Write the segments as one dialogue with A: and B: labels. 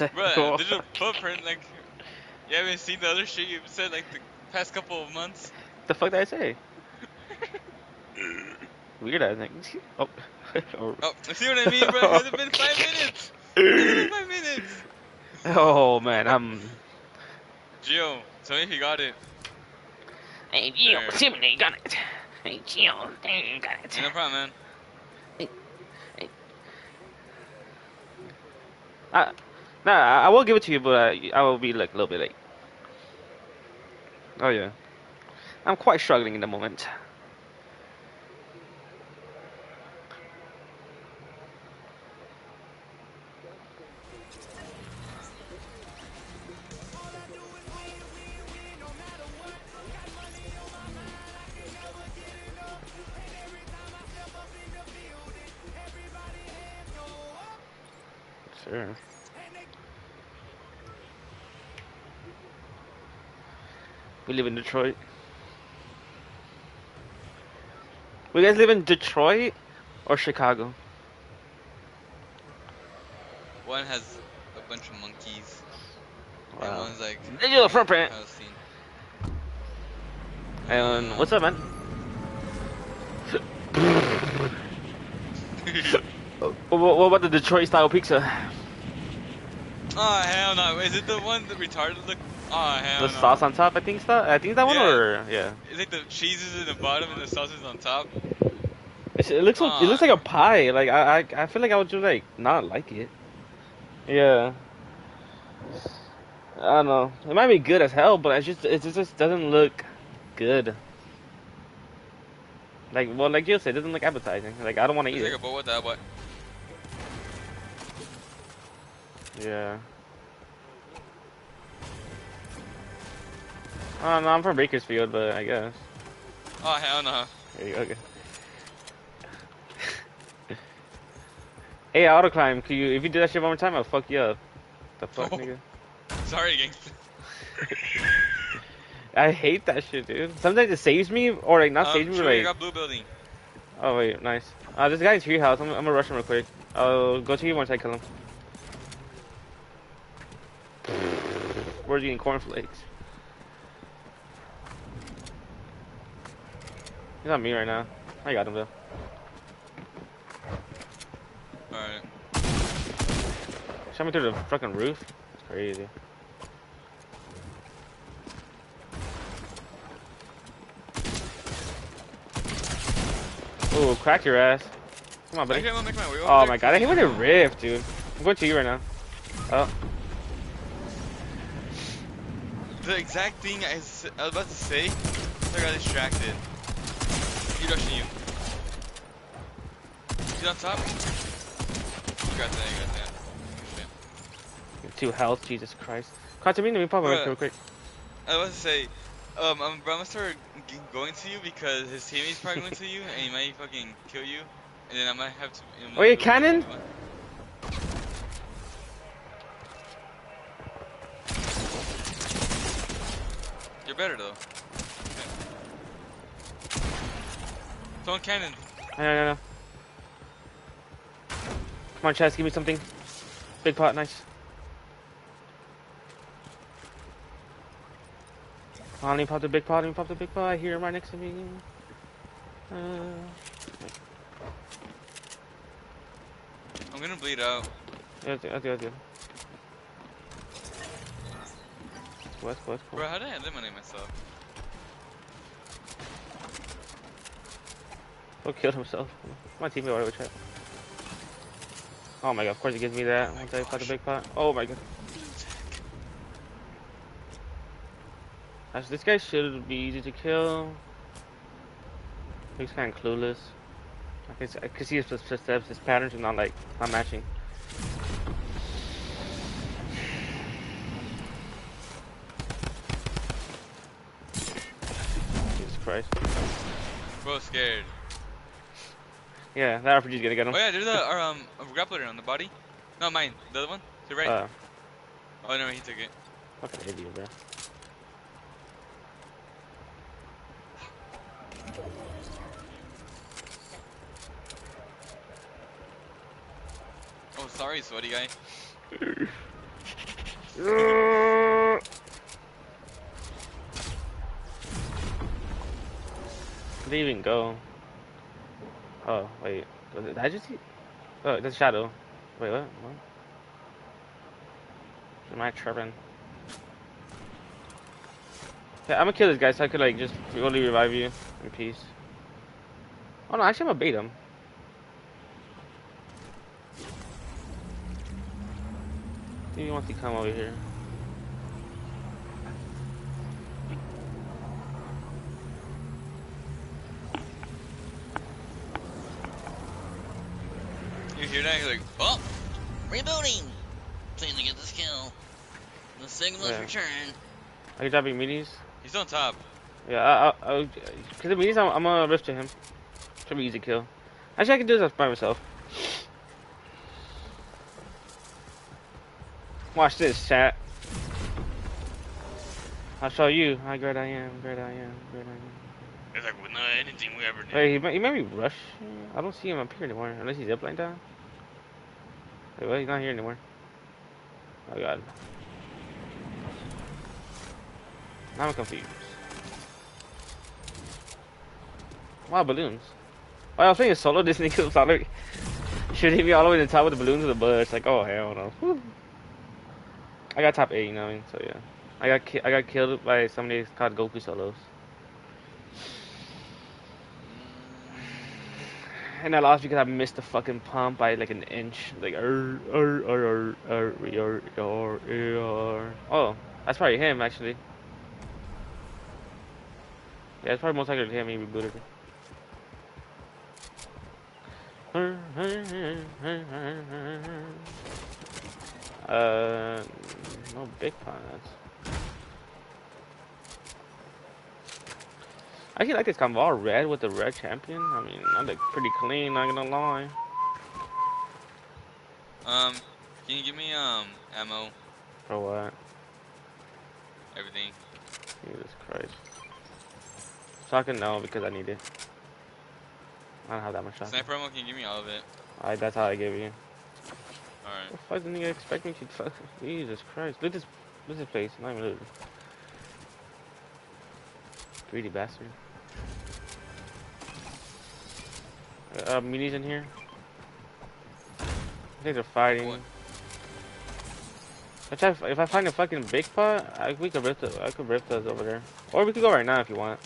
A: Bro, digital footprint, like, you haven't seen the other shit you've said, like, the past couple of months?
B: The fuck did I say? Weird ass thing. Oh.
A: Oh, see what I mean, bro? It hasn't been 5 minutes! It hasn't been 5 minutes!
B: Oh man, I'm.
A: Gio, tell me if you got it.
B: Hey Gio,
A: There.
B: Simon, you got it. Hey Gio, there you got it.
A: Hey, no problem, man.
B: Hey, hey. Nah, I will give it to you, but I will be like a little bit late. Oh yeah, I'm quite struggling in the moment. Sure. We live in Detroit. We guys live in Detroit or Chicago?
A: One has a bunch of monkeys, and
B: Wow.
A: one's like
B: Digital
A: in
B: footprint.
A: Palestine.
B: And what's up, man? What about the Detroit style pizza?
A: Oh, hell no. Is it the one that retarded look? Oh,
B: The
A: hell no.
B: sauce on top, I think that one,
A: Yeah.
B: or yeah.
A: It's like the cheese is in the bottom and the sauce is on top.
B: It looks it
A: Oh,
B: looks like a pie. Like I feel like I would just like not like it. Yeah. I don't know. It might be good as hell, but it just doesn't look good. Like you said, it doesn't look appetizing. Like I don't want to
A: it's
B: eat
A: like
B: it.
A: a bowl with that, but
B: Yeah. I don't know. I'm from Bakersfield, but I guess.
A: oh, hell no.
B: There you go. Okay. Hey, auto climb. If you do that shit one more time, I'll fuck you up. The fuck,
A: Oh,
B: nigga.
A: sorry, gangster.
B: I hate that shit, dude. Sometimes it saves me, or like not saves me,
A: Sure,
B: but
A: you
B: like.
A: got blue building.
B: Oh wait, nice. This guy's treehouse. I'm gonna rush him real quick. I'll go to you once I kill him. Where's he eating cornflakes? He's on me right now. I got him though.
A: Alright.
B: Shot me through the fucking roof. It's crazy. Ooh, crack your ass. Come on, buddy.
A: Actually, I'm gonna make my way over
B: Oh
A: there.
B: my god, I hit with a rift, dude. I'm going to you right now. Oh.
A: The exact thing I was about to say, I got distracted. He's rushing you. He's on top. You got that, you got that. Shit.
B: 2 health, Jesus Christ. Come to me, let me pop
A: Bruh,
B: real quick.
A: I was about to say, I'm gonna start going to you because his teammate's probably going to you, and he might fucking kill you, and then I might have to.
B: Oh, yeah, cannon?
A: You're better though. Okay. Someone cannon.
B: No. Come on, Chaz, give me something. Big pot, nice. Oh, let me pop the big pot, I hear him right next to me.
A: I'm gonna bleed out.
B: Yeah, I'll do. West, cool.
A: Bro, how did I eliminate myself?
B: Oh, killed himself. My teammate already would chat. Oh my god, of course he gives me that once I pop the big pot. Oh my god. Actually, this guy should be easy to kill. He's kind of clueless. I can see his steps, his patterns are not matching. Jesus Christ.
A: Bro, scared.
B: Yeah, that RPG's gonna get him.
A: Oh yeah, there's a grappler on the body. No, mine. The other one. To the right. Oh no, he took it.
B: Fucking idiot, bro.
A: Oh, sorry, sweaty guy.
B: Did they even go? Oh, wait. Did I just see? Oh, that's Shadow. Wait, what? What? Am I tripping? Okay, I'm gonna kill this guy so I could, like, just really revive you in peace. Oh, no, actually, I'm gonna bait him. See if he wants to come over here.
A: You hear that? He's like, oh, rebooting. Please to get this kill. The signal is returned.
B: Are you dropping minis?
A: He's on top.
B: Yeah, because the minis, I'm gonna rift to him. Should be easy kill. Actually, I can do this by myself. Watch this, chat. I'll show you how great I am, great I am, great I am.
A: It's like, with not anything we ever did.
B: Wait, he might be rush. I don't see him up here anymore, unless he's zipline down. Wait, what? He's not here anymore. Oh god. Now I'm confused. Wow, balloons. Oh, I was playing a solo Disney kill solid. Shooting me all the way to the top with the balloons of the bush. Like, oh hell no. Whew. I got top 8, you know what I mean? So yeah. I got killed by somebody called Goku Solos. And I lost because I missed the fucking pump by like an inch. Like, oh, that's probably him actually. Yeah, it's probably most likely him. He rebooted it. No big pots. I actually like this combo, all red with the red champion. I mean, I look pretty clean, not gonna lie.
A: Can you give me, ammo?
B: For what?
A: Everything.
B: Jesus Christ. Shotgun, no, because I need it. I don't have that much shotgun.
A: Sniper ammo, can you give me all of it?
B: Alright, that's how I give you.
A: Alright.
B: What the fuck didn't you expect me to fuck? Jesus Christ. Look at this place. Not even looted. Greedy bastard. Minis in here. I think they're fighting.
A: What?
B: If I find a fucking big pot, we could rip I could rip those over there. Or we could go right now if you want.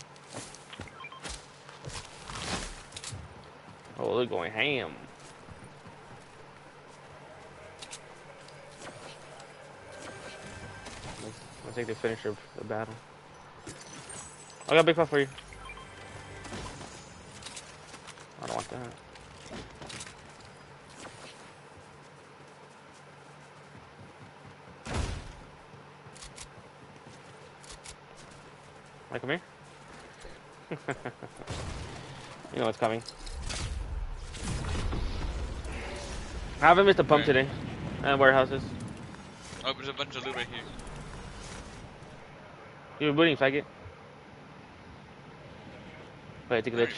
B: Oh, they're going ham. Let's take the finisher of the battle. I got a big pot for you. I don't want that. Right, come here. You know what's coming. I haven't missed a pump today. And warehouses.
A: Oh, there's a bunch of loot right here.
B: You're booting, faggot. Wait, take a glitch.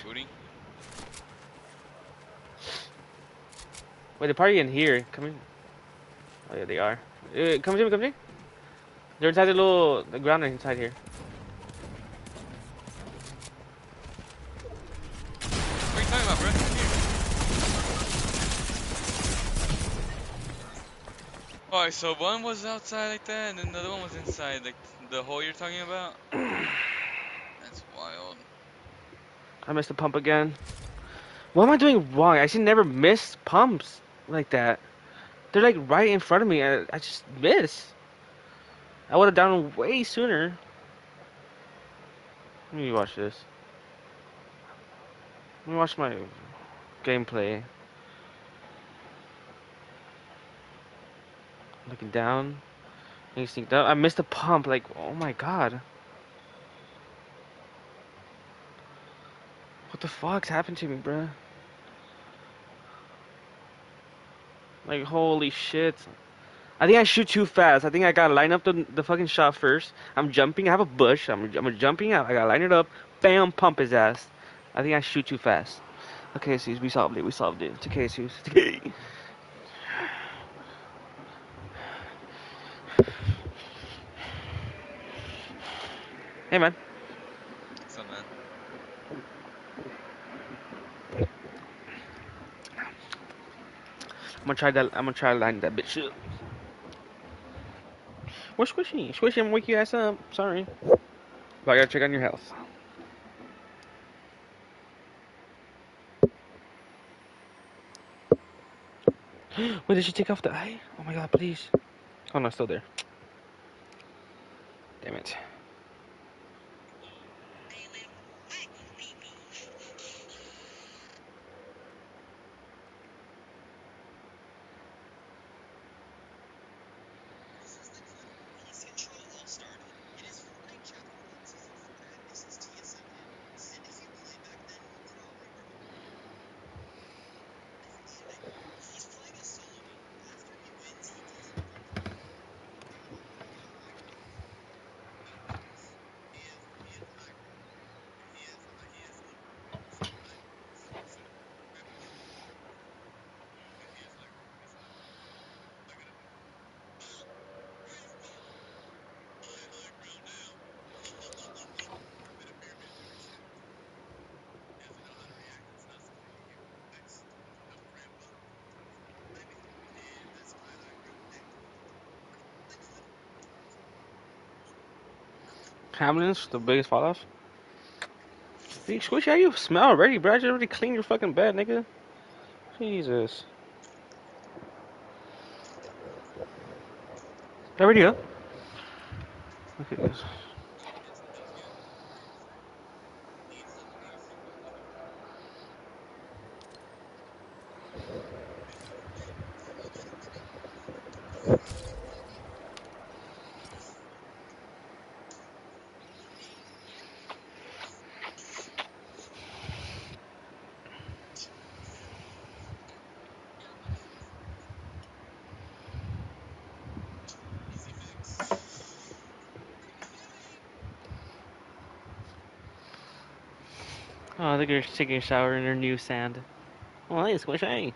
B: Wait, the party in here. Come in. Oh yeah, they are. Come to me, come to me. They're inside the ground inside here.
A: What are you talking about, bro? Alright, so one was outside like that, and then the other one was inside, like the hole you're talking about? That's wild.
B: I missed the pump again. What am I doing wrong? I should never miss pumps like that. They're like right in front of me, and I just miss. I would have done way sooner. Let me watch this. Let me watch my gameplay. Looking down. You sneak down. I missed the pump. Like, oh my god. What the fuck's happened to me, bruh? Like, holy shit. I think I shoot too fast. I think I gotta line up the fucking shot first. I'm jumping. I have a bush. I'm jumping. I gotta line it up. Bam, pump his ass. I think I shoot too fast. Okay, Suze, we solved it. We solved it. It's okay, Suze. It's okay. Hey man,
A: What's up, man?
B: I'm gonna try that. I'm gonna try to line that bitch up. Where's Squishy? Squishy, I'm gonna wake you ass up. Sorry, but I gotta check on your health. Wait, did she take off the eye? Oh my god, please. Oh no, it's still there. Damn it. Hamlin's the biggest fall off. Big Squishy, how you smell already, bro? I just already cleaned your fucking bed, nigga. Jesus. Already up. Okay, guys. Oh, I think you're taking a shower in her new sand. Oh, hey, Squishy.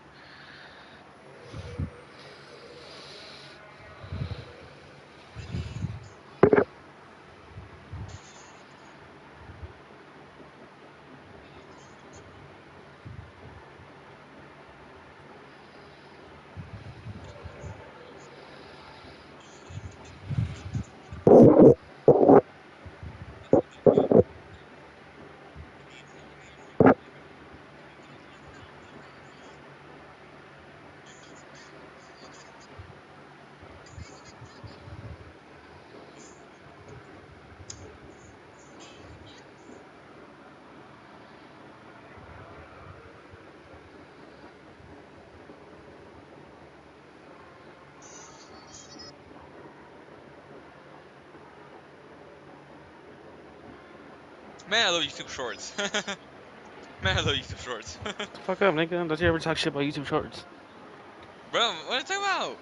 A: Man, I love YouTube Shorts. Man, I love YouTube Shorts.
B: Fuck up, nigga. Don't you ever talk shit about YouTube Shorts.
A: Bro, what are you talking about?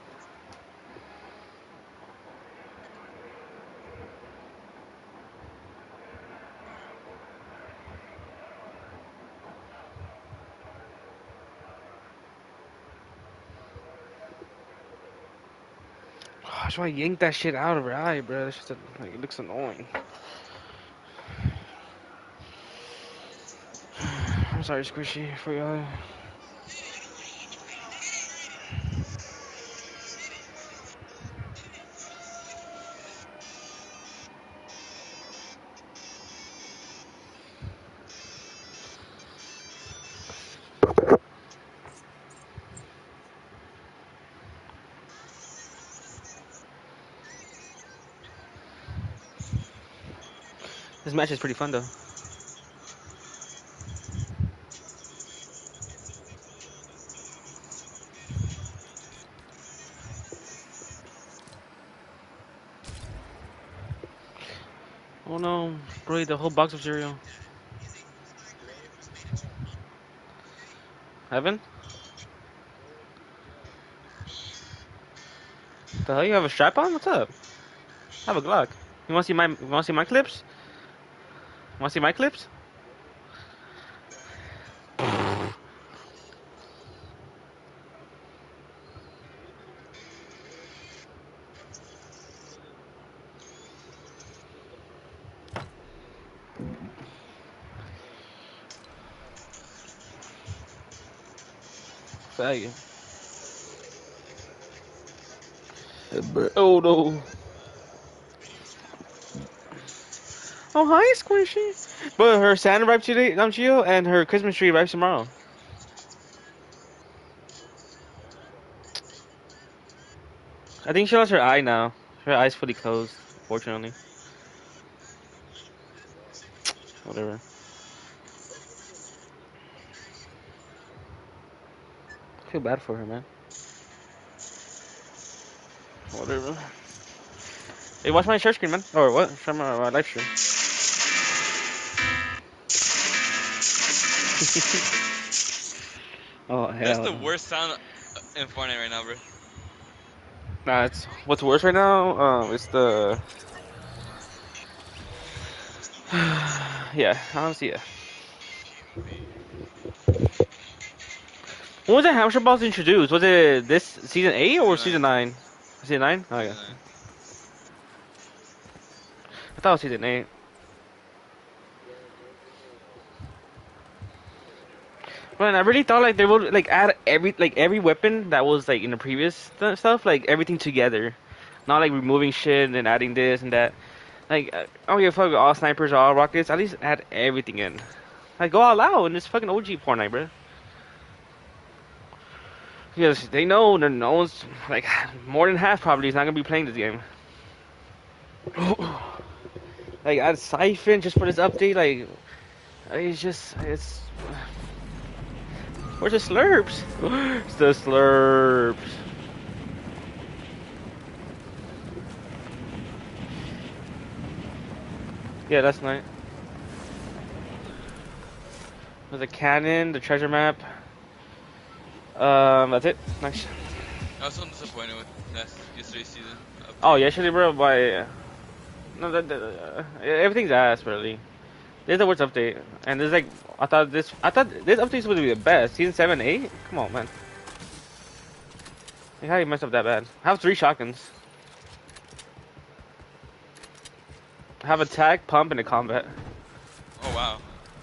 B: Oh, that's why I yanked that shit out of her eye, bro. That's just like, it looks annoying. I'm sorry, Squishy, for your eye. This match is pretty fun, though. Oh no, bro, the whole box of cereal. Evan? The hell, you have a strap on? What's up? I have a Glock. You wanna see my clips? Wanna see my clips? Faggot. Oh no. Oh hi, Squishy. But her Santa arrived today, Gio, and her Christmas tree arrives tomorrow. I think she lost her eye now. Her eye's fully closed, fortunately. Whatever. I feel bad for her, man. Whatever. Hey, watch my share screen, man. Or what? From my live stream. Oh,
A: That's
B: hell
A: the
B: no.
A: worst sound in Fortnite right now, bro.
B: Nah, it's what's worse right now. It's the yeah, honestly, yeah. When was the hamster balls introduced? Was it this season 8 or
A: Season 9.
B: season 9? Season 9? Oh yeah,
A: Season 9.
B: I thought it was season 8. Man, I really thought like they would like add every weapon that was like in the previous stuff, like everything together, not like removing shit and then adding this and that. Like, I don't give a fuck with all snipers, all rockets. At least add everything in. Like, go all out in this fucking OG Fortnite, bro. Because they know that no one's like more than half probably is not gonna be playing this game. Like, add Siphon just for this update. Like, it's. Where's the slurps? It's the slurps. Yeah, that's nice. There's a cannon, the treasure map. That's it. Nice.
A: I was so disappointed with yesterday's season.
B: Oh, yesterday, bro. No, everything's ass, really. There's the worst update, and there's like I thought this update would be the best. Season 7, 8. Come on, man. Like, how you messed up that bad? I have 3 shotguns. I have attack, pump, and a combat.
A: Oh wow.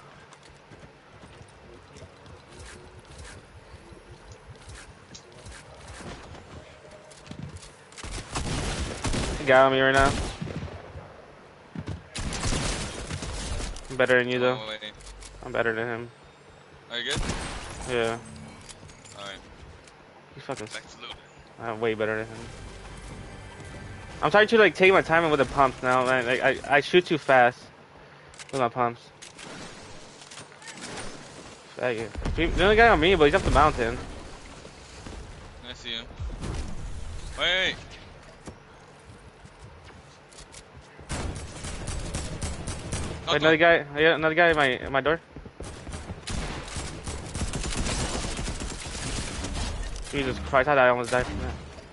B: You got me right now. I'm better than you though.
A: Oh, wait.
B: I'm better than him.
A: Are you good?
B: Yeah.
A: Alright.
B: He's fucking.
A: Back to loot.
B: I'm way better than him. I'm trying to like take my time with the pumps now, man. Like I shoot too fast with my pumps. Faggot. The only guy on me, but he's up the mountain.
A: I see him. Wait.
B: Wait, another guy. Yeah, another guy in my door. Jesus Christ! I almost died from that.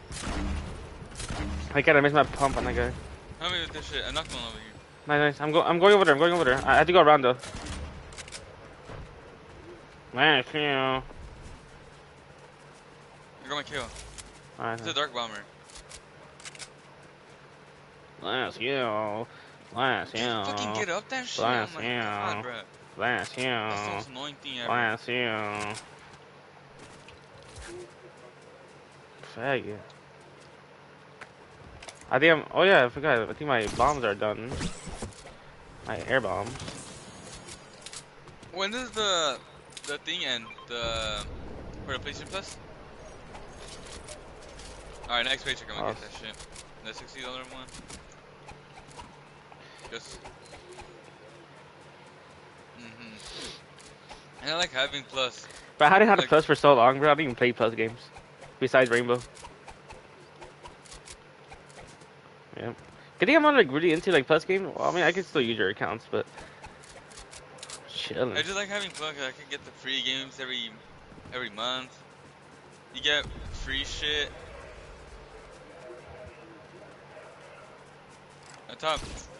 B: I gotta miss my pump on that guy.
A: Help me with this shit. I knocked one over here.
B: Nice. I'm going over there. I'm going over there. I have to go around though. Man, you.
A: I got my kill.
B: Alright.
A: It's a dark bomber.
B: Bless you. Bless you.
A: Fucking get up that shit.
B: Bless
A: oh my
B: you.
A: god, bro.
B: Bless you.
A: That's the most annoying thing ever.
B: Bless you. Faggot. I think I'm. Oh yeah, I forgot. I think my bombs are done. My air bombs.
A: When does the thing end? For the PlayStation Plus? Alright, next paycheck I'm gonna get that shit. The $60 one. Just. And I like having Plus.
B: But I hadn't had a
A: Like-
B: Plus for so long, bro. I didn't even play Plus games. Besides Rainbow. Yeah. I think I'm not like really into like Plus games. Well, I mean, I can still use your accounts, but chilling.
A: I just like having Plus 'cause I can get the free games every month. You get free shit. On top.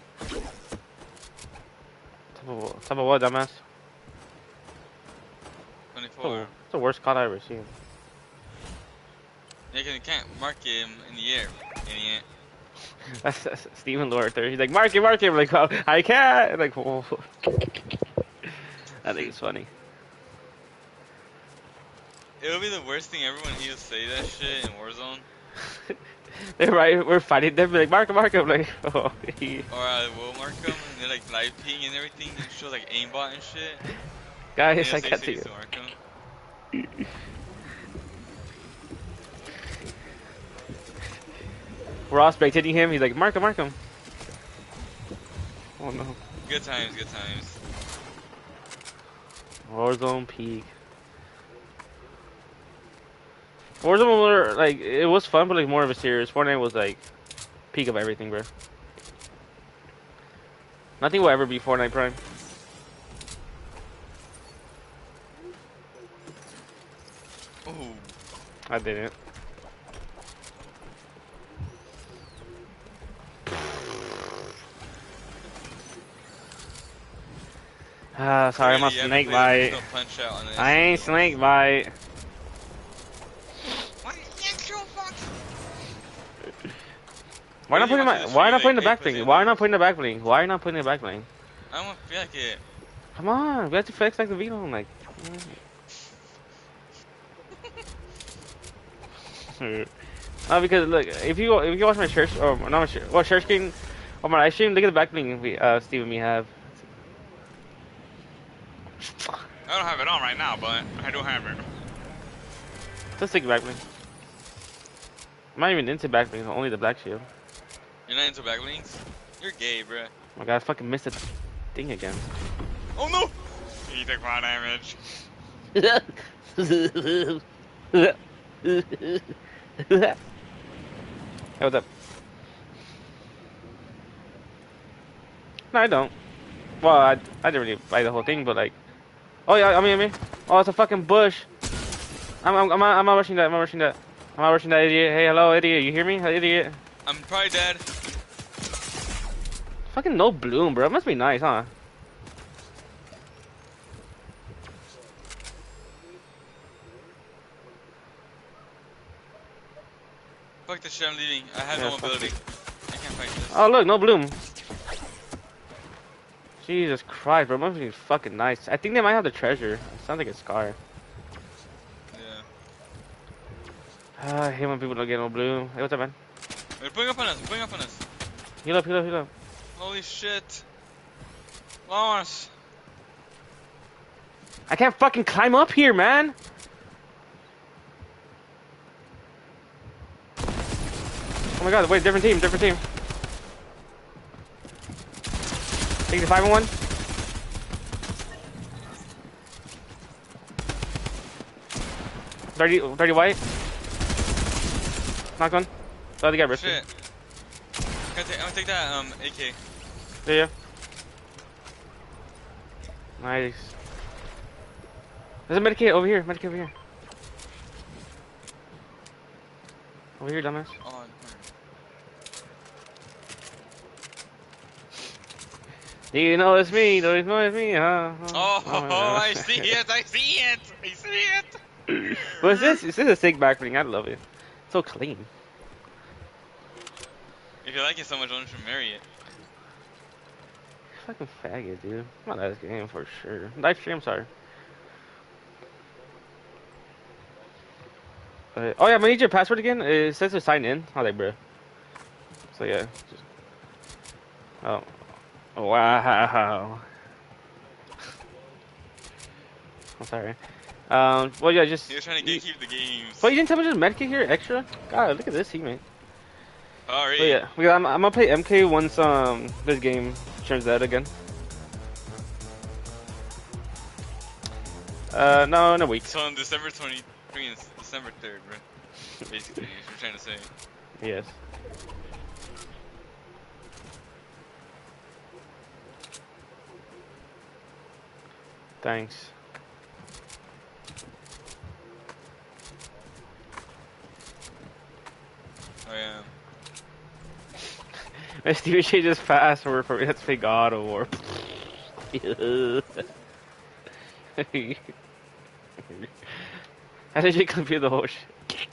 B: Type of what, dumbass?
A: 24.
B: It's the worst COD I ever seen.
A: You can't mark him in the air, idiot.
B: That's Steven Lord there. He's like, mark it. I'm like, oh, I can't. I'm like, whoa. I think it's funny.
A: it'll be the worst thing ever when he'll say that shit in Warzone.
B: They're right. We're fighting. They're like, mark him, mark him. Like, oh,
A: Or I will mark him and they're like live ping and everything and shows like aimbot and shit. And
B: guys,
A: he'll
B: I
A: say
B: can't
A: cities
B: see
A: to
B: it.
A: mark him.
B: We're all spectating him. He's like, mark him, mark him. Oh no.
A: Good times, good times.
B: Warzone peak. Warzone more like it was fun, but like more of a serious. Fortnite was like peak of everything, bro. Nothing will ever be Fortnite Prime.
A: Ooh.
B: I didn't. Sorry, I'm a
A: Clearly, you haven't
B: snake
A: played
B: bite.
A: no Punch Out on this.
B: I ain't snake bite. Why not putting my? Why not putting the back bling? Why not putting the back bling? Why not putting the back bling?
A: I don't feel like it.
B: Come on, we have to flex like the Vito, like. No, because look, if you watch my shirt or not my shirt, well, shirt screen or my live stream, look at the back bling we Steve and me have.
A: I don't have it on right now, but I do have it.
B: Just take back bling. I'm not even into back bling, only the black shield.
A: You're not into backlinks? You're gay, bruh.
B: Oh my god, I fucking missed the thing again.
A: Oh no! You took my damage.
B: Hey, what's up? No, I don't. Well, I didn't really buy the whole thing, but like, oh yeah, I mean, oh, it's a fucking bush. I'm not rushing that. I'm not rushing that. I'm not rushing that, idiot. Hey, hello, idiot. You hear me, idiot?
A: I'm probably dead.
B: Fucking no bloom, bro. It must be nice, huh?
A: Fuck this shit, I'm leaving. I have
B: Yeah,
A: no mobility. I can't fight this.
B: Oh look, no bloom. Jesus Christ, bro. It must be fucking nice. I think they might have the treasure. It sounds like a scar.
A: Yeah.
B: I hate when people don't get no bloom. Hey, what's up, man?
A: They're pulling up on us, pulling up on us.
B: Heal up, heal up, heal up.
A: Holy shit. Lawrence.
B: I can't fucking climb up here, man. Oh my god, wait, different team, different team. Take the 5-1. Thirty white. Knock one. The other guy risked
A: Shit. I'm gonna take that AK.
B: Yeah. Nice. There's a medikit over here. Medikit over here. Over here, dumbass.
A: Oh,
B: You know it's me. You know it's me, huh?
A: oh I see it. I see it. I see it.
B: What's this? Is this a sick back ring? I love it. So clean.
A: If you like it so much, why don't you marry it?
B: Fucking faggot, dude. I'm not that game for sure. Live stream, sorry. Oh yeah, I'm gonna need your password again. It says to sign in. How bro? So yeah. Just... Oh. Wow. I'm sorry. Well yeah, just.
A: You're trying to gatekeep the games.
B: But you didn't tell me just medkit here extra? God, look at this teammate.
A: Alright.
B: But yeah, I'm gonna play MK once this game turns out again. No, in a week.
A: So on December 23 and December 3rd, bro. Basically, is what you're trying to say.
B: Yes. Thanks.
A: Oh yeah.
B: My Steven changes password for me. Let's play God of War. How did you compute the whole shit?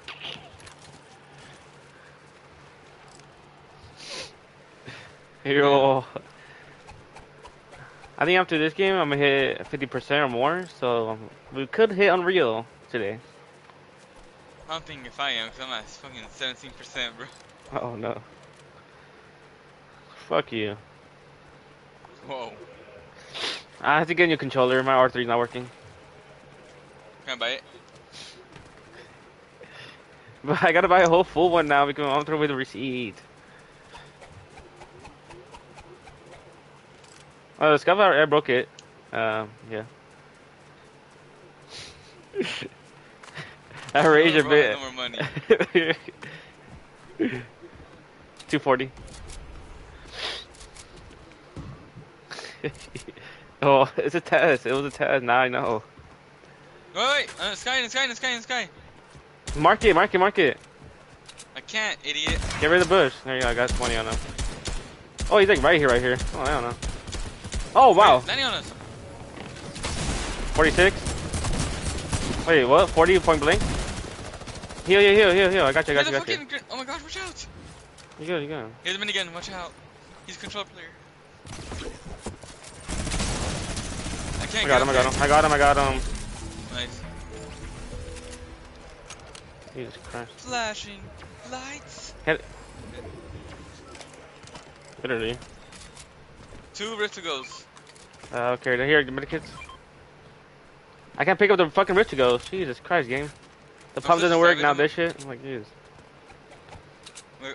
B: Yo. I think after this game, I'm gonna hit 50% or more, so we could hit Unreal today.
A: I don't think if I am, because I'm at fucking 17%, bro.
B: Oh no. Fuck you.
A: Whoa.
B: I have to get a new controller. My R3 is not working.
A: Can I buy it?
B: But I gotta buy a whole full one now because I'm throwing away the receipt. Oh, the scuff I broke it. Yeah. I raised a
A: Bro, I have
B: bit.
A: no more money.
B: 240. Oh, it's a test. It was a test. Now I know.
A: Wait, sky, sky.
B: Mark it, mark it, mark it.
A: I can't, idiot.
B: Get rid of the bush. There you go. I got 20 on him. Oh, he's like right here, right here. Oh, I don't know. Oh, wow.
A: Wait, landing on us.
B: 46. Wait, what? 40 point blank? Heal. I got you.
A: Oh my god, watch out.
B: You good, you good.
A: He has a minigun, watch out. He's a control player. I can't
B: I got him.
A: Nice.
B: Jesus Christ.
A: Flashing lights.
B: Literally.
A: 2 rift to goes.
B: Okay, here, the medikits. I can't pick up the fucking rift to go. Jesus Christ, game. The pump doesn't work now, this shit. I'm like, jeez.
A: Wait.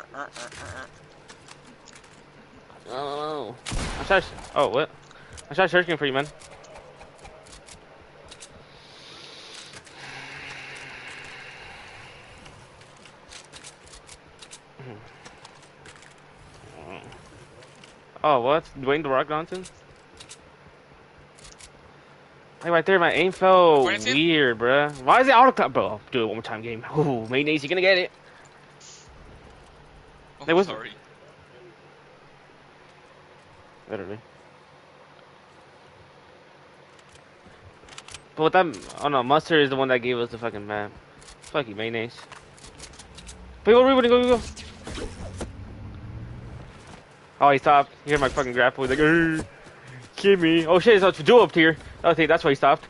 B: Oh. Oh, what? I started searching for you, man. Oh, what? Dwayne The Rock Johnson? Hey, right there, my aim fell weird, bruh. Why is it auto-clap? Bro, do it one more time, game. Ooh, mayonnaise, you're gonna get it.
A: Oh, sorry.
B: Literally. But with that, oh no, Mustard is the one that gave us the fucking map. Fuck you, mayonnaise. Wait, go. Oh, he stopped. You hear my fucking grapple. He's like, kill me. Oh shit, it's a duel up here. I think that's why he stopped.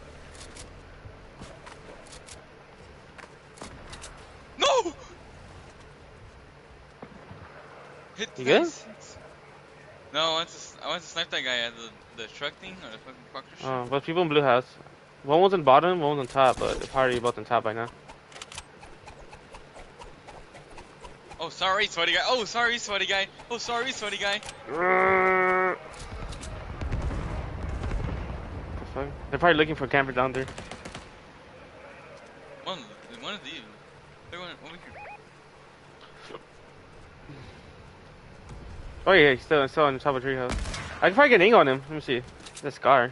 A: No! Hit
B: You good?
A: No, I want to snipe that guy at the truck thing or the fucking fucker shit.
B: Oh, but people in blue house. One was on bottom, one was on top, but they're probably both on top by now.
A: Oh, sorry, sweaty guy. Oh, sorry, sweaty guy.
B: They're probably looking for a camper down there.
A: One of these. They're one over here.
B: Oh yeah, he's still on the top of the treehouse. I can probably get an angle on him. Let me see. The scar.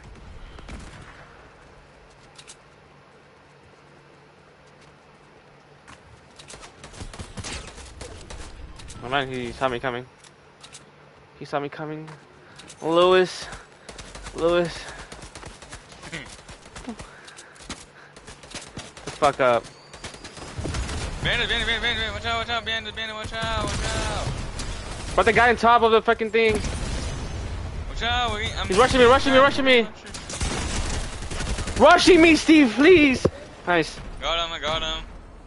B: Oh man, he saw me coming. Lewis. The fuck up.
A: Bandit, watch out, bandit, watch out.
B: But the guy on top of the fucking thing.
A: Watch out,
B: he's rushing me. Rushing me, Steve, please. Nice.
A: I got him.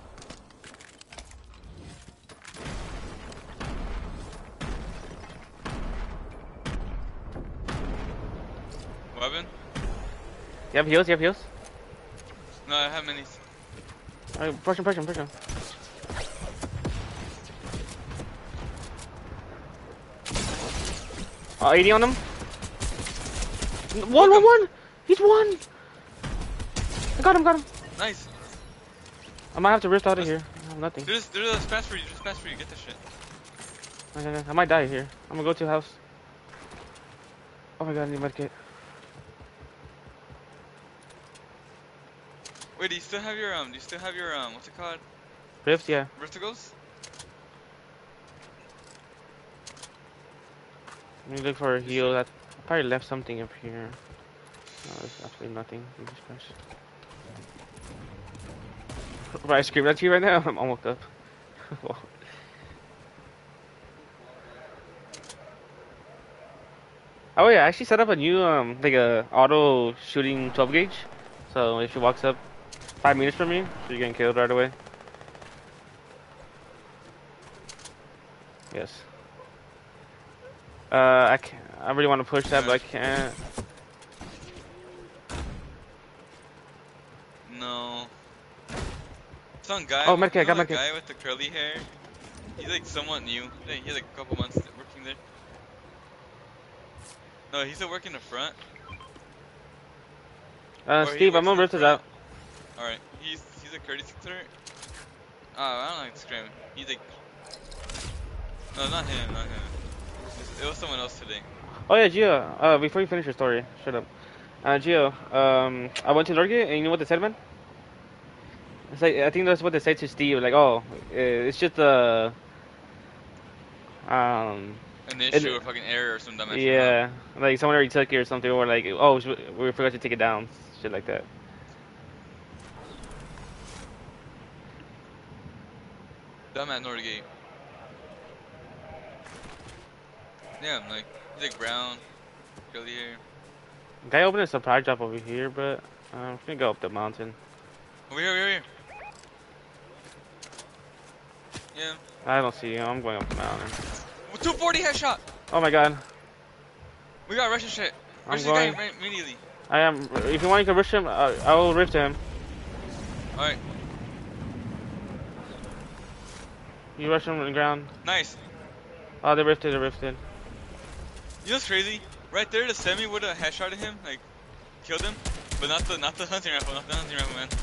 A: Weapon?
B: You have heals?
A: No, I have minis.
B: Alright, push him. Oh, 80 on him. One. He's one. I got him.
A: Nice.
B: I might have to rift out of here. I have nothing.
A: There's a pass for you. Get this shit.
B: Okay, I might die here. I'm gonna go to the house. Oh my god, I need medkit.
A: Wait, do you still have your what's it called?
B: Rift, yeah.
A: Riftigos?
B: Let me look for a heal. I probably left something up here. No, there's absolutely nothing. Jesus Christ. I screamed at you right now? I'm woke up. Oh yeah, I actually set up a new like a auto shooting 12 gauge. So if she walks up, 5 meters from me, so you're getting killed right away. Yes. I can't. I really want to push that, but I can't.
A: No. Some guy,
B: Oh,
A: you
B: medkit, I
A: know
B: got
A: that
B: medkit.
A: guy with the curly hair? He's like somewhat new. He's like a couple months working there. No, he's still working the front. Or he
B: Steve, I'm
A: works in
B: gonna
A: the
B: rip this
A: front.
B: out.
A: Alright, he's a courtesy clerk. I don't like to scream. He's like, no, not him, not him. It was someone else today.
B: Oh yeah, Gio. Before you finish your story, shut up. Gio. I went to Norgate, and you know what they said, man? It's like I think that's what they said to Steve. Like, oh, it's just um,
A: An
B: it,
A: issue or fucking error or some dumbass shit, huh?
B: yeah, like someone already took it or something, or like, oh, we forgot to take it down, shit like that.
A: Dumbass Norgate. Yeah, I'm like, he's like brown, curly hair.
B: Guy opened a supply drop over here, but I'm gonna go up the mountain.
A: Over here, over here. Yeah.
B: I don't see him. I'm going up the mountain.
A: 240 headshot!
B: Oh my god.
A: We got Russian shit.
B: I'm
A: Rush this guy
B: going.
A: immediately.
B: I am. If you want, you can rush him. I will rift him.
A: Alright,
B: You rush him on the ground.
A: nice.
B: Oh, they rifted. They rifted.
A: You know what's crazy? Right there, the semi would have headshotted him, like, killed him. But not the hunting rifle, not the hunting rifle, man.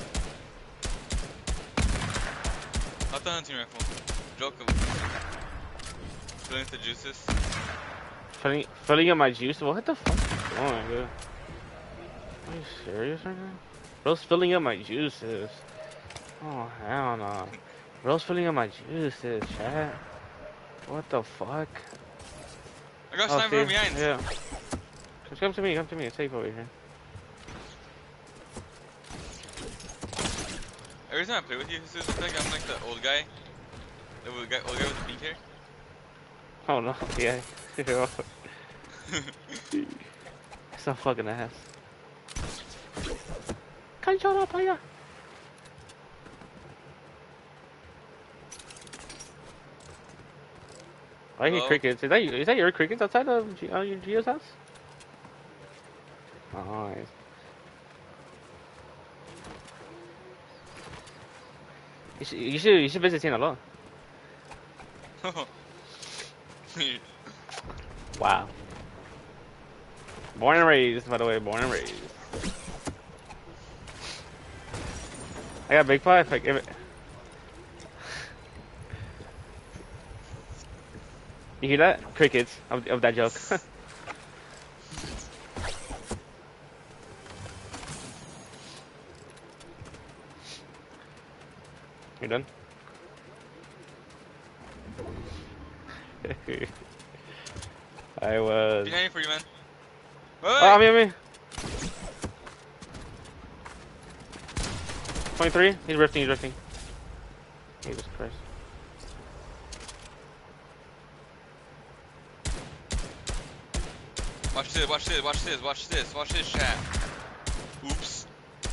A: Not the hunting rifle. Joke him. Filling the juices.
B: Filling up my juice. What the fuck is going on, dude? Are you serious right now? Bro's filling up my juices. Oh hell no. Bro's filling up my juices, chat. What the fuck?
A: I got sniper from behind.
B: Yeah. Just come to me. Come to me. It's safe over here.
A: Every time I play with you, it's like I'm like the old guy. The old guy with the pink hair.
B: Oh no. Yeah. So fucking ass. Control player. I hear crickets. Is that your crickets outside of your Gio's house? Oh, nice. You should visit Sinaloa. Wow. Born and raised, by the way. Born and raised. I got big five. I give it. You hear that? Crickets of that joke. You're done? I was.
A: Behind you for you, man.
B: Oh, me. 23? He's rifting. Jesus Christ.
A: Watch this, chat. Oops.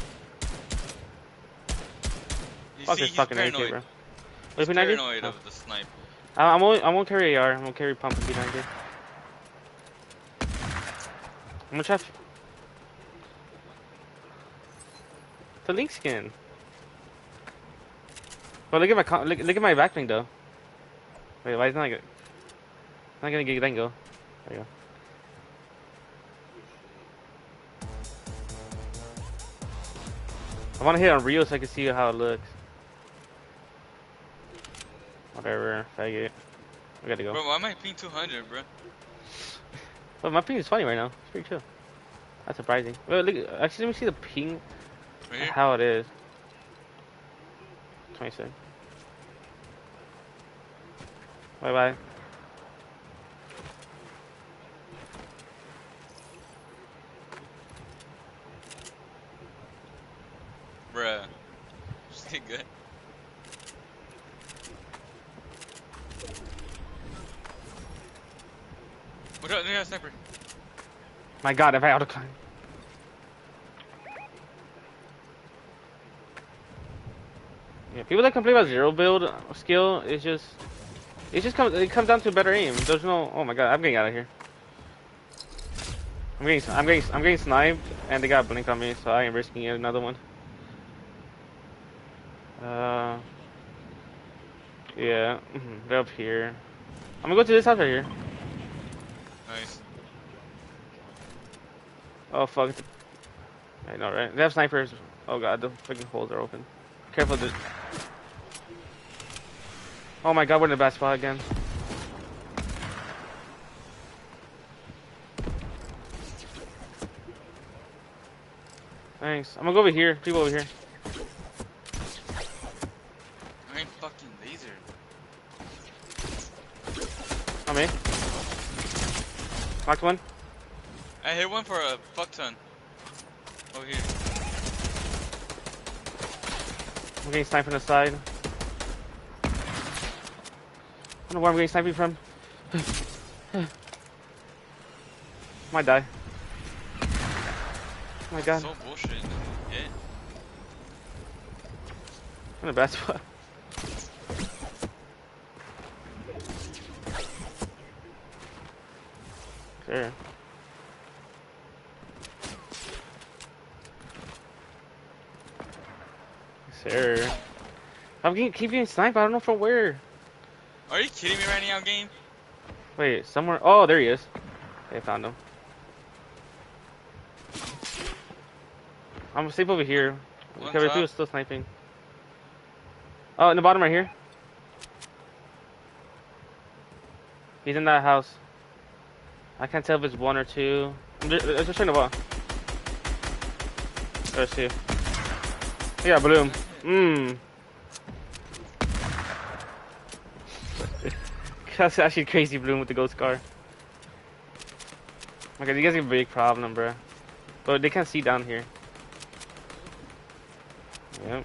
A: You
B: Fuck
A: see,
B: this
A: he's
B: fucking AK,
A: paranoid.
B: bro.
A: He's
B: Wait,
A: paranoid
B: oh.
A: of the snipe.
B: I won't carry AR. I'm gonna carry pump and P90. I'm gonna try. The Link skin. But look at my look at my backbling though. Wait, why is it not good? Not gonna get Dango. There you go. I want to hit on Rio so I can see how it looks. Whatever, faggot. We gotta go.
A: Bro, why am I ping 200, bro?
B: Well, my ping is funny right now. It's pretty chill. That's surprising. Well, look, actually, let me see the ping.
A: Right here?
B: How it is. 26. Bye bye.
A: Bruh. Just get good. Watch out, they got a sniper.
B: My god, if I auto climb. Yeah, people that complain about zero build skill, it comes down to better aim. There's no. Oh my god, I'm getting out of here. I'm getting sniped, and they got blink on me, so I ain't risking it. Another one. Yeah, they're up here. I'm gonna go to this house right here.
A: Nice.
B: Oh fuck. I know, right? They have snipers. Oh god, the freaking holes are open. Careful, dude. Oh my god, we're in the bad spot again. Thanks. I'm gonna go over here. People over here.
A: I ain't fucking laser.
B: On me. Knocked one.
A: I hit one for a fuck ton. Over here.
B: I'm getting sniped from the side. I don't know where I'm getting sniped from. Might die. Oh my god.
A: So bullshit. Yeah.
B: I'm in a bad spot. There. Sir. Keep getting sniped. I don't know from where.
A: Are you kidding me right now, game?
B: Wait, somewhere. Oh, there he is. I found him. I'm gonna sleep over here.
A: One
B: Cover
A: top.
B: 2 is still sniping. Oh, in the bottom right here. He's in that house. I can't tell if it's 1 or 2. I'm just trying to ball. There's 2. Yeah, bloom. That's actually crazy bloom with the ghost car. My god, you guys have a big problem, bro. But they can't see down here. Yep.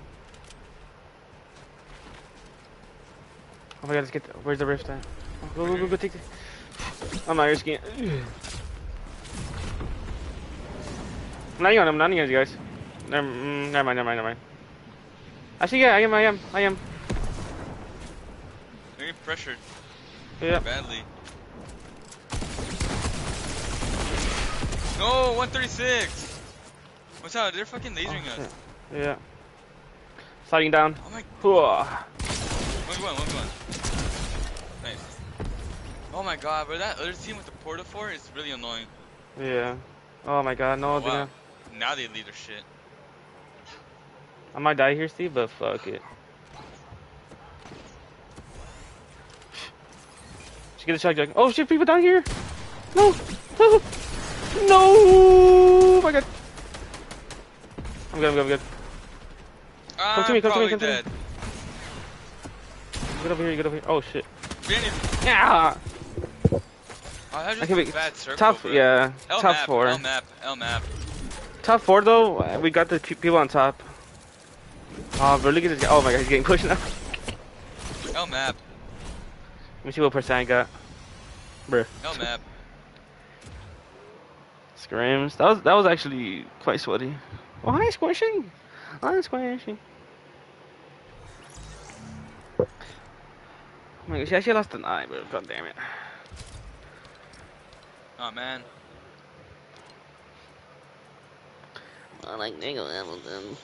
B: Oh my god, let's get. Where's the rift at? Oh, go, take it. I'm not risking it. I'm not on him, not on you guys. Never mind. Actually, yeah, I am.
A: You're getting pressured.
B: Yeah.
A: Badly. No, 136! What's out? They're fucking lasering us.
B: Yeah. Sliding down.
A: Oh my.
B: Whoa.
A: 1v1. Nice. Oh my god, bro, that other team with the Portafor is really annoying.
B: Yeah. Oh my god, no,
A: Oh, wow.
B: dude.
A: Now they lead their shit.
B: I might die here, Steve, but fuck it. Just get a shotgun. Oh shit, people down here! No! No! No! Oh my god. I'm good. Come to me.
A: Dead.
B: Get over here. Oh shit.
A: Behind you.
B: Yeah!
A: Oh, that
B: I
A: just
B: can
A: a
B: be
A: bad circle,
B: top,
A: bro.
B: yeah.
A: L
B: Top
A: map,
B: 4.
A: L map.
B: Top 4 though, we got the people on top. Oh, bro, look at this guy. Oh my god, he's getting pushed now.
A: L map.
B: Let me see what percent I got. Bruh.
A: L map.
B: Scrims. That was actually quite sweaty. Oh, hi, Squishy. Oh my god, she actually lost an eye, bro. God damn it.
A: Oh man.
B: I like Nico Hamilton.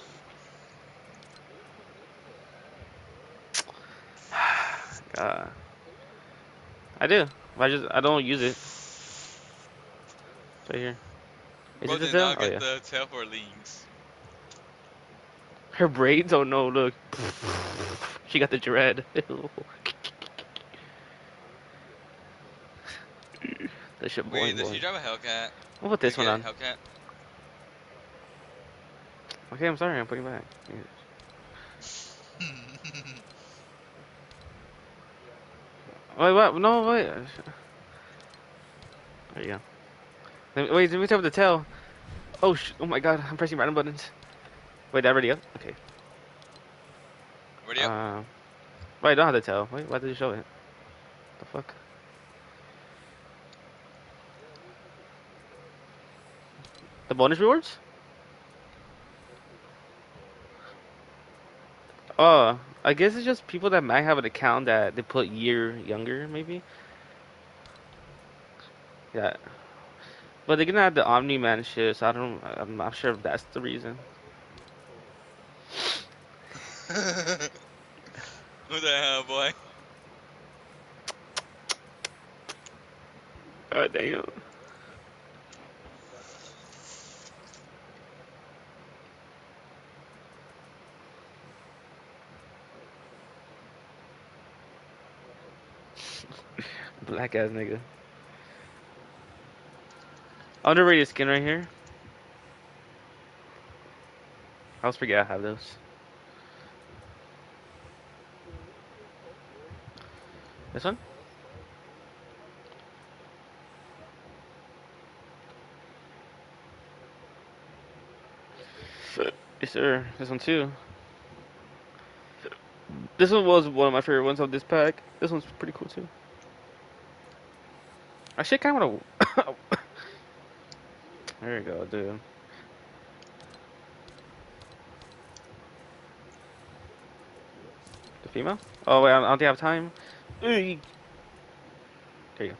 B: God. I do. I don't use it. It's right here. Is
A: Bro
B: it the
A: did
B: tail?
A: not
B: Oh
A: get
B: yeah.
A: the tail for links.
B: Her braids? Oh no, look. She got the dread. That shit
A: Wait,
B: boing
A: does
B: boing.
A: she drive a Hellcat?
B: I'll put this
A: Did
B: one
A: you
B: on.
A: get a Hellcat?
B: Okay, I'm sorry, I'm putting it back. Wait, what? No, wait. There you go. Wait, let me tell with the tail. Oh, oh my god, I'm pressing random buttons. Wait, that already up? Okay.
A: Ready up?
B: Wait, I don't have the tail. Wait, why did you show it? The fuck? The bonus rewards? Oh, I guess it's just people that might have an account that they put year younger, maybe. Yeah, but they're gonna have the Omni Man shit, so I'm not sure if that's the reason.
A: Who the hell, boy?
B: God damn. Black ass nigga. Underrated skin right here. I always forget I have those. This one? Yes, sir. This one too. This one was one of my favorite ones of this pack. This one's pretty cool too. I should kind of. There you go, dude. The female? Oh wait, I don't think I have time. There you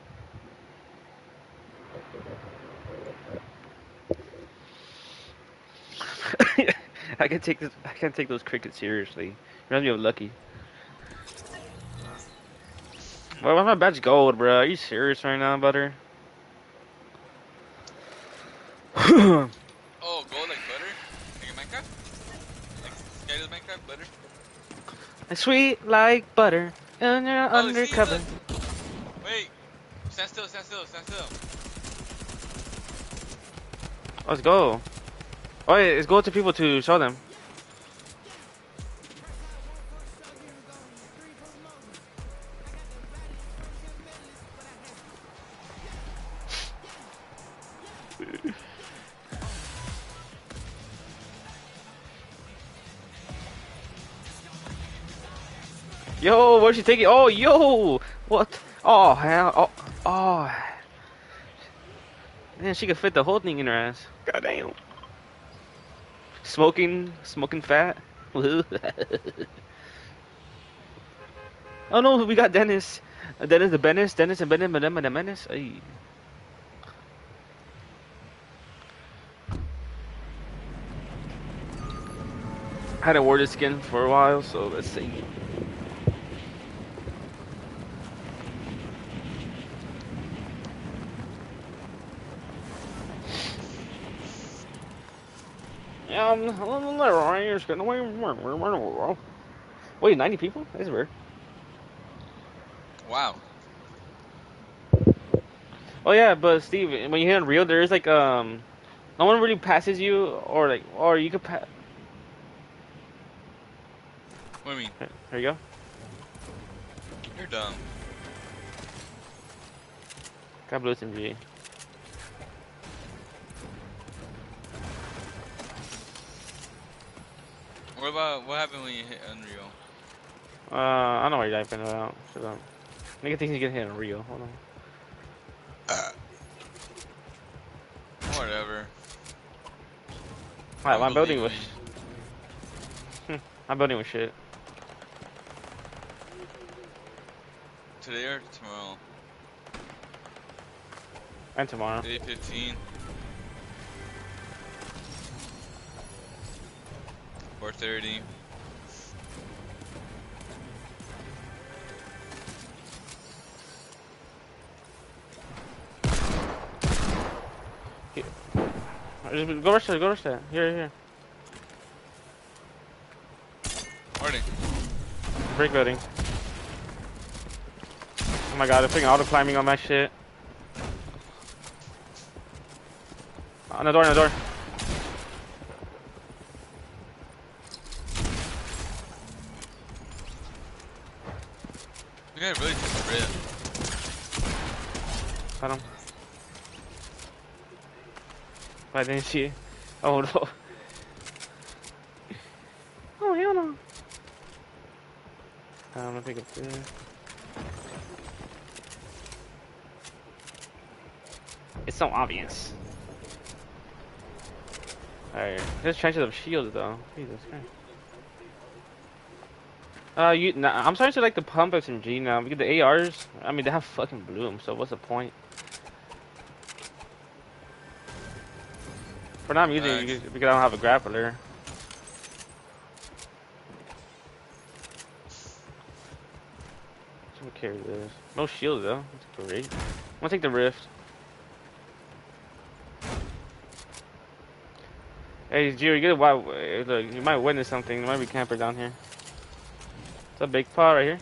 B: go. I can take this. I can't take those crickets seriously. You reminds me of Lucky. Well, why my badge gold, bro? Are you serious right now, butter?
A: Oh, gold like butter? Like in Minecraft? Like Skyler's Minecraft butter?
B: Sweet like butter, and you're
A: Oh,
B: undercover.
A: see, look. Wait. Stand still, stand still, stand still.
B: Let's go. Oh, wait, let's go to people to show them. Yo, where's she taking? Oh, yo, what? Oh, hell. Oh, oh. Man, she could fit the whole thing in her ass. God damn. Smoking fat. Oh no, we got Dennis. Dennis and Madame and the Menace. Ay. I hadn't worn this skin for a while, so let's see. Yeah, wait, 90 people? That's weird.
A: Wow.
B: Oh yeah, but Steve, when you hit Unreal, there is like no one really passes you, or you could pass.
A: What do you mean?
B: There you go.
A: You're dumb.
B: Got blue SMG.
A: What happened when you hit Unreal?
B: I don't know what you're typing about. Shut up. Nigga thinks he's gonna hit Unreal. Hold on.
A: Whatever.
B: Alright, my building was.
A: Unbelievably.
B: My building was shit.
A: Today or tomorrow?
B: And tomorrow.
A: Day 15. 4:30.
B: Just go rush that, go rush that. Here.
A: Morning.
B: Brick building. Oh my god, they're putting auto climbing on my shit. On the door, on the door.
A: You guys really took a rip.
B: Got him. I didn't see it. Oh no. Oh hell no. I'm gonna pick up this. It's so obvious. Alright, there's chances of shields though. Jesus Christ. I'm starting to like the pump SMG now because the ARs. I mean, they have fucking bloom. So what's the point? For now, I'm using it
A: Nice.
B: because I don't have a grappler. So we carry this. No shield though. That's great. I'm gonna take the rift. Hey, Gio, you might witness something. There might be camper down here. It's a big pot right here.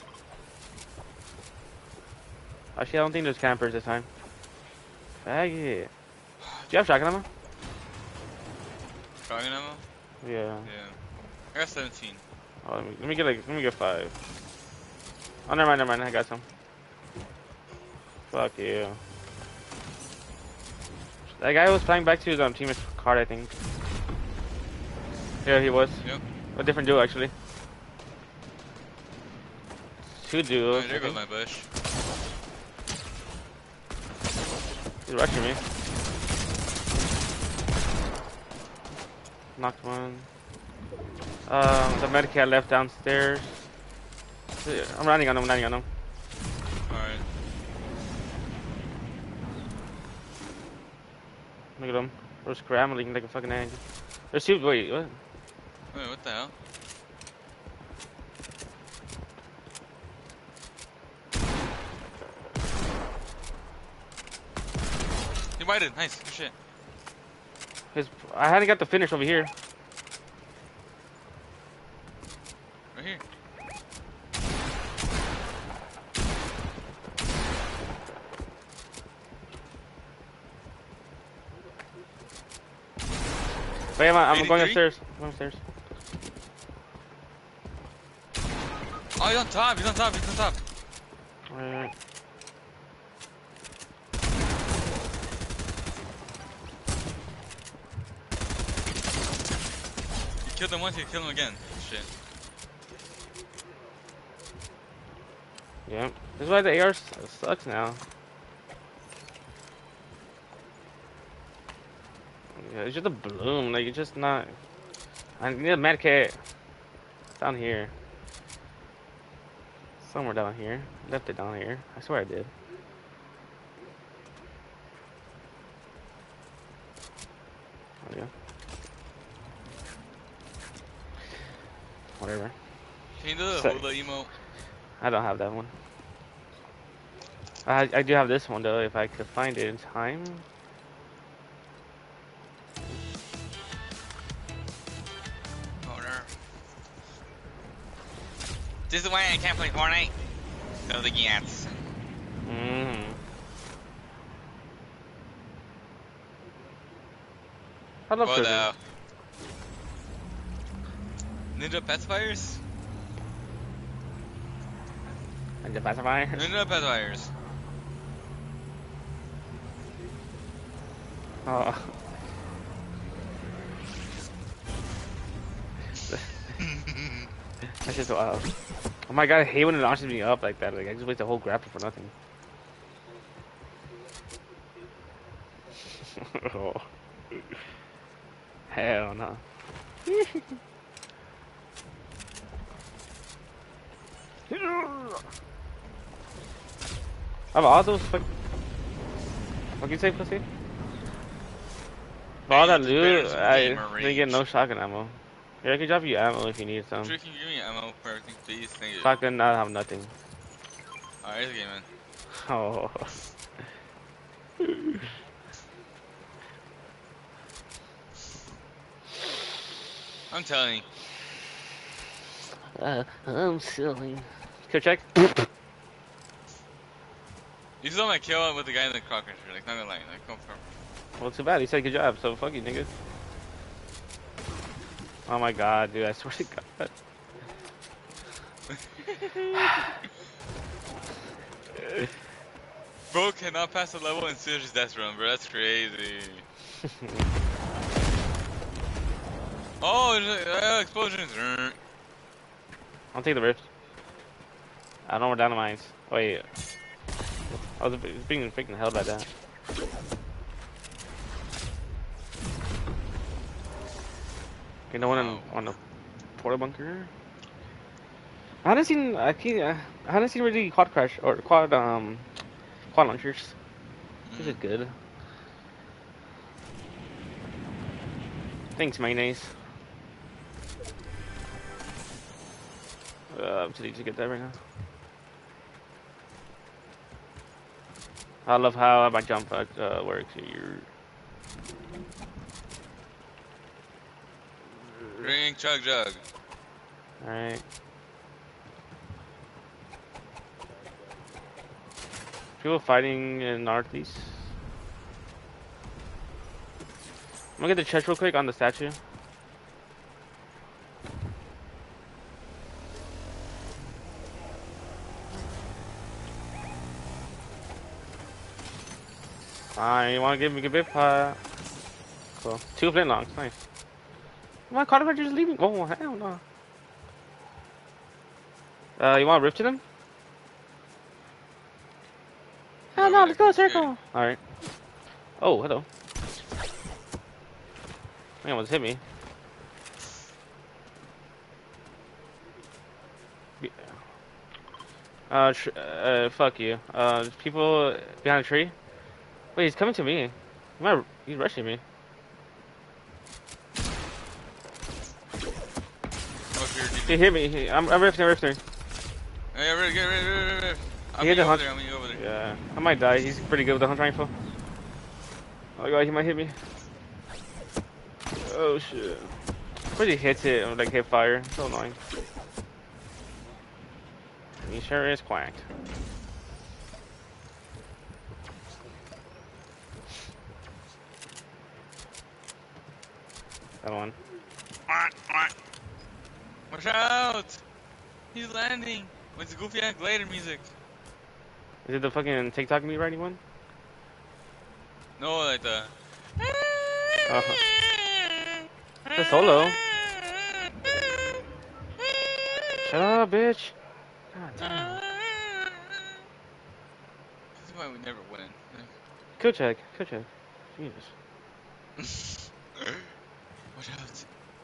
B: Actually, I don't think there's campers this time. Faggot. Do you have shotgun ammo?
A: Shotgun ammo?
B: Yeah.
A: Yeah. I got 17.
B: Oh, let me get 5. Oh, never mind. I got some. Fuck you. That guy was flying back to his teammate's card, I think. Yeah, he was.
A: Yep.
B: A different duo, actually. 2 duos.
A: Oh, there goes my bush.
B: He's rushing me. Knocked one. The medkit left downstairs. I'm landing on him.
A: Alright.
B: Look at him. We're scrambling like a fucking egg. There's 2. Wait, what?
A: Wait, what the hell? He whited. Nice. Good shit.
B: I hadn't got the finish over here.
A: Right here.
B: Wait, I'm going
A: 83?
B: upstairs. I'm going upstairs.
A: Oh, he's on top. He's on top. He's on top.
B: Alright.
A: You killed him once, you kill him again. Shit.
B: Yep. This is why the AR sucks now. Yeah, it's just a bloom. Like, it's just not. I need a medkit. Down here. Somewhere down here. Left it down here. I swear I did. There we go. Whatever.
A: Can you do the
B: Sick.
A: Hula emote?
B: I don't have that one. I do have this one though, if I could find it in time.
A: Corner. This is why I can't play Fortnite. No, the Gants.
B: Mm. I love
A: What
B: children.
A: Ninja Pacifiers?
B: And the pacifier.
A: Ninja Pacifiers.
B: Oh. That's just wild. Oh my god, I hate when it launches me up like that. Like I just waste the whole grapple for nothing. Oh. Hell no. I've also what can you say, pussy? For all that loot, I didn't get no shotgun ammo. Yeah, I could drop you ammo if you need some.
A: Sure, can you give me ammo for everything, please? Thank you.
B: Shotgun, I have nothing.
A: Alright, here's a game, man.
B: Oh.
A: I'm telling you.
B: I'm silly. Go check.
A: You saw my kill with the guy in the crocker shirt, like, not gonna lie, like, confirm.
B: Well, too bad. He said good job, so fuck you, nigga. Oh my god, dude, I swear to god.
A: Bro cannot pass a level in Serious Death Run, bro, that's crazy. Oh, explosions.
B: I'll take the rift. I don't know where down the mines. Wait. I was being freaking held by that. Okay, no one on the portal bunker. I hadn't seen really quad crash or quad launchers. This is
A: Mm.
B: good. Thanks, mayonnaise. I'm too deep to get that right now. I love how my jump works.
A: Drink chug jug.
B: Alright. People fighting in northeast. I'm gonna get the chest real quick on the statue. Fine, you wanna give me a bit pot? Cool. 2 flintlocks, nice. My Carter just leaving. Oh hell no. You want to rift to them? Hell no, let's go circle. Alright. Oh, hello. He almost hit me. Fuck you. There's people behind a tree. Wait, he's coming to me. He's rushing me. He hit me. I'm rifting.
A: Hey, get. I'm
B: He hit the
A: over
B: hunt.
A: there. I'm over there.
B: Yeah, I might die. He's pretty good with the hunt rifle. Oh my god, he might hit me. Oh shit. But he hits it and like hit fire. So annoying. He sure is quacked. That one.
A: Watch out! He's landing. With the goofy ass glider music.
B: Is it the fucking TikTok me writing one?
A: No, like the.
B: It's a solo. Shut up, bitch. God damn.
A: This is why we never win.
B: Kill check. Jesus.
A: Watch out.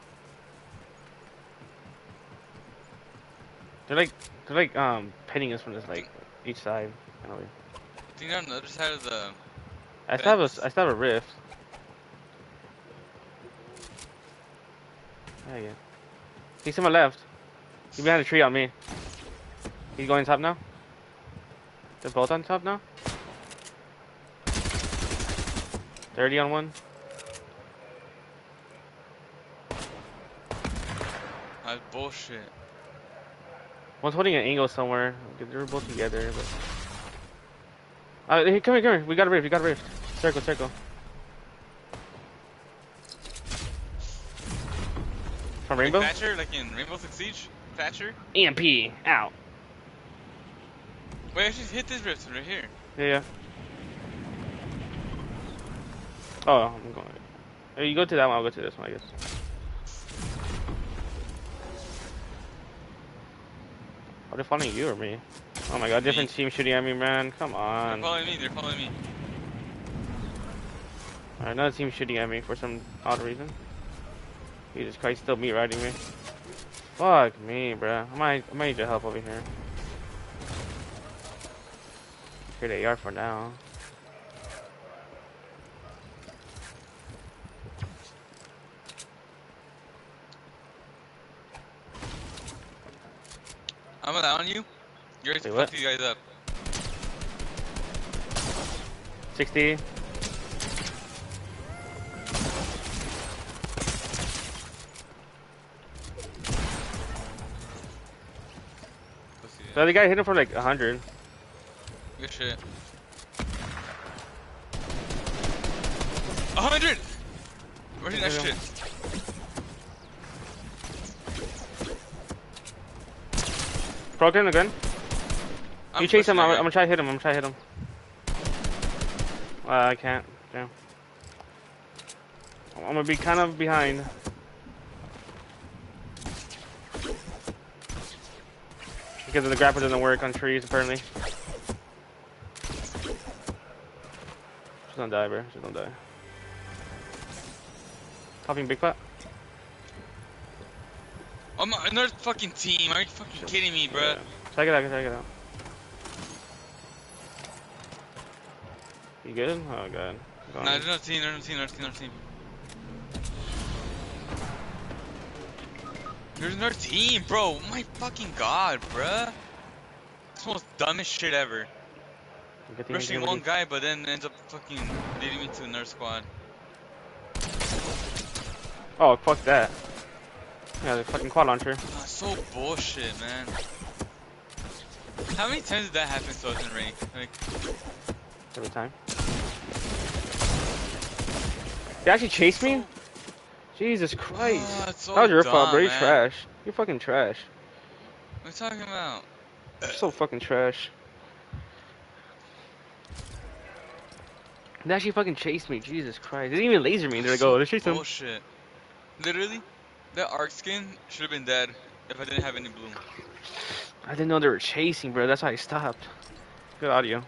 B: They're like pinning us from this like each side. I know.
A: I think they're on the other side of the.
B: I still have a rift. There you go. He's to my left. He's behind a tree on me. He's going top now. They're both on top now. 30 on one.
A: That's bullshit.
B: One's holding an angle somewhere. They're both together. But... hey, come here. We got a rift. Circle. From Rainbow?
A: Like Thatcher, like in Rainbow Six Siege? Thatcher?
B: EMP, out.
A: Wait, I just hit this rift right here.
B: Yeah. Oh, I'm going. You go to that one, I'll go to this one, I guess. Are they following you or me? Oh my god, different team shooting at me, man. Come on.
A: They're following me.
B: Alright, another team shooting at me for some odd reason. Jesus Christ, still meat riding me. Fuck me, bruh. I might need your help over here. Here they are for now.
A: I'm allowing you. You're ready to fuck these guys up.
B: 60. The other guy hit him for like 100.
A: Good shit. 100! Where's that shit?
B: Broken again. You chase him. I'm gonna try to hit him. I can't. Damn. I'm gonna be kind of behind. Because the grapple doesn't work on trees, apparently. She's gonna die, bro. She's gonna die. Popping big pot.
A: I'm another fucking team. Are you fucking kidding me, bruh?
B: Yeah. Check it out, check it out. You good? Oh god.
A: Nah, there's another team, another team. There's another team, bro. Oh my fucking god, bruh. It's the most dumbest shit ever. Rushing one guy, but then ends up fucking leading me to another squad.
B: Oh, fuck that. Yeah, the fucking quad launcher.
A: Oh, so bullshit, man. How many times did that happen so it's in rank? Like,
B: every time. They actually chased me? Jesus Christ.
A: that's so
B: that was your
A: dumb,
B: fault, bro. You're
A: man.
B: trash. You're fucking trash.
A: What are you talking about?
B: You're so fucking trash. They actually fucking chased me. Jesus Christ. They didn't even laser me. They're like, oh, they chased him.
A: Bullshit. Literally, that arc skin should have been dead if I didn't have any bloom.
B: I didn't know they were chasing, bro. That's why I stopped. Good audio.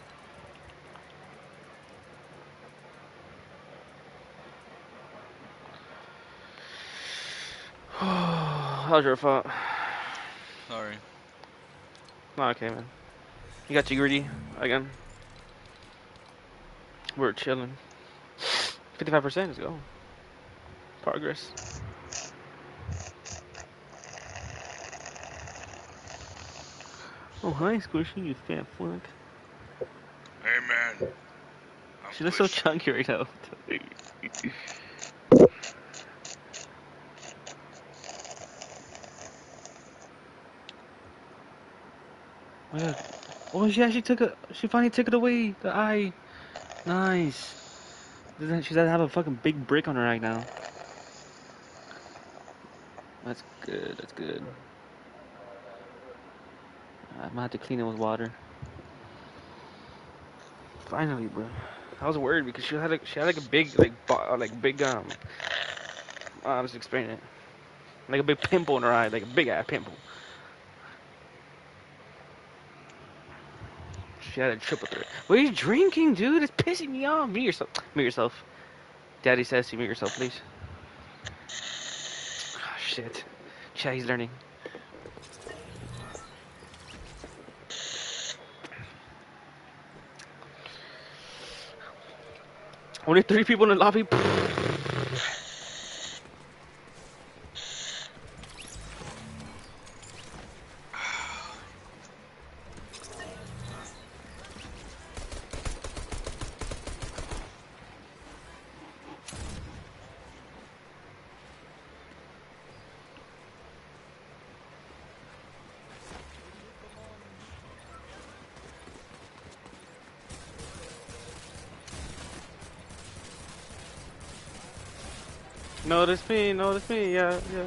B: That was your fault.
A: Sorry.
B: Oh, okay, man. You got you greedy again. We're chilling. 55%. Let's go. Progress. Oh, hi, Squishy, you fat fuck.
A: Hey, man.
B: She looks so chunky right now. Oh, she actually took it. She finally took it away. The eye. Nice. She doesn't have a fucking big brick on her right now. That's good. That's good. I'm gonna have to clean it with water. Finally, bro. I was worried because she had like a big I'll just explain it. Like a big pimple in her eye, like a big ass pimple. She had a triple threat. What are you drinking, dude? It's pissing me off. Mute yourself. Mute yourself. Daddy says to mute yourself, please. Oh, shit. Chat, he's learning. Only 3 people in the lobby. Notice me, yeah, yeah.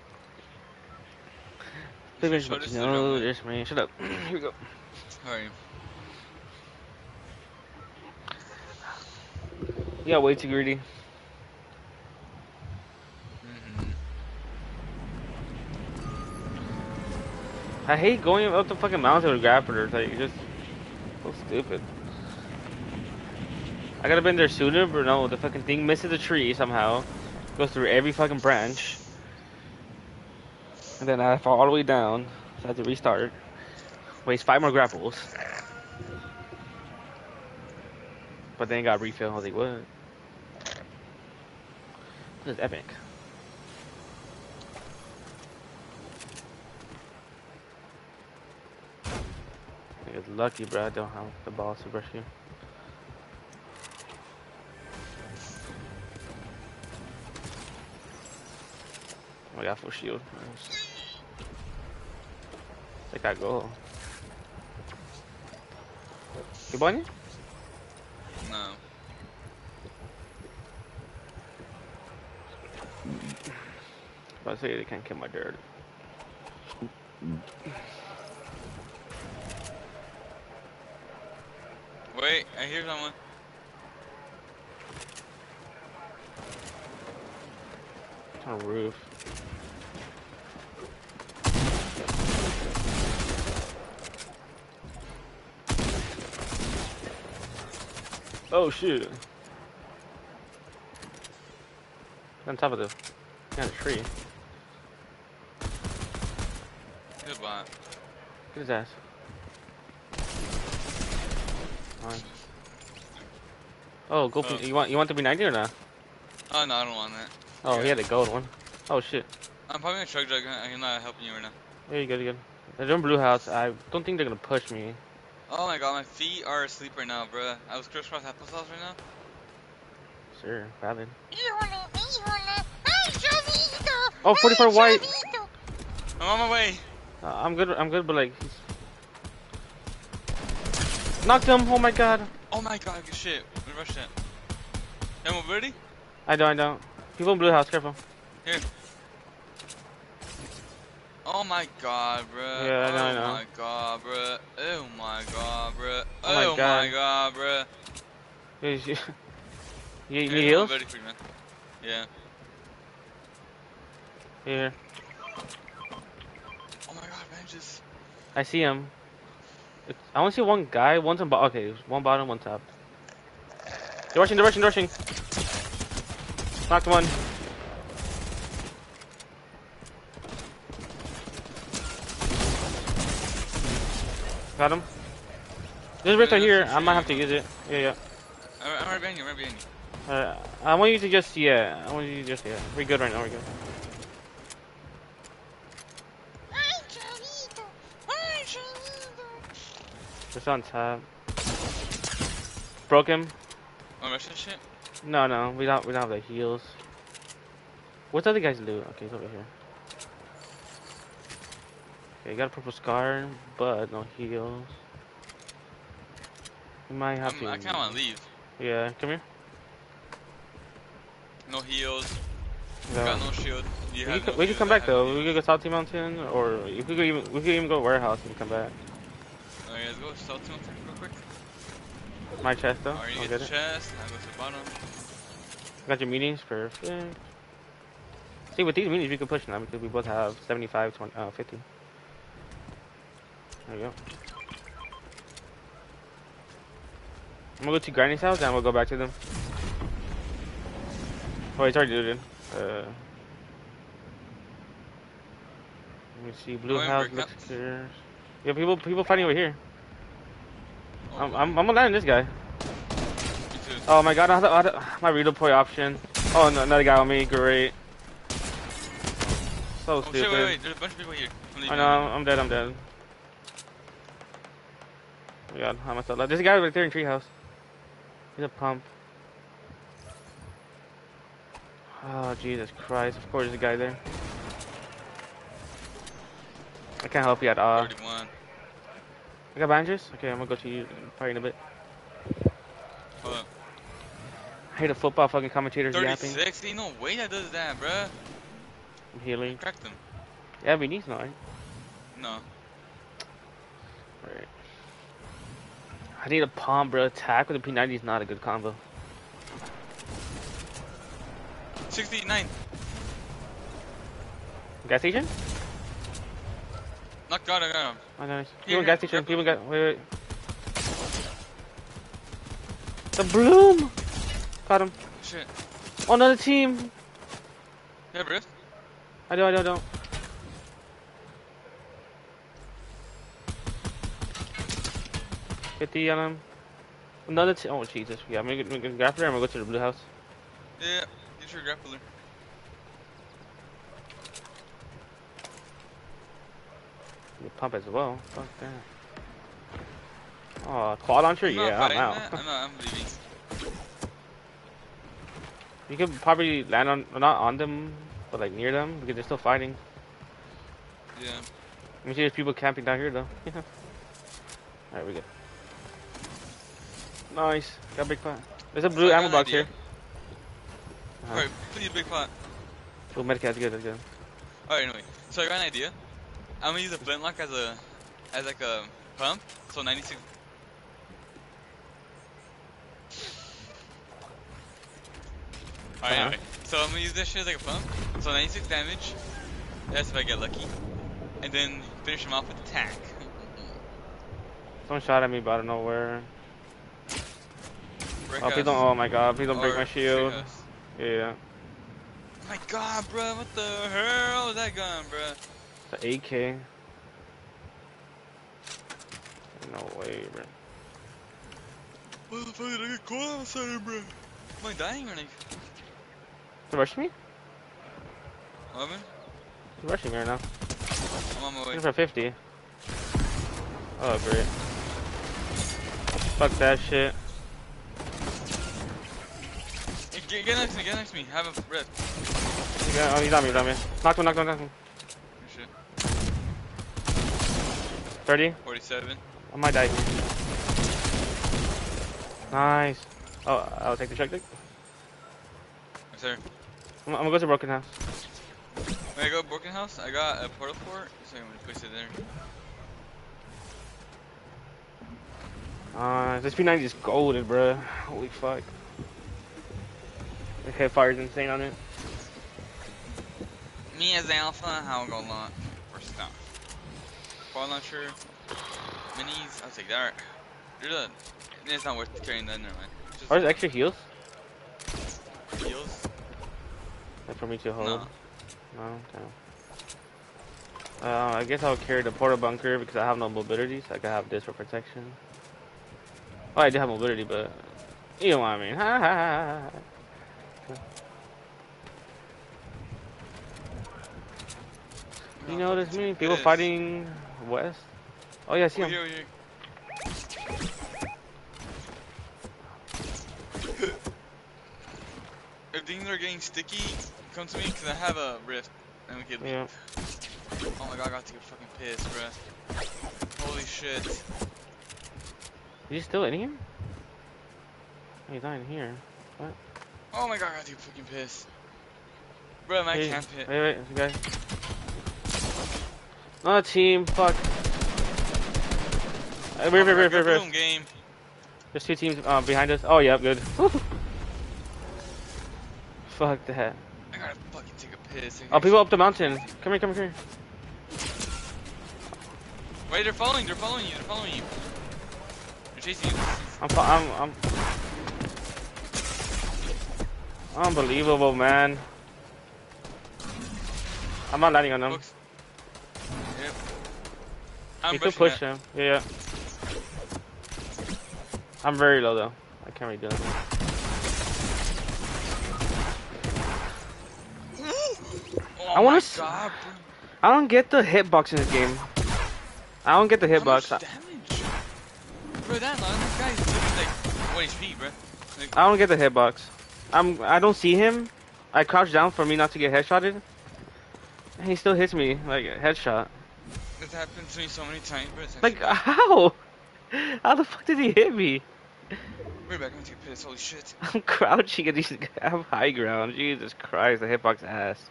B: Notice me. Shut up. Here we go.
A: Sorry.
B: Yeah, way too greedy. I hate going up the fucking mountain with grapplers. Like, just so stupid. I could have been there sooner, but no, the fucking thing misses the tree somehow. Goes through every fucking branch. And then I fall all the way down. So I have to restart. Waste 5 more grapples. But then got refill. I was like, what? This is epic. I get lucky, bro. I don't have the balls to brush you. I got full shield. Nice. Take that goal. You bunny?
A: No.
B: I say they can't kill my dirt.
A: Wait, I hear someone.
B: It's on a roof. Oh shit. On top of the tree.
A: spot.
B: Get his ass. Nice. Oh, go.
A: Oh.
B: You want to be 90 or not?
A: Oh no, I don't want that.
B: Oh,
A: Yeah.
B: he had a gold one. Oh shit.
A: I'm probably gonna chug jug. I'm not helping you right now.
B: Yeah, you good, you good. They're in blue house. I don't think they're gonna push me.
A: Oh my god, my feet are asleep right now, bruh. I was crisscross applesauce right now.
B: Sure, valid. Oh, 44 white.
A: I'm on my way.
B: I'm good, but like, he's... Knocked him. Oh my god.
A: Oh my god, good shit. We rushed it. You have mobility?
B: I don't. People in blue house, careful.
A: Here. Oh my god, bruh.
B: Yeah, I know.
A: Oh my god, bruh. Oh my god, bruh.
B: Oh my
A: Oh
B: God.
A: my god, bruh.
B: You need
A: Here's
B: heals?
A: mobility for you, man. Yeah.
B: Here.
A: Oh my god, man, just.
B: I see him. I only see one guy. One's on bottom. Okay, one bottom, one top. They're rushing. Knocked one. Got him. There's a rift right here. I might have to use it. Yeah.
A: I'm right behind you,
B: I want you to just, yeah. We're good right now, we're good. Just on top. Broke him.
A: Want to rush that shit?
B: No, we don't have the heals. What's the other guy's loot? Okay, he's over here. Okay, got a purple scar, but no heals. We might have to.
A: I kinda wanna leave.
B: Yeah, come here.
A: No heals.
B: No.
A: Got no shield.
B: We could come back though. We could go Salty Mountain, or we could even go warehouse and come back.
A: Alright, let's go Salty Mountain real quick.
B: My chest though.
A: Alright, you
B: I'll
A: get
B: get
A: the
B: it.
A: chest. I go to the bottom.
B: Got your meetings, perfect. See, with these meetings we can push now because we both have 75, 20, 50. There you go. I'm gonna go to Granny's house and we'll go back to them. Oh, it's already looted. Let me see. Blue house looks clear. Yeah, people fighting over here.
A: Oh,
B: I'm gonna land on this guy.
A: me too.
B: Oh my god, I had my redeploy option. Oh, no, another guy on me. Great. So
A: Oh
B: stupid.
A: shit, wait. There's a bunch of people here.
B: I know, I'm dead. Oh my god, how am I still alive? There's a guy right there in treehouse. He's a pump. Oh, Jesus Christ. Of course there's a guy there. I can't help you at all.
A: 31.
B: I got bandages? Okay, I'm gonna go to you probably in a bit.
A: Hold up.
B: I hate a football fucking commentators yapping.
A: 36? Ain't no way that does that, bruh.
B: I'm healing.
A: Cracked them.
B: Yeah, we need some, right?
A: No.
B: Alright. I need a palm, bro. Attack with a P90 is not a good combo.
A: 69.
B: Gas station?
A: I got him.
B: Oh, nice.
A: Here,
B: People in gas
A: here,
B: station.
A: grab
B: People wait. The bloom! Got him.
A: Shit.
B: Oh, another team!
A: Yeah, bro.
B: I don't. Get the another team. Oh, Jesus. Yeah, I'm gonna grab her and we'll go to the blue house.
A: Yeah, use your grappler.
B: You pump as well. Fuck that. Oh, quad launcher? Yeah, I'm out.
A: I'm leaving.
B: You could probably land on, not on them, but like near them, because they're still fighting.
A: Yeah.
B: Let me see there's people camping down here though. Alright, we good. Nice. Got a big pot. There's a blue
A: So I got
B: ammo
A: an
B: box
A: idea.
B: here.
A: Alright, put your big pot.
B: Oh, medicat's good, that's good.
A: Alright, anyway. So I got an idea. I'm gonna use a flintlock as like a pump. So 96. Alright, anyway. So I'm gonna use this shit as like a pump. So 96 damage. That's if I get lucky. And then finish him off with attack.
B: Someone shot at me, but I don't know where.
A: Break
B: Oh, please
A: us.
B: don't, oh my god, please don't break
A: Or
B: my shield.
A: shoot us.
B: Yeah.
A: My god, bro, what the hell is that gun, bro?
B: The AK. No way, bro.
A: What the fuck did I get cold outside, bro? Am I dying or like?
B: You rushing me?
A: 11?
B: You rushing me right now?
A: I'm on my way.
B: Looking for 50. Oh, great. Fuck that shit.
A: Hey, get next to me, get next to me. Have a red.
B: Yeah, oh, he's on me, knock him, knock him.
A: Oh, shit.
B: 30.
A: 47.
B: I might die. Nice. Oh, I'll take the check.
A: Yes, sir.
B: I'm gonna go to Broken House.
A: When I go Broken House, I got a portal fort, so I'm gonna place it there.
B: This P90 is golden, bro. Holy fuck. The hipfire's insane on it.
A: Me as Alpha, how I'm gonna launch or stuff. Fire launcher, minis, I'll take that. It's not worth carrying that, never mind.
B: Are there extra heals?
A: Heals?
B: Like for me to hold?
A: No.
B: No, okay. I guess I'll carry the portal bunker because I have no mobility, so I can have this for protection. Oh, I do have mobility, but you know what I mean. Ha ha ha. You know what this means? People fighting west? Oh yeah, I see him.
A: Here. If things are getting sticky, come to me because I have a rift and we can leave.
B: Yeah.
A: Oh my god, I got to get fucking pissed, bruh. Holy shit.
B: Is he still in here? Oh, he's not in here. What?
A: Oh my god, I got to get fucking pissed. Bruh, my camp hit.
B: Wait, guys. Oh, team, fuck. River.
A: Game.
B: There's two teams behind us. Oh, yeah, good. Fuck that.
A: I gotta fucking take a piss.
B: Oh, people up the mountain. Come here.
A: Wait, they're following you. They're chasing you.
B: I'm unbelievable, man. I'm not landing on them.
A: Books. Yep. I'm
B: You could push
A: them.
B: him. Yeah. I'm very low though. I can't really do anything.
A: Oh
B: I want
A: to. God, bro.
B: I don't get the hitbox in this game. I don't get the hitbox.
A: How much damage? Bro, this guy's literally like 1 HP, bro. Like,
B: I don't get the hitbox. I don't see him. I crouch down for me not to get headshotted. And he still hits me like a headshot.
A: this happened to me so many times, bro.
B: Like how? How the fuck did he hit me?
A: We're back, I'm gonna take a piss, holy shit.
B: I'm crouching and these guys have high ground. Jesus Christ, the hitbox ass.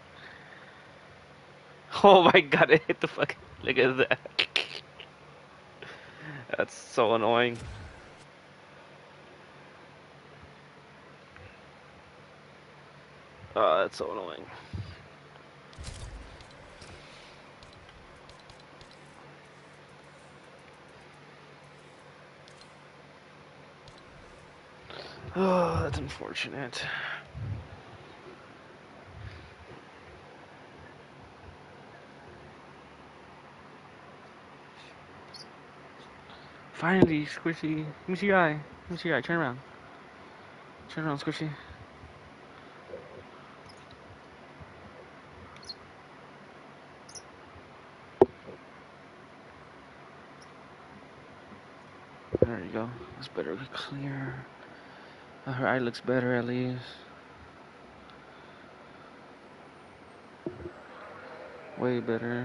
B: Oh my god, it hit the fucking. Look at that. That's so annoying. Oh, that's so annoying. Oh, that's unfortunate. Finally, Squishy. Let me see your eye. Turn around. Squishy. There you go. It's better clear. Her eye looks better at least. Way better.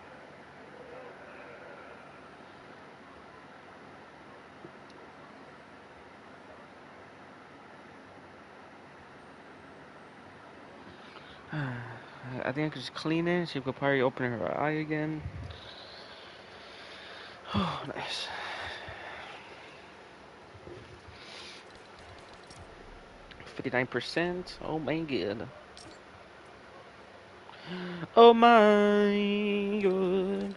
B: I think I could just clean it. She could probably open her eye again. Oh, nice. %. Oh my god. Oh my god.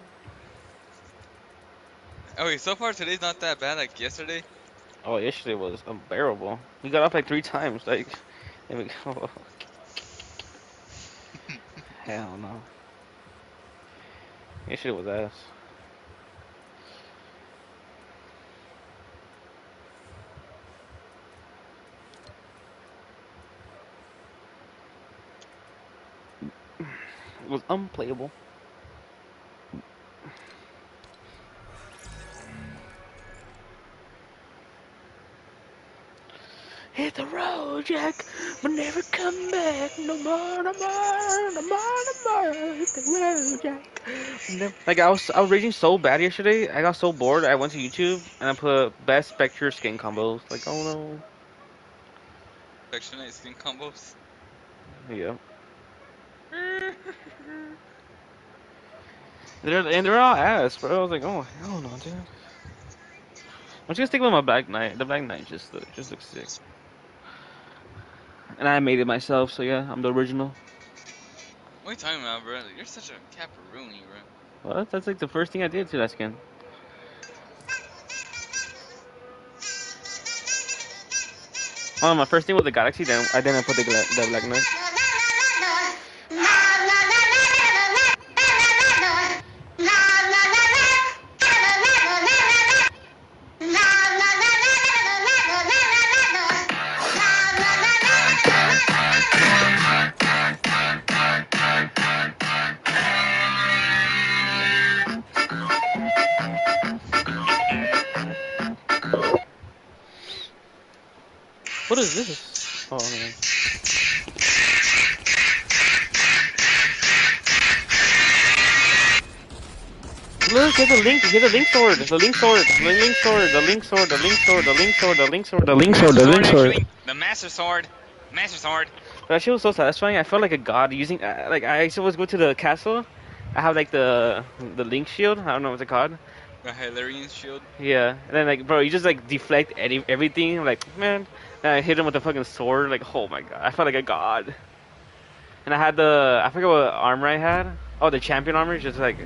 A: Okay, so far today's not that bad like yesterday.
B: Oh, yesterday was unbearable. We got up like 3 times. Like, and we, oh. Hell no. Yesterday was ass. It was unplayable. Hit the road, Jack, but never come back. No more, no more, no more, no more. Hit the road, Jack. Like I was raging so bad yesterday. I got so bored. I went to YouTube and I put best Spectre skin combos. Like, oh no.
A: Section 8 skin combos.
B: Yeah. They're all ass, bro. I was like, oh hell no, dude. I'm just gonna stick with my Black Knight. The Black Knight just looks sick. And I made it myself, so yeah, I'm the original.
A: What are you talking about, bro? You're such a caparoonie, bro.
B: What? That's like the first thing I did to that skin. Oh, my first thing was the Galaxy, then I put the Black Knight. What is this? Oh man. Look, here's a link. Here's a link sword. The link sword. The link sword. The link sword. The link sword. The link sword. The link sword. The link sword. The link sword.
A: The master sword. Master sword.
B: That shit was so satisfying. I felt like a god using. Like I used to always go to the castle. I have like the link shield. I don't know what's it called.
A: The Hilarion shield.
B: Yeah, and then like, bro, you just like deflect everything. Like, man, and I hit him with the fucking sword. Like, oh my god, I felt like a god. And I had I forget what armor I had. Oh, the champion armor, just like.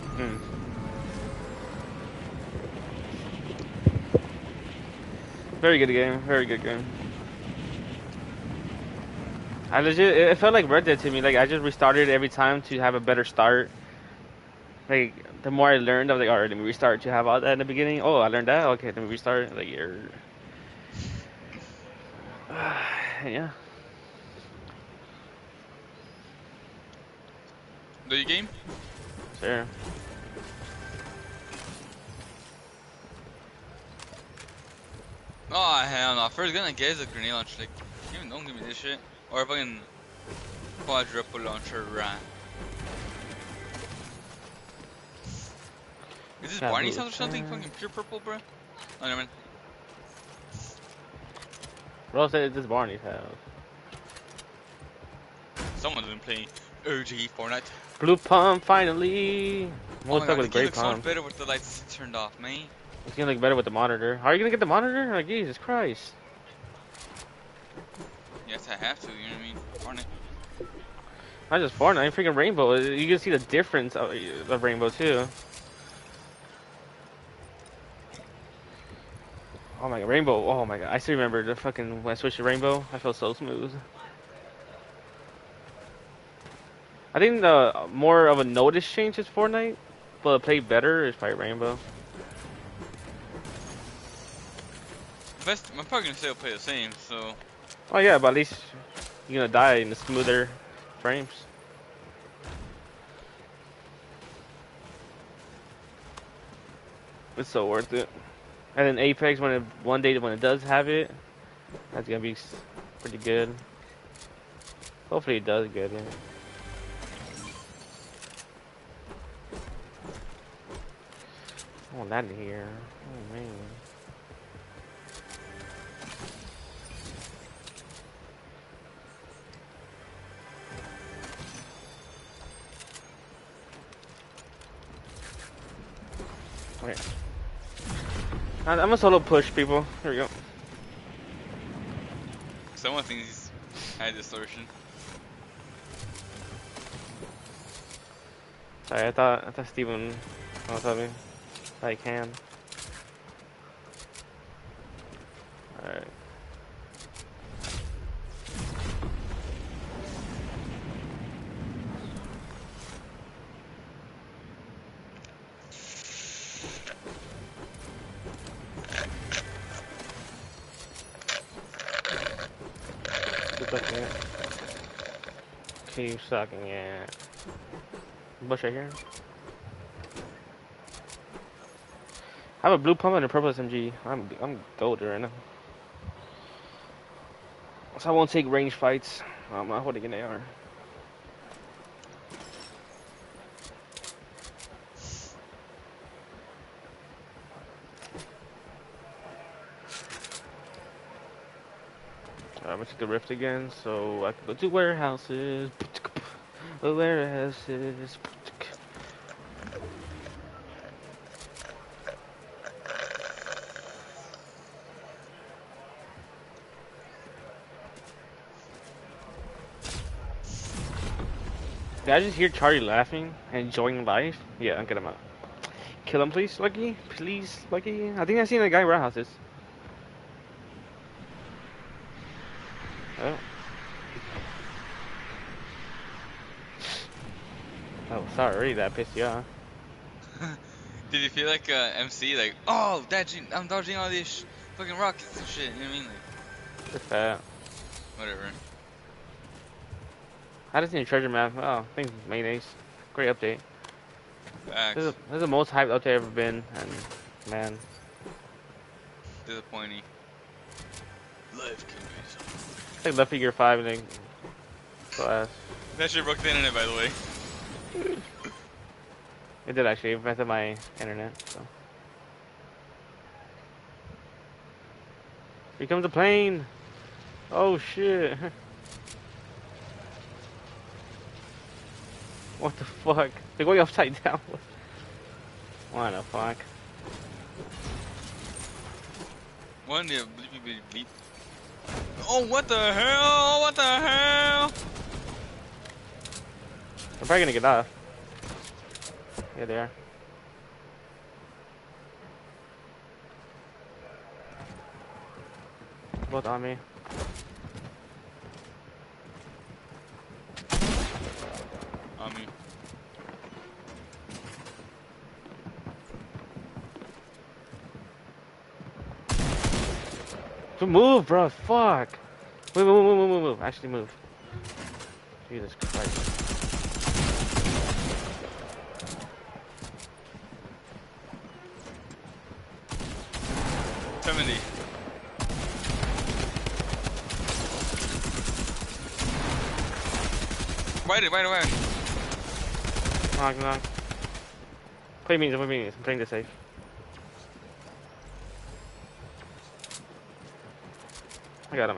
B: Very good game. Very good game. I legit, it felt like Red Dead to me. Like I just restarted every time to have a better start. Like the more I learned, I was like, alright, let me restart to have all that in the beginning. Oh, I learned that. Okay, let me restart. Like you're. Yeah.
A: Do you game?
B: Sure.
A: Oh hell no! First gonna get is a grenade launcher. Like, don't give me this shit. Or a fucking quadruple launcher, right? Is this Barney's house or something? Fucking pure purple, bro. Oh, never mind.
B: Bro said it's this Barney's house.
A: Someone's been playing OG Fortnite.
B: Blue pump finally.
A: Oh my god,
B: with
A: it
B: gray
A: looks so
B: pump.
A: much better with the lights turned off, man.
B: It's gonna look better with the monitor. How are you gonna get the monitor? Like Jesus Christ.
A: Yes, I have to. You know what I mean? Fortnite.
B: Not just Fortnite, freaking Rainbow. You can see the difference of Rainbow too. Oh my god, Rainbow. Oh my god, I still remember the fucking when I switched to Rainbow. I felt so smooth. I think the more of a notice change is Fortnite, but play better is probably Rainbow.
A: I'm probably gonna still play the same, so.
B: Oh yeah, but at least you're gonna die in the smoother frames. It's so worth it. And then Apex, one day when it does have it, that's gonna be pretty good. Hopefully it does good. Yeah. Oh, not in here. Oh man. Okay. I'm a solo push, people. Here we go.
A: Someone thinks he's high distortion.
B: Sorry, I thought Steven was telling me I can. Alright. Keep sucking it. Bush right here. I have a blue pump and a purple SMG. I'm gold right now. So I won't take range fights. I'm not holding an AR. I'm gonna take the rift again, so I can go to warehouses. Warehouses. Did I just hear Charlie laughing and enjoying life? Yeah, I'll get him out. Kill him, please, Lucky. Please, Lucky. I think I seen a guy in warehouses. Oh. Oh, sorry, that pissed you off.
A: Did you feel like MC? Like, oh, I'm dodging all these fucking rockets and shit. You know what I mean? Like,
B: Just that.
A: whatever.
B: I just need a treasure map. Oh, thanks, mayonnaise. Great update. This is the most hyped update I've ever been, and man.
A: Disappointing. Life can be so.
B: It's like Left Figure 5 and then class.
A: That shit broke the internet, by the way.
B: It did actually. It messed up my internet, so. Here comes a plane! Oh shit! What the fuck? They're going upside down. What the fuck?
A: One, yeah, bleep, bleep, bleep. Oh, what the hell? What the hell?
B: They're probably gonna get off. Yeah, they are. Both on me.
A: On me.
B: Move, bro. Fuck. Move. Actually, move. Jesus Christ.
A: 70. Wait.
B: Knock. Play means. I'm playing this safe. I got him.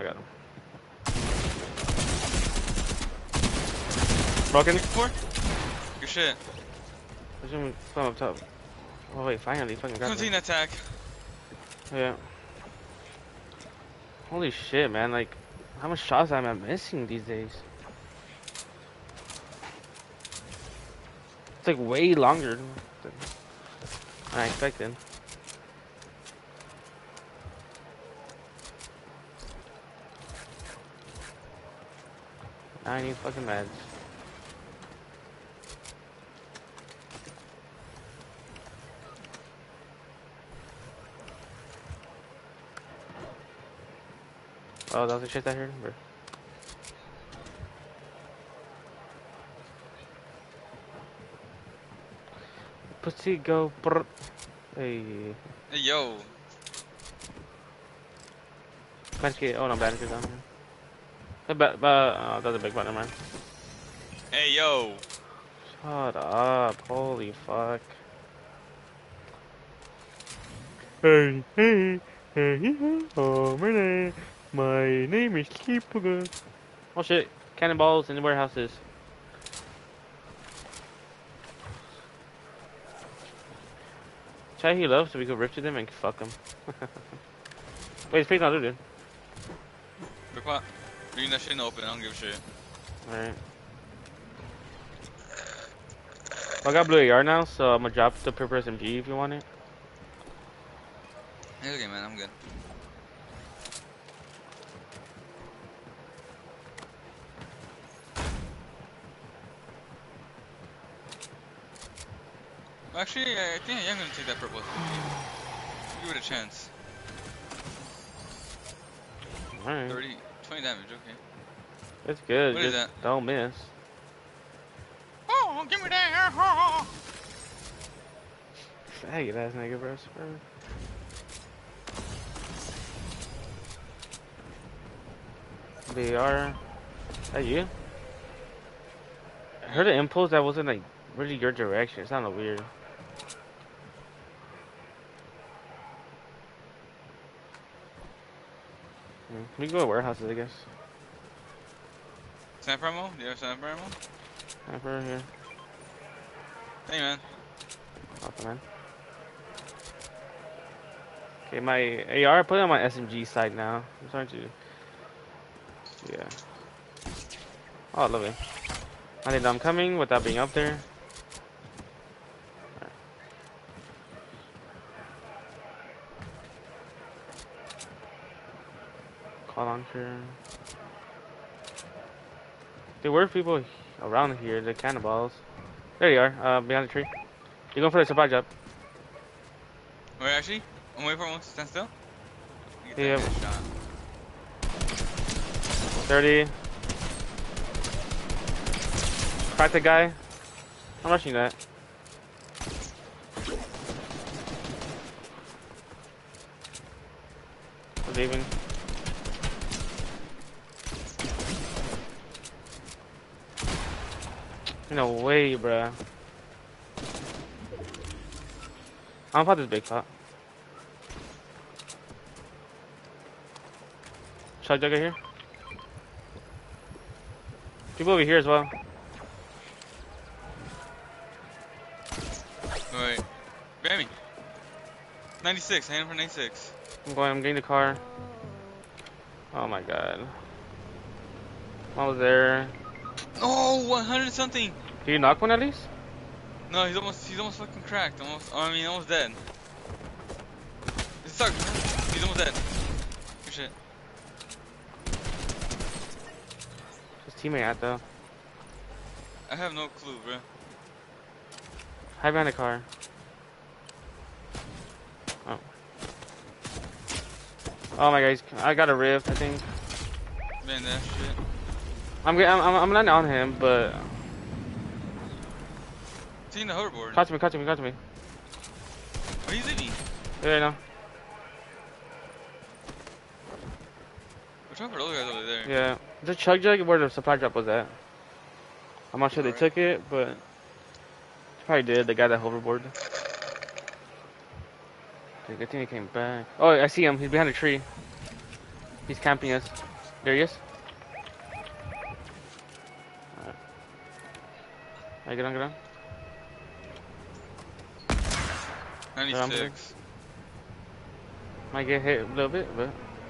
B: Broken.
A: Good shit.
B: There's him from up top. Oh wait, finally, fucking got him.
A: 17 attack.
B: Yeah. Holy shit, man! Like, how much shots am I missing these days? It's like way longer than I expected. I need fucking meds. Oh, that was the shit I heard? Or... Pussy go brr. Hey.
A: Hey, yo.
B: Medkit. Oh no, bandage down here. Oh, that's a big button, man.
A: Hey, yo.
B: Shut up. Holy fuck. Hey, oh my name is Sleepugger. Oh shit, cannonballs in the warehouses. Try heal up so we could rip to them and fuck them. Wait, it's pretty not dude.
A: Quick pot. Leaving that shit open, I don't give a shit.
B: Alright. Well, I got blue AR now, so I'm gonna drop the purple SMG if you want it.
A: Hey, okay, man, I'm good. Actually, I think I am gonna take that purple. Give it a chance.
B: Alright.
A: 20 damage, okay.
B: It's good.
A: What
B: just
A: is that?
B: don't miss.
A: Oh! Oh, give me that.
B: Faggot ass nigga, bro. They are. That you? I heard an impulse that wasn't like really your direction. It sounded weird. We can go to warehouses, I guess.
A: Sniper ammo? Do you have sniper ammo?
B: Sniper here.
A: Hey, man.
B: Awesome, man. Okay, my AR, I put it on my SMG side now. I'm starting to. Yeah. Oh, lovely. I think I'm coming without being up there. Right. Call launcher. There were people around here, the cannonballs. There you are, behind the tree. You're going for the supply drop.
A: Wait, actually? I'm waiting for one to stand still.
B: Yeah.
A: Get that shot.
B: 30. Crack the guy. I'm rushing that. I'm leaving. No way, bruh. I'm pop this big pot. Chug jugger here. People over here as well.
A: Wait. Grab me. 96. Hang for 96.
B: I'm getting the car. Oh my god. I was there.
A: Oh, 100 something.
B: Did you knock one at least?
A: No, he's almost fucking cracked. Almost dead. It sucks, man. He's almost dead. Good shit.
B: His teammate at though.
A: I have no clue, bro.
B: Hide behind the car. Oh. Oh my god, I got a rift, I think.
A: Man, that shit.
B: I'm landing on him, but.
A: Seeing the hoverboard.
B: Catch me.
A: Oh, he's leaving.
B: Yeah, I know.
A: Watch out for those guys over there.
B: Yeah. The chug jug where the supply drop was at. I'm not sure they
A: Alright.
B: took it, but. They probably did, the guy that hoverboard. Okay, good thing he came back. Oh, I see him. He's behind a tree. He's camping us. There he is. Alright. Alright, get on.
A: 96.
B: Might get hit a little bit, but.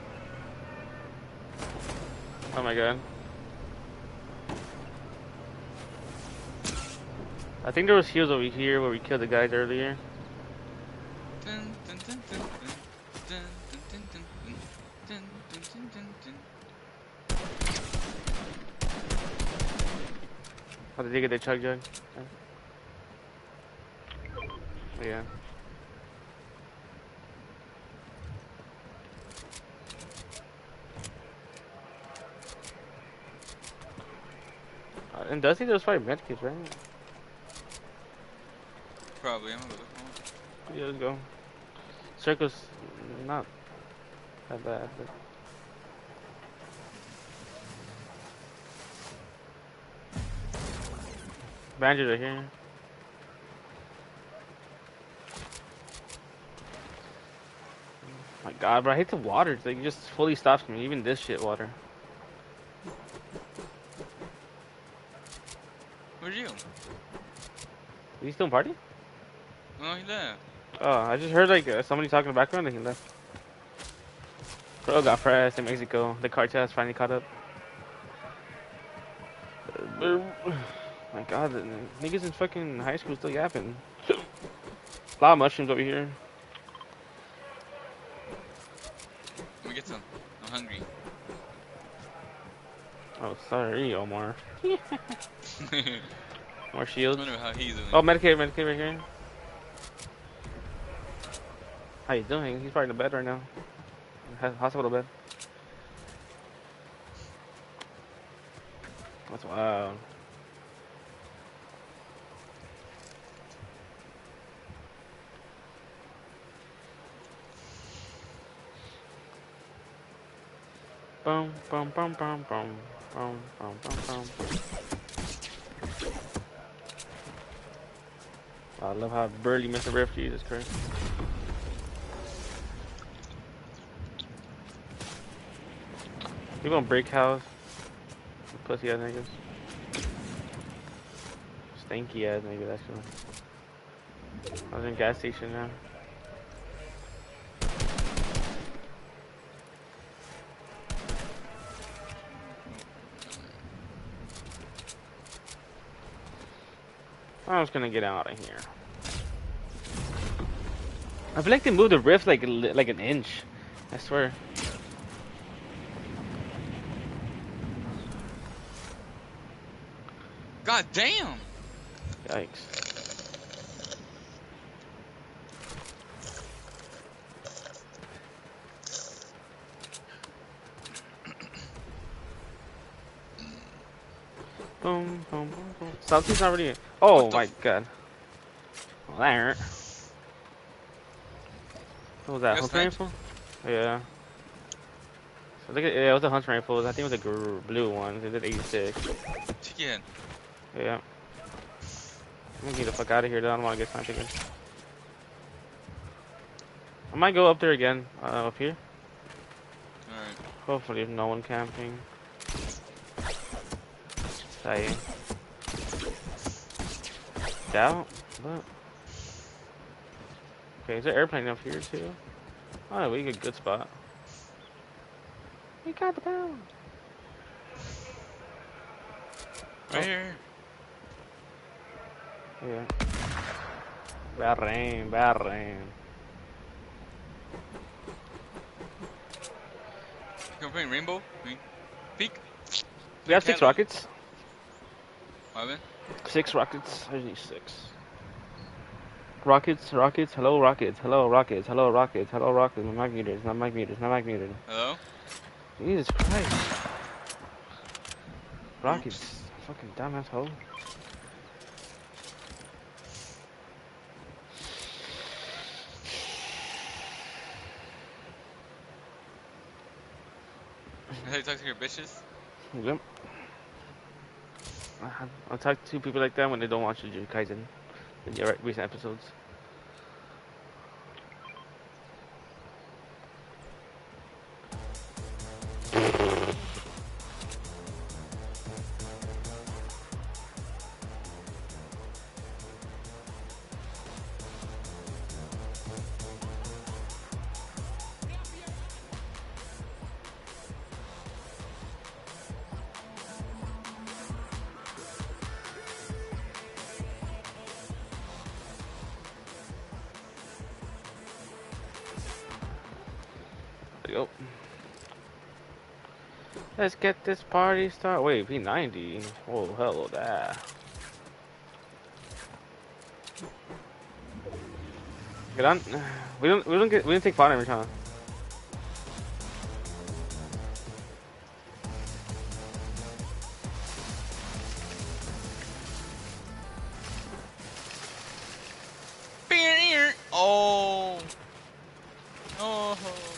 B: Oh my god. I think there was heals over here where we killed the guys earlier. Oh, did they get the chug jug? Yeah. And Dusty, there was probably medkits, right?
A: Probably. I'm gonna go look for one.
B: Yeah, let's go. Circle's not that bad, but. Bandages are here. My god, bro, I hate the water. It's like, it just fully stops me. Even this shit water.
A: Where'd you?
B: Is he still in party?
A: No, he left.
B: Oh, I just heard like somebody talking in the background and he left. Bro got pressed in Mexico. The cartel has finally caught up. My god, the niggas in fucking high school still yapping. A lot of mushrooms over here.
A: Let me get some. I'm hungry.
B: Oh, sorry, Omar. More
A: I
B: shields.
A: wonder how he's doing.
B: Oh, Medicaid right here. How you doing? He's probably in the bed right now. Hospital bed. That's wild. Boom, boom, boom, boom, boom, boom, boom, boom, boom. I love how burly Mr. Riff, Jesus Christ. You gonna break house? Pussy ass niggas. Stanky ass niggas, actually. I was in a gas station now. I'm just gonna get out of here. I feel like they moved the rift like an inch. I swear.
A: God damn!
B: Yikes. Boom, boom, boom, boom. Something's already. Oh my god. Well, that hurt. What was that? Hunter rifle? Yeah. So look at, yeah, it was a hunter rifle. I think it was a blue one. It did 86.
A: Chicken.
B: Yeah. I'm gonna get the fuck out of here though. I don't wanna get sniped again. I might go up there again. Up here.
A: Alright.
B: Hopefully no one camping. Saying. Doubt? But. Okay, is there airplane up here too? Oh, we get a good spot. We got the pound.
A: Right here.
B: Yeah. Bad rain, bad rain.
A: Can we bring rainbow? Peek.
B: We have 6 rockets.
A: What?
B: 6 rockets. I need 6. Rockets, rockets, hello rockets, hello rockets, hello rockets, hello rockets. My mic muted, my mic muted, my mic muted.
A: Hello?
B: Jesus Christ. Rockets. Oops. Fucking dumbass hoe.
A: That's how you talk to your bitches?
B: Yep. I'll talk to people like that when they don't watch Jujutsu Kaisen in the recent episodes. Yep. Let's get this party started. Wait, P90. Oh, hello there. Get on. We didn't take pot every time.
A: Oh. Oh.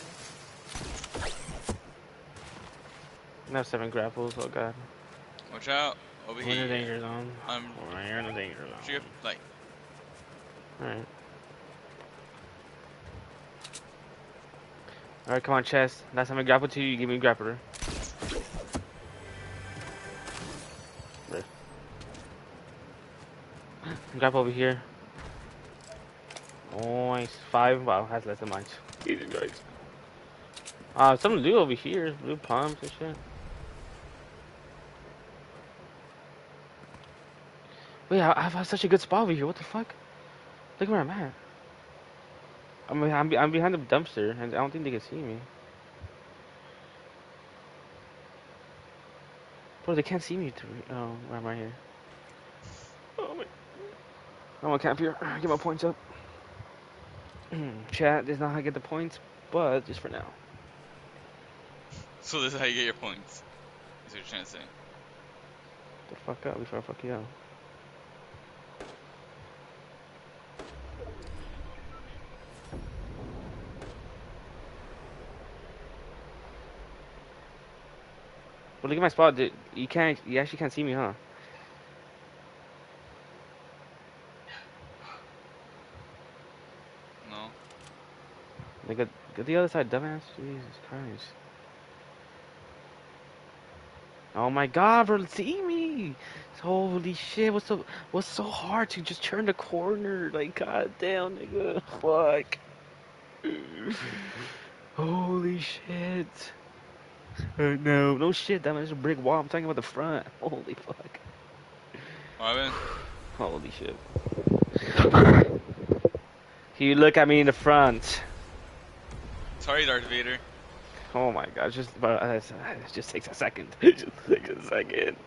B: I have 7 grapples. Oh god.
A: Watch out. Over
B: We're in
A: here.
B: the danger zone.
A: You're
B: in the danger zone.
A: Like.
B: Alright. Alright, come on, chest. Last time I grappled to you, you give me a grappler. Grapple over here. Oh, nice. 5. Wow, that's less than mine. Jesus Christ. Something blue over here. Blue pumps and shit. Wait, I have such a good spot over here. What the fuck? Look where I'm at. I'm behind the dumpster, and I don't think they can see me. Bro, they can't see me. Oh, I'm right here. Oh my. I'm gonna camp here. Get my points up. Chat, this is not how I get the points, but just for now.
A: So this is how you get your points. That's what you're trying to say.
B: The fuck up before I fuck you up. But look at my spot, dude. You actually can't see me, huh?
A: No.
B: Like, get the other side, dumbass. Jesus Christ. Oh my God, bro, see me. Holy shit, what's so hard to just turn the corner? Like, god damn, nigga. Fuck. Holy shit. No shit, that was a brick wall. I'm talking about the front. Holy fuck.
A: Alright,
B: Holy shit. You look at me in the front.
A: sorry, Darth Vader.
B: Oh my God, it just takes a second. It just takes a second.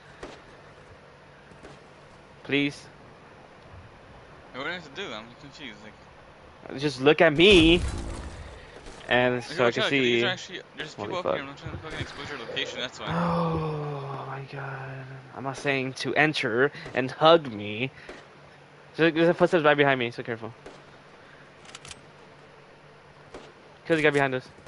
B: Please.
A: Hey, what do I have to do? I'm confused. Like,
B: Just look at me. And
A: okay,
B: so I
A: watch
B: can
A: out, 'cause
B: see.
A: these are actually, there's
B: Holy
A: people up
B: fuck.
A: here. I'm not trying to fucking expose your location. That's why.
B: Oh my God. I'm not saying to enter and hug me. There's a footsteps right behind me, so careful. Kill the guy behind us.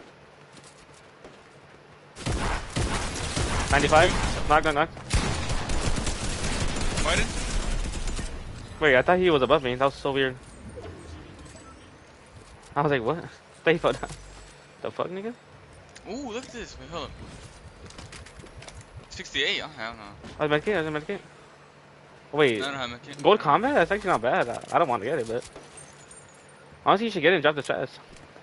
B: 95. Knock.
A: Fighting?
B: Wait, I thought he was above me. That was so weird. I was like, what? I thought he fell down. The fuck, nigga?
A: Ooh, look at this. Wait, hold up. 68? Oh, hell no.
B: I was medkit. Wait,
A: I don't have a kid.
B: gold combat? That's actually not bad. I don't want to get it, but honestly, you should get it and drop the stress.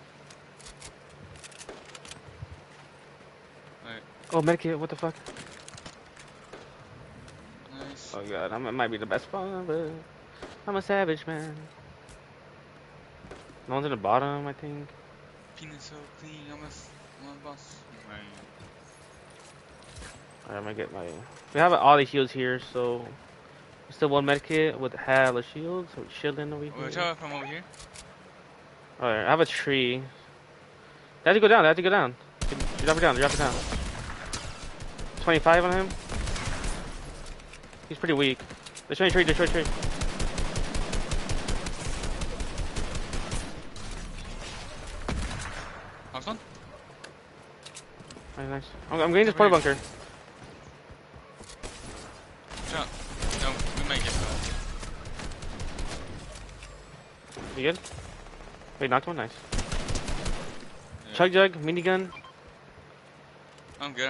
A: Alright.
B: Oh, medkit, what the fuck?
A: Nice.
B: Oh god, it might be the best spawn, but I'm a savage, man. No one's in the bottom, I think.
A: Penis so clean. I'm a boss. Right.
B: Alright, I'm gonna get my... We have all the heals here, so... Still one medkit with hella shields, so we're chilling over here.
A: Watch out from over here.
B: Alright, I have a tree. They have to go down, Drop it down. 25 on him. He's pretty weak. Destroy tree.
A: House one?
B: Nice. I'm getting this porta bunker.
A: Watch out. No, we might get that.
B: You good? Wait, knocked one? Nice.
A: Yeah.
B: Chug jug, minigun.
A: I'm good.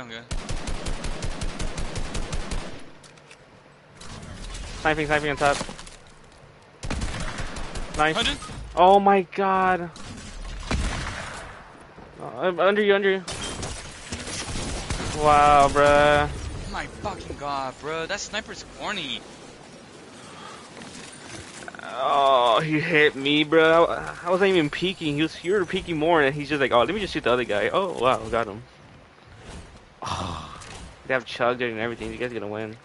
B: Sniping on top. Nice.
A: 100?
B: Oh my god. Under you. Wow, bruh.
A: My fucking god, bro. That sniper's corny.
B: Oh, he hit me, bro. I wasn't even peeking. You were peeking more, and he's just like, oh, let me just shoot the other guy. Oh, wow, got him. Oh, they have chugged it and everything. You guys are gonna win.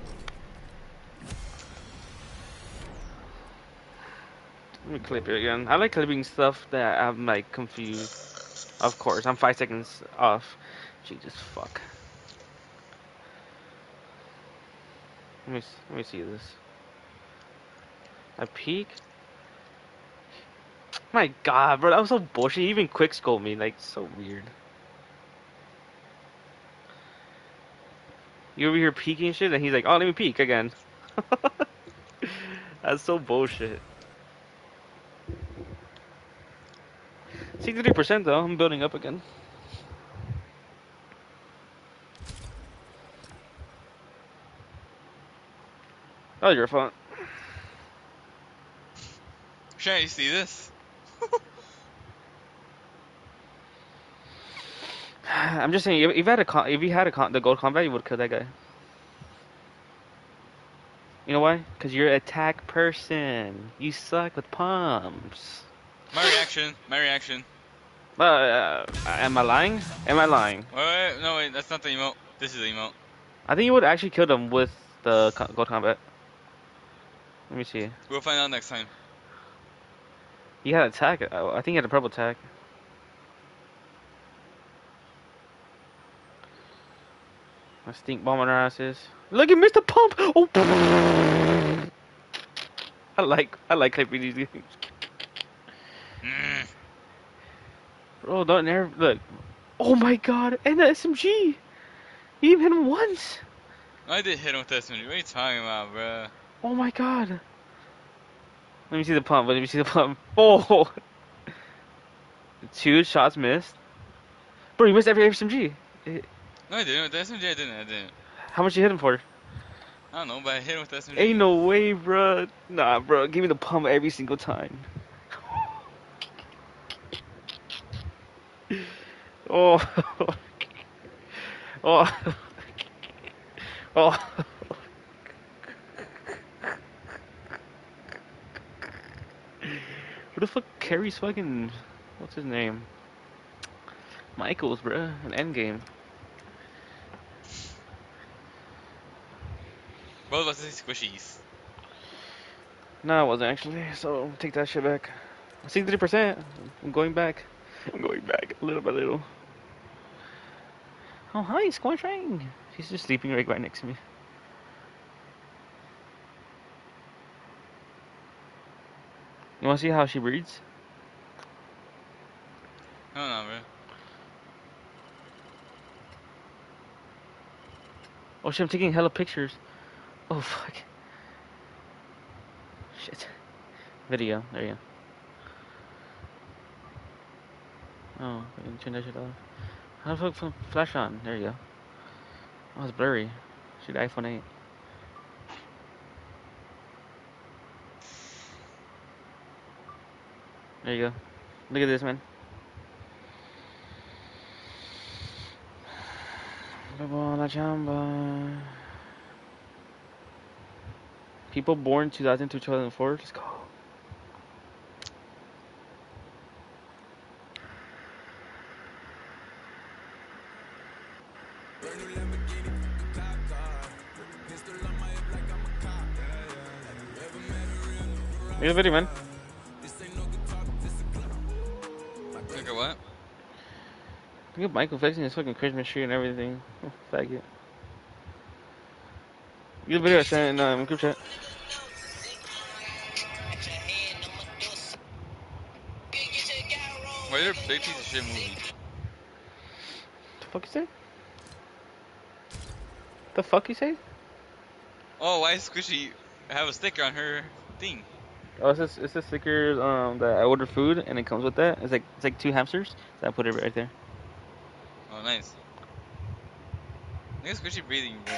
B: Let me clip it again. I like clipping stuff that I'm like confused. Of course, I'm 5 seconds off. Jesus fuck. Let me see this. I peek. My god, bro, that was so bullshit. He even quickscope me, like, so weird. You over here peeking and shit, and he's like, oh, let me peek again. That's so bullshit. 63% though, I'm building up again. Oh, your fault.
A: Shannon, you see this?
B: I'm just saying, if you had the gold combat, you would kill that guy. You know why? Because you're an attack person. You suck with pumps.
A: My reaction.
B: Am I lying?
A: Wait, no, wait, that's not the emote. This is the emote.
B: I think you would actually kill them with the gold combat. Let me see.
A: We'll find out next time.
B: He had attack. I think he had a purple attack. I stink bomb on our asses. Look at Mr. Pump! Oh! I like clipping these things. Bro, don't never look. Oh my god! And the SMG. He even hit him once.
A: I did hit him with this one. What are you talking about, bro?
B: Oh my god. Let me see the pump. Let me see the pump. Oh. 2 shots missed. Bro, you missed every SMG.
A: No, I didn't. With the SMG, I didn't.
B: How much you hit him for?
A: I don't know, but I hit him with the SMG.
B: Ain't no way, bro. Nah, bro. Give me the pump every single time. Oh. Oh. Oh. Who the fuck carries fucking... What's his name? Michaels, bro. An endgame.
A: Both of us say squishies.
B: No, it wasn't actually. So, take that shit back. 63%. I'm going back. I'm going back little by little. Oh, hi, Squanchang. She's just sleeping right next to me. You wanna see how she breathes?
A: I don't know, bro.
B: Oh shit, I'm taking hella pictures. Oh fuck. Shit. Video, there you go. Oh, I can turn that shit off. How the fuck flash on? There you go. Oh, it's blurry. Shoot, iPhone 8. There you go. Look at this, man. La chamba. People born 2000 to 2004. Let's go. Look at the video, man.
A: Look at what?
B: Look at Michael flexing his fucking Christmas tree and everything. Oh, faggot. Look at the video I sent in group chat.
A: Why are there big piece of shit movie?
B: The fuck you say? The fuck you say?
A: Oh, why is Squishy have a sticker on her thing?
B: Oh, it's a sticker that I ordered food and it comes with that. It's like 2 hamsters. So I put it right there.
A: Oh, nice. Look at Squishy breathing, bro.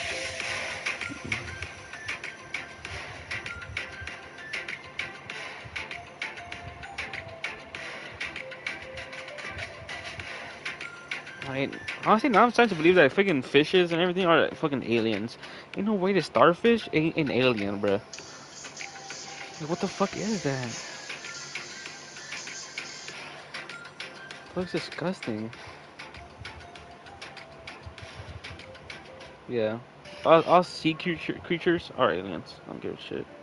B: Honestly, now I'm starting to believe that freaking fishes and everything are fucking aliens. Ain't no way the starfish ain't an alien, bruh. Like, what the fuck is that? It looks disgusting. Yeah. All sea creatures are aliens. I don't give a shit.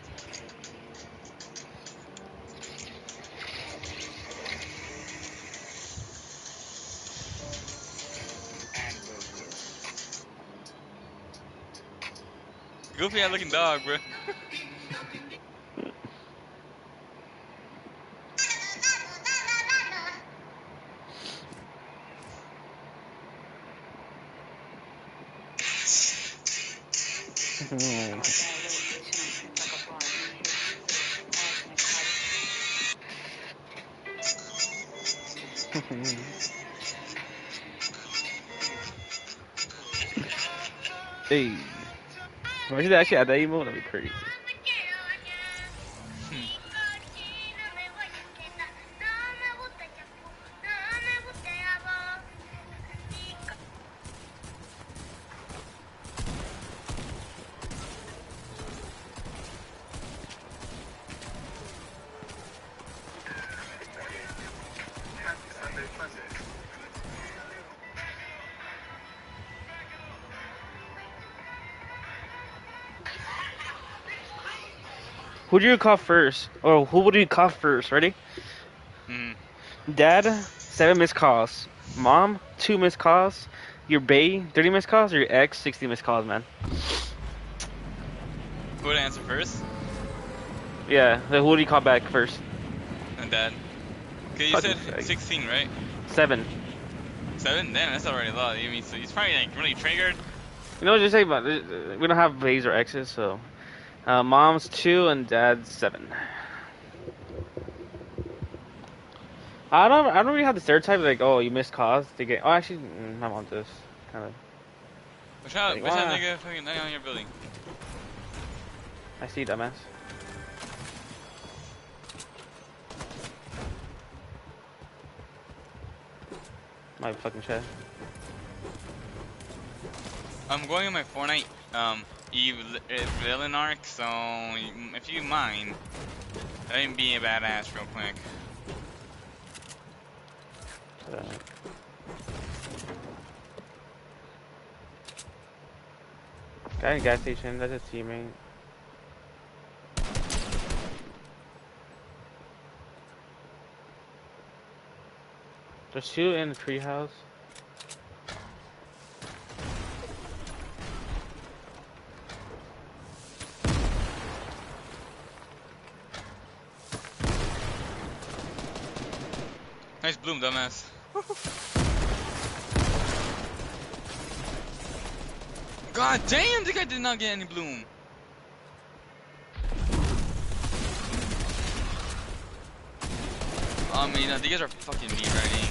A: Goofy ass looking dog, bro.
B: Hey. Imagine they actually add that emote, that'd be crazy. Who do you call first? Or who would you call first? Ready? Dad, 7 missed calls. Mom, 2 missed calls. Your bae, 30 missed calls. Or your ex, 60 missed calls, man.
A: Who would answer first?
B: Yeah, who would you call back first?
A: And Dad. Okay, you said 16, right?
B: 7.
A: 7? Damn, that's already a lot. You mean, so he's probably like really triggered.
B: You know, just say about it, we don't have V's or X's, so mom's 2 and dad's 7. I don't really have the stereotype like, oh, you missed cause to get. Oh, actually, my mom does kind of. Like,
A: Which that
B: wow,
A: nigga fucking on your building?
B: I see, dumbass. My fucking shit.
A: I'm going on my Fortnite villain arc, so if you mind, let me be a badass real quick.
B: Guy in the gas station, that's his teammate. There's 2 in the treehouse.
A: Nice bloom, dumbass. God damn, the guy did not get any bloom. I mean, these guys are fucking me riding.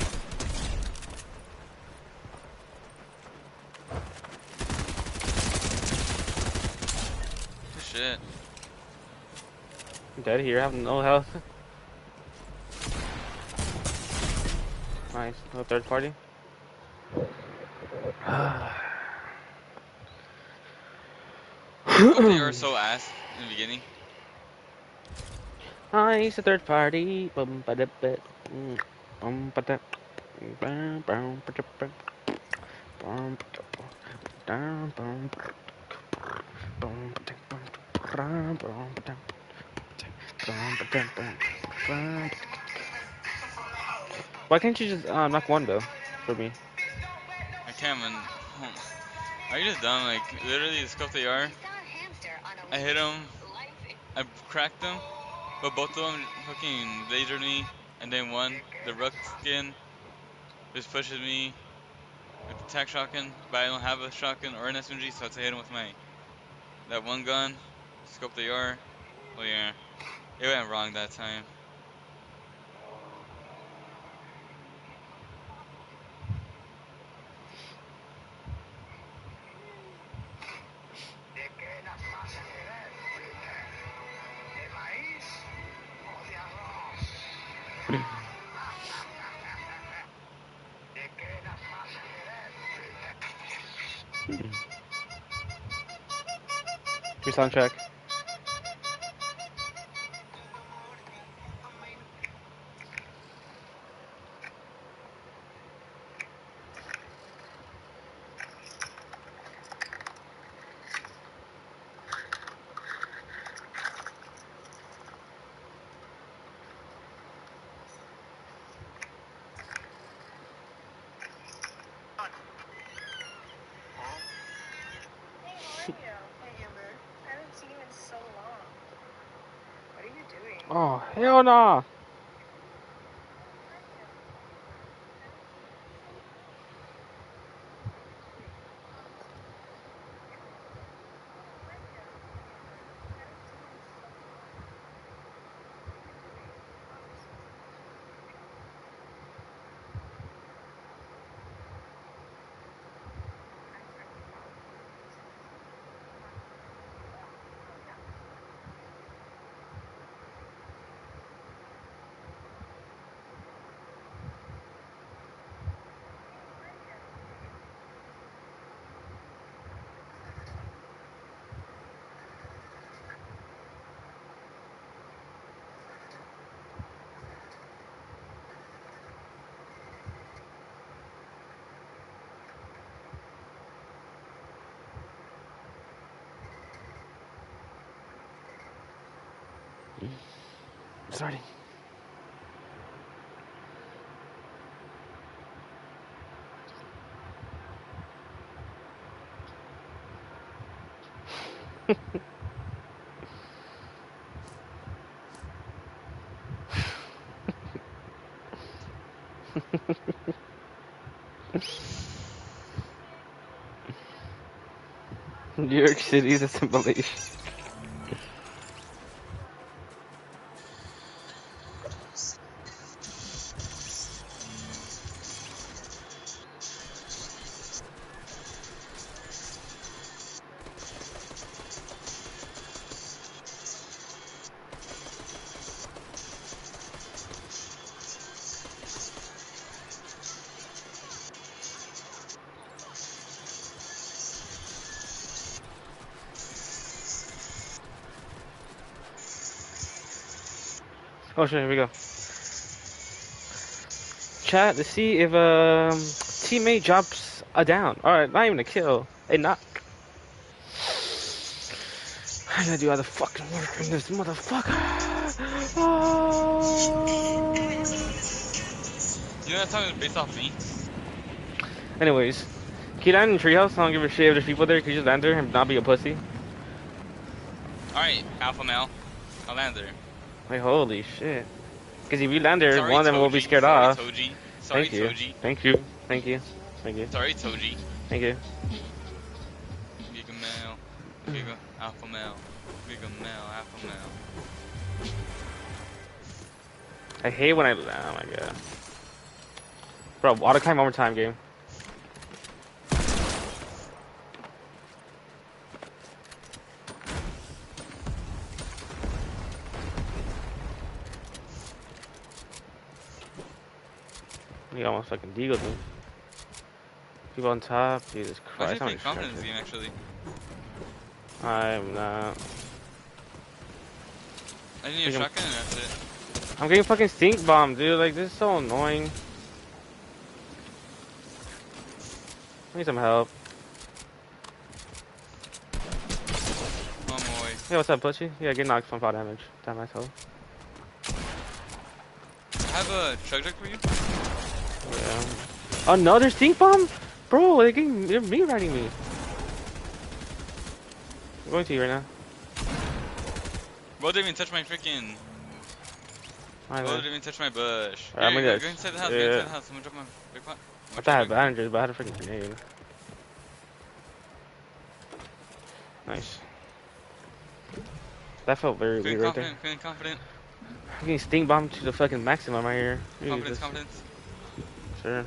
A: Shit.
B: I'm dead here, I have no health. Nice, no third party.
A: They were so ass in the beginning.
B: Nice, a third party. Bum ba da ba. Bum ba da. Bum bum ba da ba. Bum ba da. Bum ba da. Bum ba da. Bum ba da. Bum ba da. Why can't you just knock one though for me?
A: I can't, man. Are you just dumb? Like, literally, the scope they are. I hit him, I cracked him, but both of them fucking lasered me, and then one, the Rook skin, just pushes me with the tac shotgun, but I don't have a shotgun or an SMG, so I have to hit him with that one gun, scope the AR. Well, yeah, it went wrong that time.
B: Your soundtrack. Oh, hell nah. Starting. New York City's assimilation. Oh shit, here we go. Chat to see if teammate drops a down. Alright, not even a kill. A knock. I gotta do all the fucking work in this motherfucker. Oh.
A: You know that song is based off me?
B: Anyways, can you land in treehouse? I don't give a shit if there's people there. Can you just land there and not be a pussy?
A: Alright, alpha male. I'll land there.
B: Like, holy shit. Because if you land there,
A: Sorry,
B: one of them will be
A: Toji.
B: scared
A: Sorry,
B: off.
A: Toji. Sorry,
B: Thank you.
A: Toji.
B: Thank you. Thank you. Thank you.
A: Sorry, Toji.
B: Thank you.
A: Giga male. Giga alpha male. Giga male, alpha male.
B: I hate when I... Oh my god. Bro, auto climb one more time, game. He almost fucking deagled me. People on top, Jesus
A: Why
B: Christ.
A: should I play confidence game actually?
B: I'm not.
A: I need a shotgun and that's it.
B: I'm getting fucking stink bombed, dude. Like, this is so annoying. I need some help.
A: On my way.
B: Hey, what's up, Butchie? Yeah, get knocked from 5 damage. Damn myself.
A: I have a chug jug for you.
B: Yeah. Another stink bomb? Bro, they're me-riding me. I'm going to you right now.
A: Bro didn't even touch my freaking. Bro didn't even touch my bush.
B: Right, I'm gonna
A: go inside the house.
B: yeah.
A: Go inside the house. I'm gonna drop my big pot.
B: I thought I had bandages, but I had a freaking grenade. Nice. That felt very weird right there.
A: Feeling confident.
B: I'm getting stink bombed to the fucking maximum right here.
A: Confidence, confidence.
B: Sure.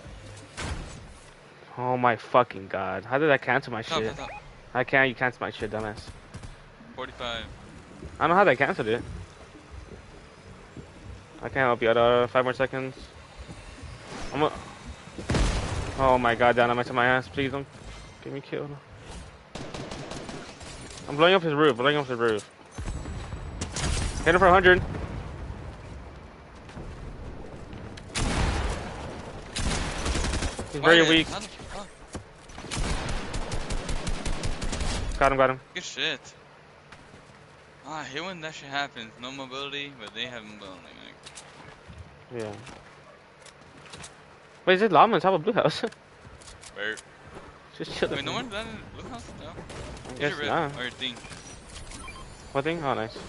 B: Oh my fucking god. How did I cancel my shit?
A: Top.
B: How can you cancel my shit, dumbass?
A: 45.
B: I don't know how they canceled it. I can't help you out. 5 more seconds. Oh my god, dynamite to my ass. Please don't get me killed. I'm blowing up his roof. Hit him for 100. He's very weak. Got him.
A: Good shit. I hate when that shit happens. No mobility, but they have mobility. Like.
B: Yeah. Wait, is it llama on top of Blue House?
A: Where?
B: Just chill.
A: Wait, no one's done in Blue House? No?
B: I guess not.
A: Or your thing.
B: What thing? Oh, nice.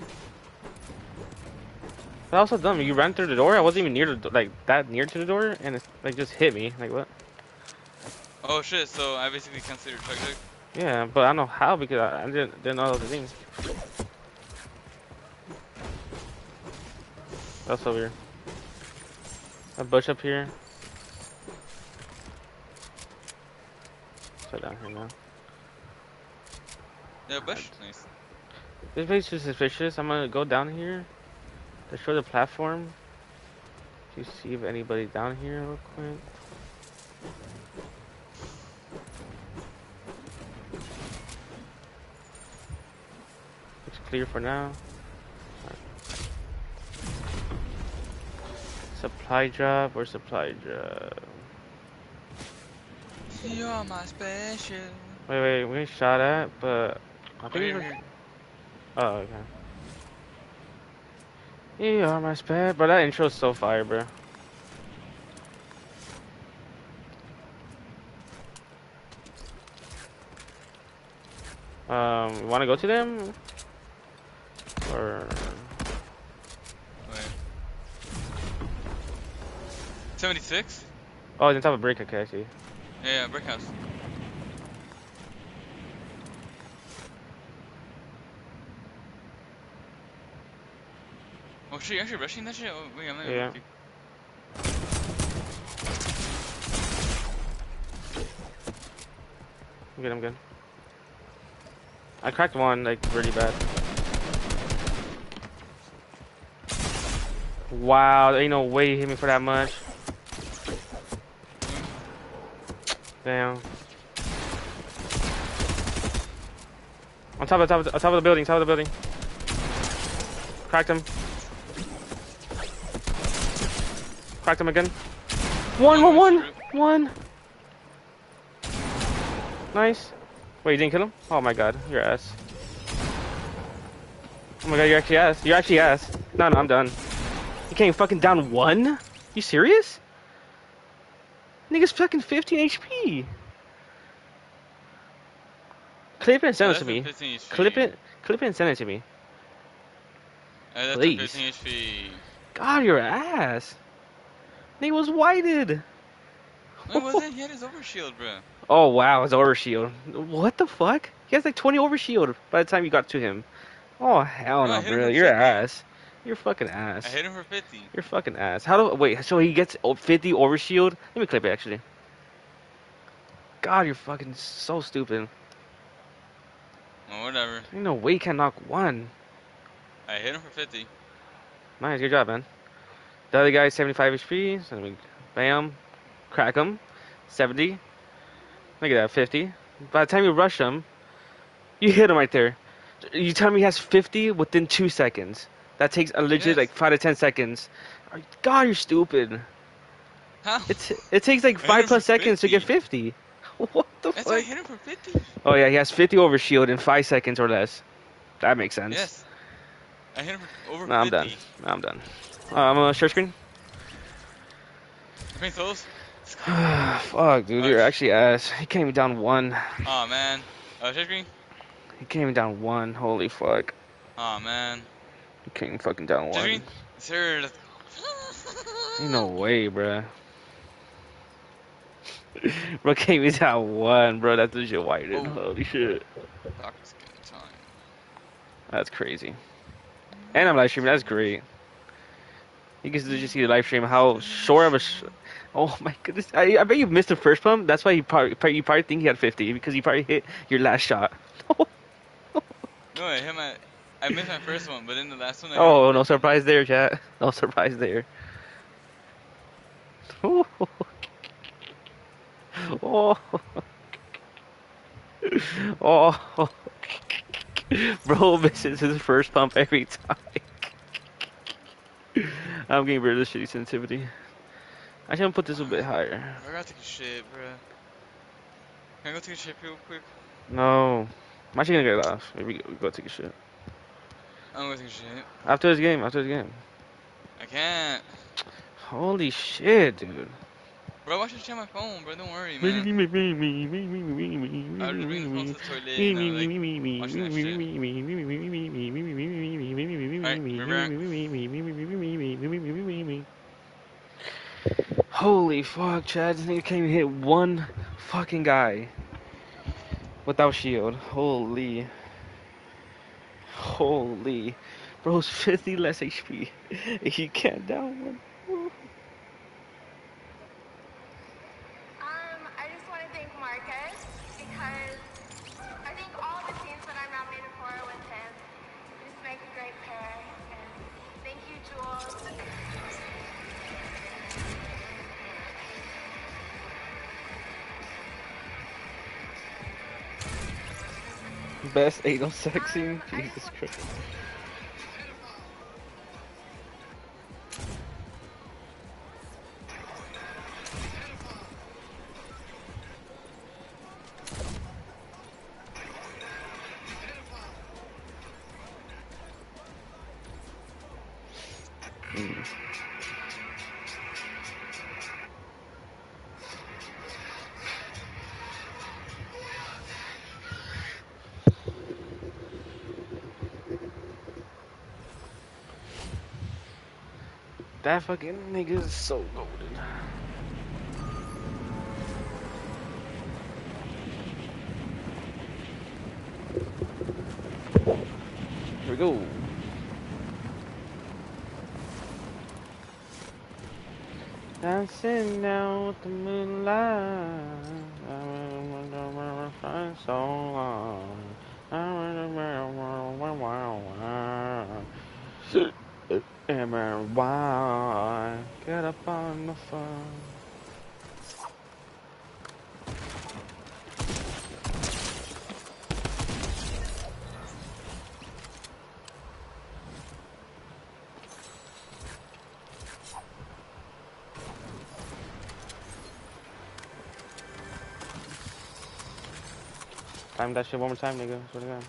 B: But also dumb. You ran through the door. I wasn't even near the like that near to the door, and it like just hit me. Like what?
A: Oh shit! So I basically considered chug jug.
B: Yeah, but I don't know how because I didn't know that was the thing. That's so weird. A bush up here. So down here now.
A: Yeah, bush. Nice.
B: This place is suspicious. I'm gonna go down here to show the platform to see if anybody's down here real quick. Looks clear for now. Supply drop or supply drop?
A: You're my special.
B: Wait, we shot at, but I think
A: Here.
B: Oh, okay. You are my spare, bro. That intro's so fire, bro. You wanna go to them? Or...
A: Wait. 76?
B: Oh, it's on top of brick, okay, I see.
A: Yeah, brick house. Oh shit, you're actually rushing that shit? Oh, wait, I'm not even
B: Yeah.
A: looking.
B: I'm good, I'm good. I cracked one, like, really bad. Wow, there ain't no way he hit me for that much. Damn. On top of the building, top of the building. Cracked him. Cracked him again. One. Nice. Wait, you didn't kill him? Oh my god, you're ass. Oh my god, you're actually ass. You're actually ass. No, I'm done. You can't fucking down one? You serious? Nigga's fucking 15 HP. Clip it and send it to me.
A: 15 HP.
B: Clip it and send it to me.
A: That's
B: Please.
A: 15 HP.
B: God, you're ass. Nigga was whited.
A: No, it wasn't. He had his overshield, bro.
B: Oh wow, his overshield. What the fuck? He has like 20 overshield by the time you got to him. Oh hell
A: No, I
B: no,
A: hit him
B: bro.
A: for
B: You're
A: 50.
B: ass. You're fucking ass.
A: I hit him for 50.
B: You're fucking ass. How do wait? So he gets 50 overshield? Let me clip it actually. God, you're fucking so stupid.
A: Well, whatever.
B: Ain't no way you can knock one.
A: I hit him for 50.
B: Nice, good job, man. The other guy's 75 HP. So we bam, crack him. 70. Look at that, 50. By the time you rush him, you hit him right there. You tell me he has 50 within 2 seconds. That takes a legit
A: Yes.
B: like 5 to 10 seconds. God, you're stupid.
A: How?
B: It takes like
A: I hit
B: 5
A: him
B: plus
A: for
B: seconds to get
A: 50.
B: 50. What the
A: That's why I
B: fuck?
A: hit him for 50.
B: Oh yeah, he has 50 over shield in 5 seconds or less. That makes sense.
A: Yes. I hit him for over
B: No, I'm
A: 50.
B: done. No, I'm done. I'm on share screen.
A: Pink souls?
B: Fuck, dude, you're actually ass. He came me down one.
A: Aw, man. Share screen?
B: He came me down one. Holy fuck.
A: Aw, man.
B: He came fucking down
A: Share
B: one.
A: screen? Sir, let's
B: Ain't no way, bruh. Bro came me down one, bro. That's the shit whited.
A: Oh.
B: Holy shit.
A: Doctor skin time.
B: That's crazy. And I'm live streaming. That's great. You can just see the live stream how short of a. Oh my goodness! I bet you missed the first pump. That's why you probably think he had 50 because you probably hit your last shot.
A: No, I missed my first one, but in the last one I
B: Oh, no surprise there, chat. No surprise there. Oh. Oh. Oh. Bro misses his first pump every time. I'm getting rid of this shitty sensitivity. I should put this a bit higher.
A: I gotta take a shit, bro. Can I go take a shit real quick?
B: No. I'm actually gonna get it off. Maybe we go take a shit.
A: I'm gonna take a shit.
B: After this game.
A: I can't.
B: Holy shit, dude.
A: Bro, watch this shit on my phone, bro. Don't worry, man. I'll just bring the phone to the toilet and I'm like watching that shit. Alright, remember?
B: Holy fuck, Chad. This nigga can't even hit one fucking guy without shield. Holy. Bro's 50 less HP. He can't down one.
C: I just want to thank Marcus because I think all the scenes that I'm nominated for are with him. We just make a great pair. And thank you, Jules.
B: Best anal sex scene? Jesus Christ. That fucking nigga is so golden. Here we go. Dancing down with the moonlight. I remember my so long. I remember why. Get up on the phone. Time that shit one more time, nigga. Swear to God.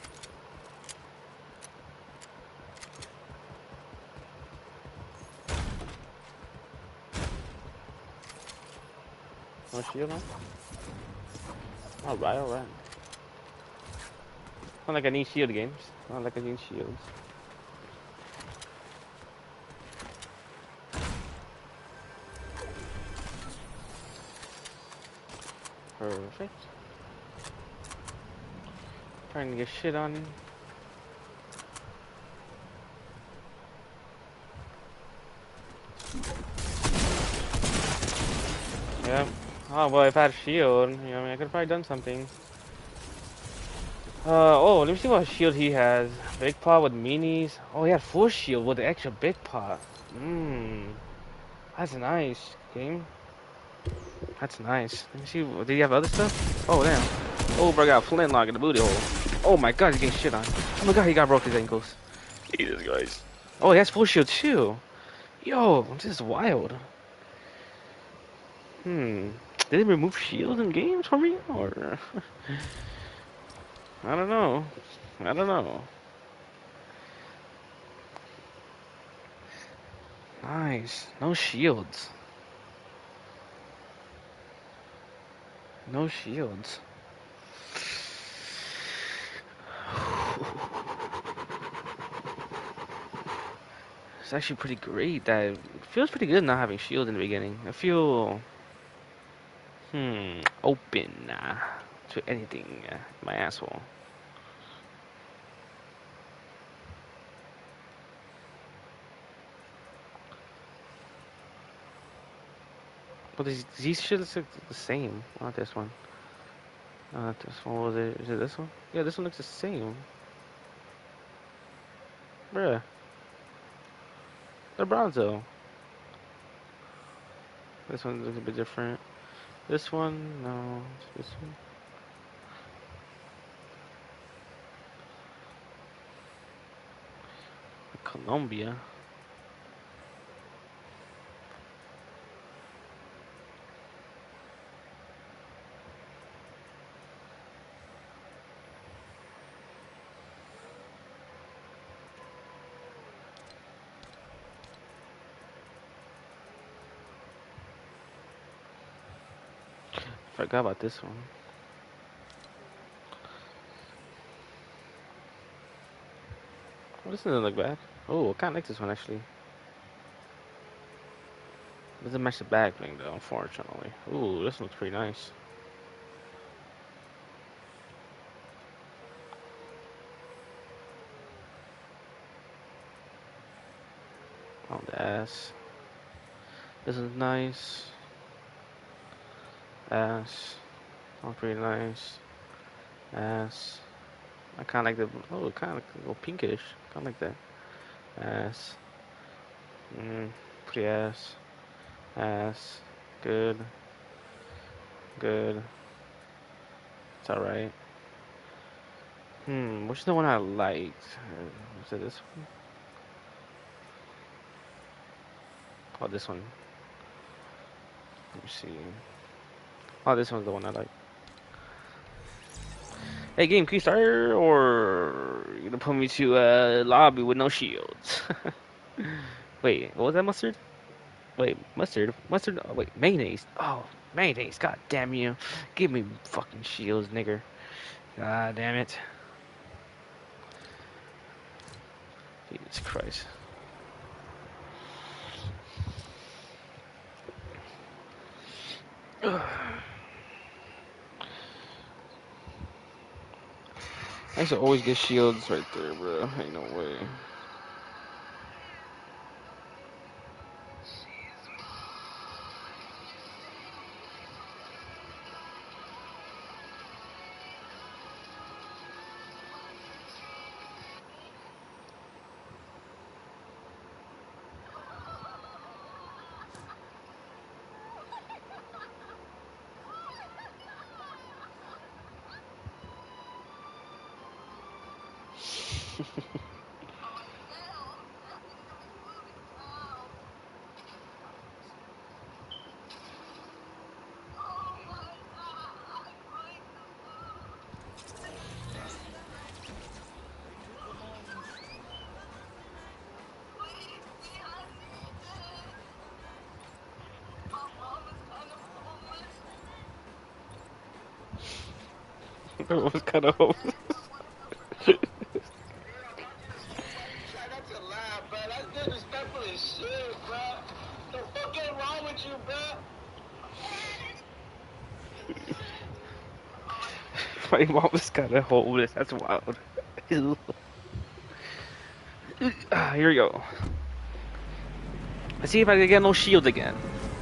B: No shield, man. Alright, alright. Not like I need shield games. Not like I need shields. Perfect. Trying to get shit on. Yeah. Oh, well, if I had a shield, you know, I mean, I could have probably done something. Oh, let me see what shield he has. Big pot with minis. Oh, he had full shield with the extra big pot. Mmm. That's nice, game. That's nice. Let me see. Did he have other stuff? Oh, damn. Oh, bro got a flintlock in the booty hole. Oh my god, he's getting shit on. Oh my god, he got broke his ankles. Jesus, guys. Oh, he has full shield too. Yo, this is wild. Hmm. Did they remove shields in games for me? Or. I don't know. I don't know. Nice. No shields. No shields. It's actually pretty great. That it feels pretty good not having shield in the beginning. I feel open to anything. My asshole. But these shields look the same. Not this one. Not this one. What was it? Is it this one? Yeah, this one looks the same. Bruh. They're bronzo. This one looks a bit different. This one, no. This one. Colombia. Forgot about this one. Oh, this doesn't look bad. Oh, I kind of like this one actually. Doesn't match the back bling though, unfortunately. Ooh, this looks pretty nice. Oh, the ass. This is nice. Ass. Oh, pretty nice. Ass. I kind of like the. Oh, kind of like a little pinkish. Kind of like that. Ass. Pretty ass. Ass. Good. Good. It's alright. Which is the one I liked? Was it this one? Oh, this one. Let me see. Oh, this one's the one I like. Hey, game, can you start or you gonna put me to a lobby with no shields? Wait, what was that, mustard? Wait, mustard? Mustard? Oh, wait, mayonnaise. Oh, mayonnaise. God damn you. Give me fucking shields, nigger. God damn it. Jesus Christ. I used to always get shields right there, bro. Ain't no way. What kind of hope?
D: Try not to lie, bro. That's disrespectful as shit, bro. The fuck is wrong with you, bro?
B: My mom was kind of homeless. That's wild. Here we go. Let's see if I can get no shield again.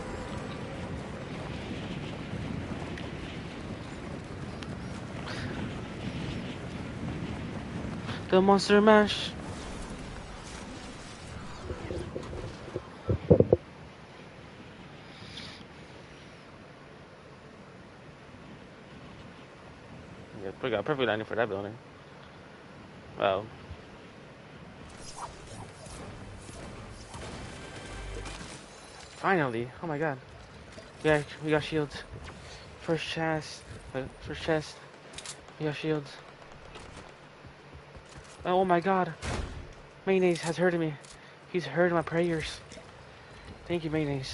B: The Monster Mash. Yeah, we got perfect landing for that building. Wow. Finally. Oh my god. Yeah, we got shields. First chest. First chest. We got shields. Oh my god. Mayonnaise has heard me. He's heard my prayers. Thank you, Mayonnaise.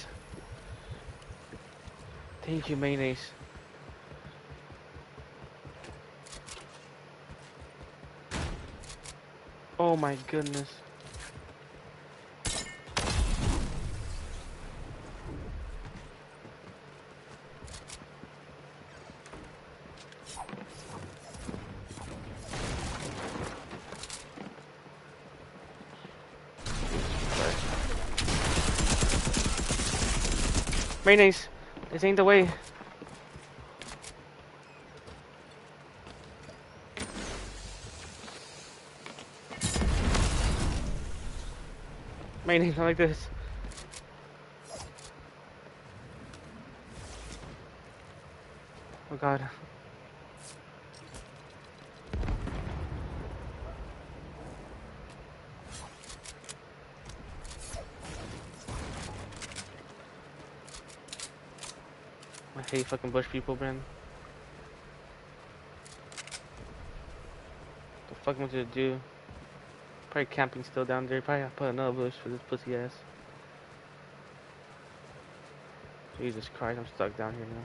B: Thank you, Mayonnaise. Oh my goodness. Mayonnaise, this ain't the way. Mayonnaise, not like this. Oh god. I hate fucking bush people, man. The fuck am I gonna do? Probably camping still down there. Probably have to put another bush for this pussy ass. Jesus Christ, I'm stuck down here now.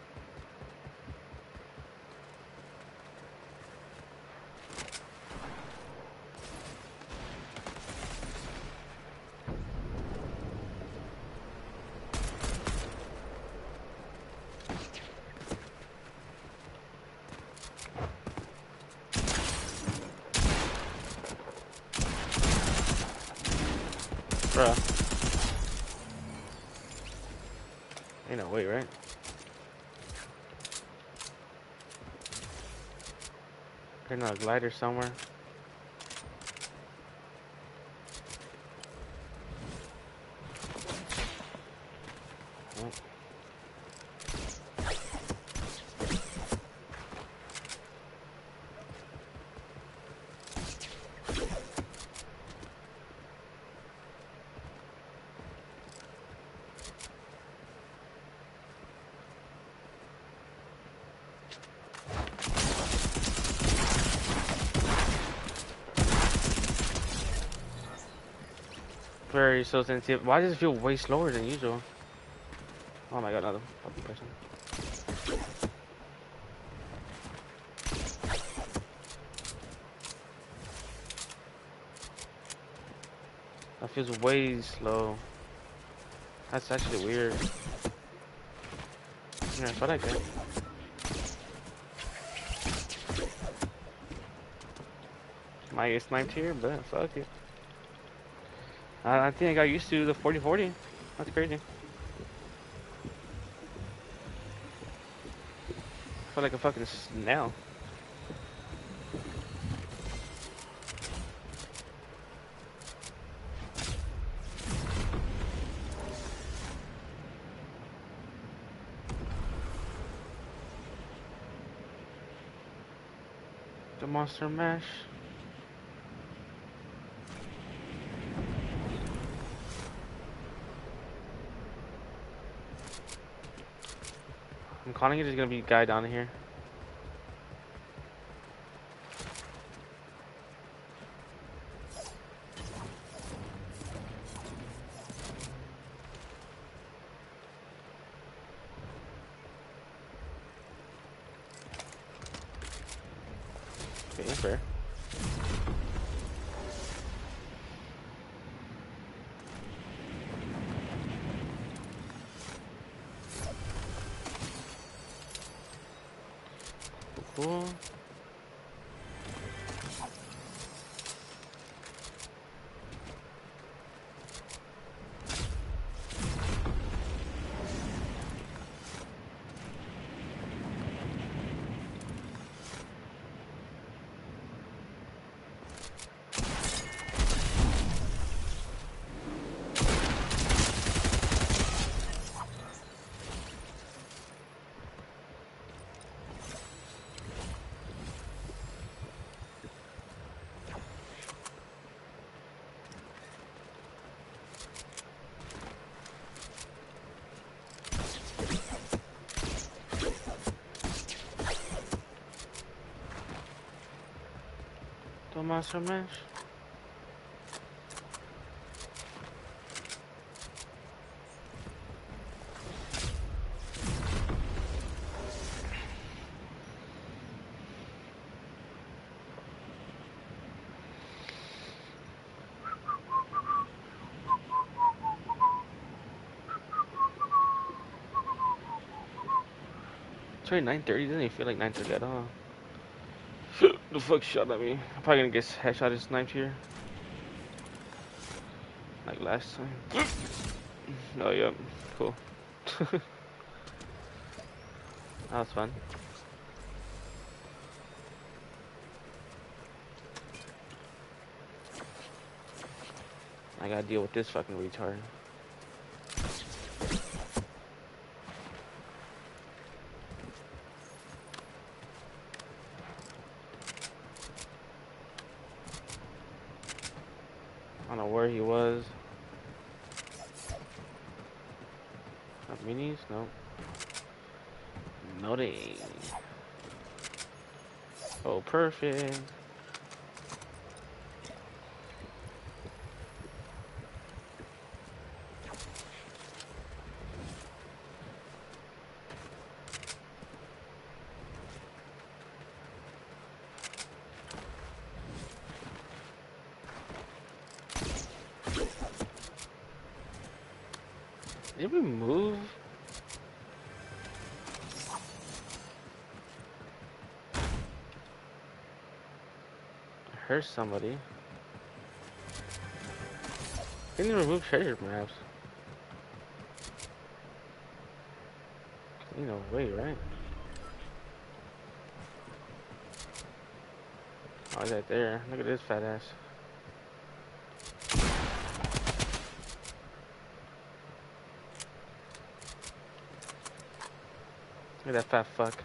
B: Bruh. Ain't no way, right? There's not a glider somewhere. Oh. Very so sensitive. Why does it feel way slower than usual? Oh my god, another fucking person. That feels way slow. That's actually weird. Yeah, that's what I get. Might get sniped here, but fuck it. I think I got used to the 40-40. That's crazy. I feel like a fucking snail. The Monster Mash. calling it is gonna be a guy down here. Okay, fair. Cool. Monster Mash. It's already 9:30. Doesn't even feel like 9:30 at all. The fuck shot at me. I'm probably gonna get headshot and sniped here. Like last time. Oh, yep. Cool. That was fun. I gotta deal with this fucking retard. I don't know where he was. Minis? No. No, they ain't. Oh, perfect. Did we move? I heard somebody. Didn't remove treasure maps. You know, wait, right? Oh, is that there? Look at this fat ass. Look at that fat fuck.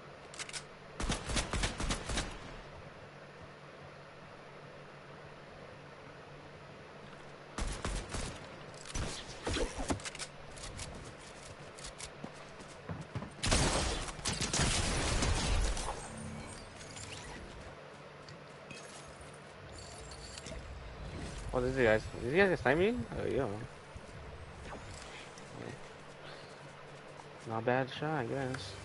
B: Oh, this guy. Is he guys snipe me? Oh, yo. Not bad shot, I guess.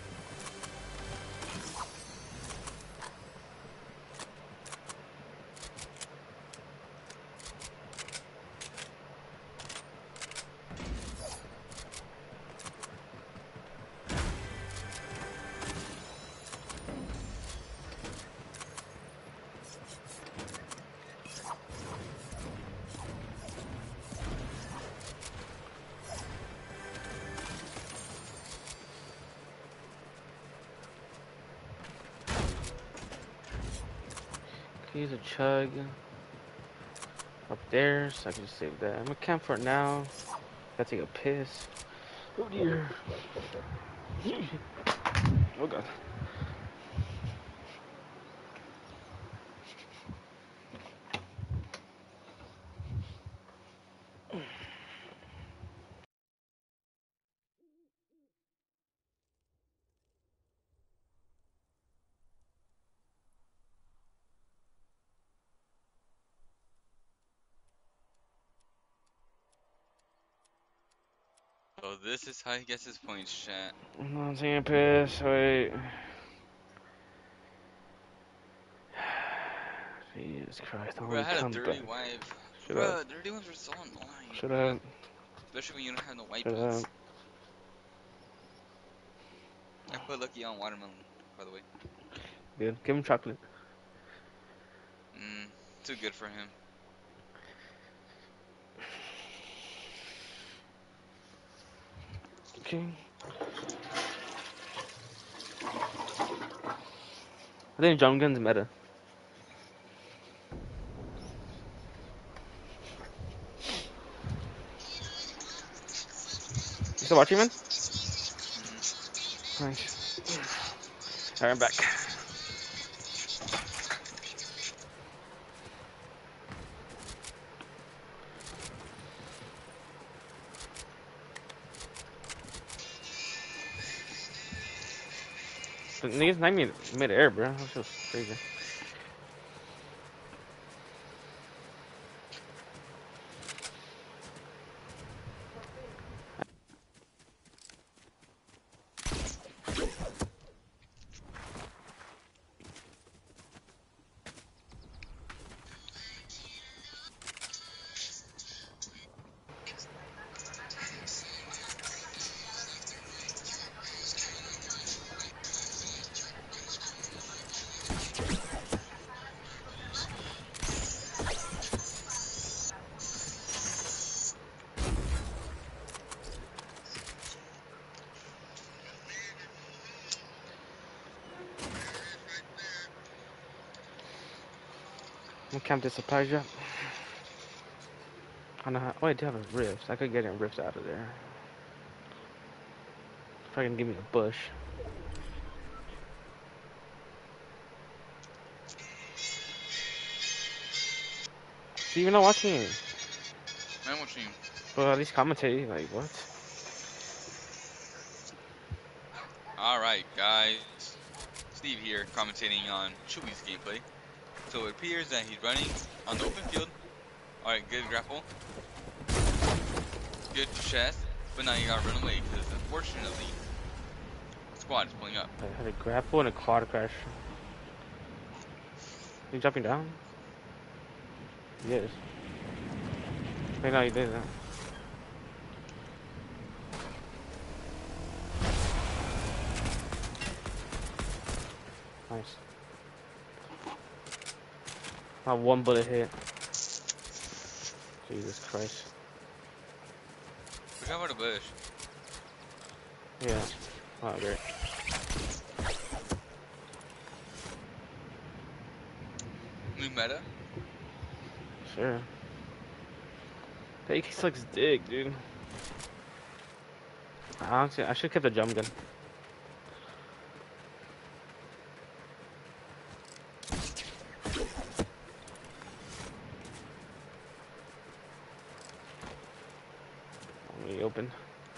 B: Use a chug up there, so I can just save that. I'm gonna camp for it now. Gotta take a piss. Oh dear. Oh god.
A: So this is how he gets his points, chat.
B: I'm taking a piss. Wait. Jesus Christ! I
A: Bro, I
B: want to
A: had a
B: come
A: dirty
B: back.
A: wipe.
B: Shut up.
A: Bro, dirty ones are so annoying,
B: Shut
A: bro.
B: up.
A: Especially when you don't have no
B: Shut up.
A: wipes. I put Lucky on watermelon, by the way.
B: Good. Give him chocolate.
A: Too good for him.
B: Okay. I think Jump Gun's meta. You still watching, man? Nice. Alright, I'm back. The niggas not me mid-air, bro. That's just crazy. I'm gonna camp this Apaja. I know how. Oh, I do have a rift. I could get a rift out of there. If I can give me a bush. See, you're not watching it.
A: I'm watching.
B: Well, at least commentate. Like, what?
A: Alright, guys. Steve here, commentating on Chewy's gameplay. So it appears that he's running on the open field. Alright, good grapple. Good chest. But now you gotta run away because unfortunately, the squad is pulling up.
B: I had a grapple and a quad crash. You jumping down? Yes. Wait, no, you did that. Nice. Not one bullet hit. Jesus Christ.
A: Look out for the bush.
B: Yeah. Oh, great.
A: New meta?
B: Sure. That AK sucks dick, dude. Honestly, I should keep the jump gun. Let me open.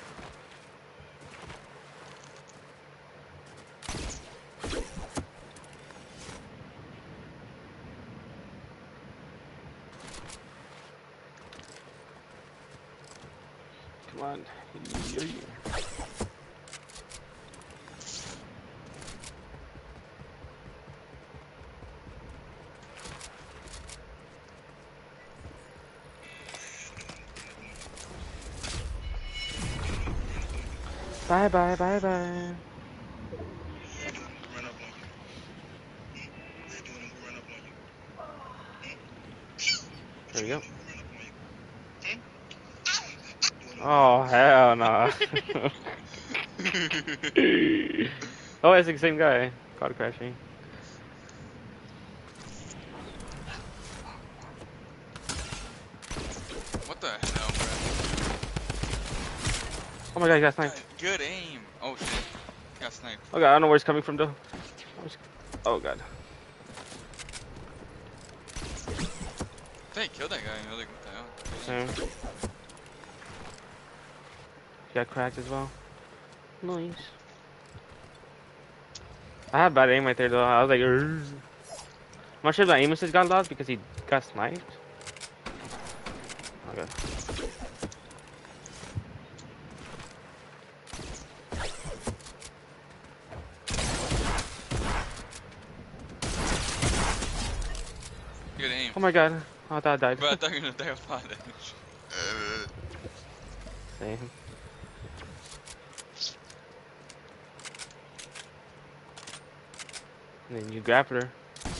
B: Come on. Yeah. Bye bye bye bye. There we go. Oh hell no. Oh, it's the same guy. Caught crashing.
A: What the hell, bro?
B: Oh my god, he got sniped.
A: Good aim. Oh shit. Got sniped.
B: Oh god, I don't know where it's coming from though. Oh god.
A: I think I killed that guy. I was like, what the hell?
B: Same. He got cracked as well. Nice. I had bad aim right there though. I was like, Urgh. I'm not sure if that aim assist got lost because he got sniped. Okay.
A: game.
B: Oh my god. Oh, I thought I died.
A: Bro, I thought you were gonna die of fall damage.
B: Same. And then you grappled her.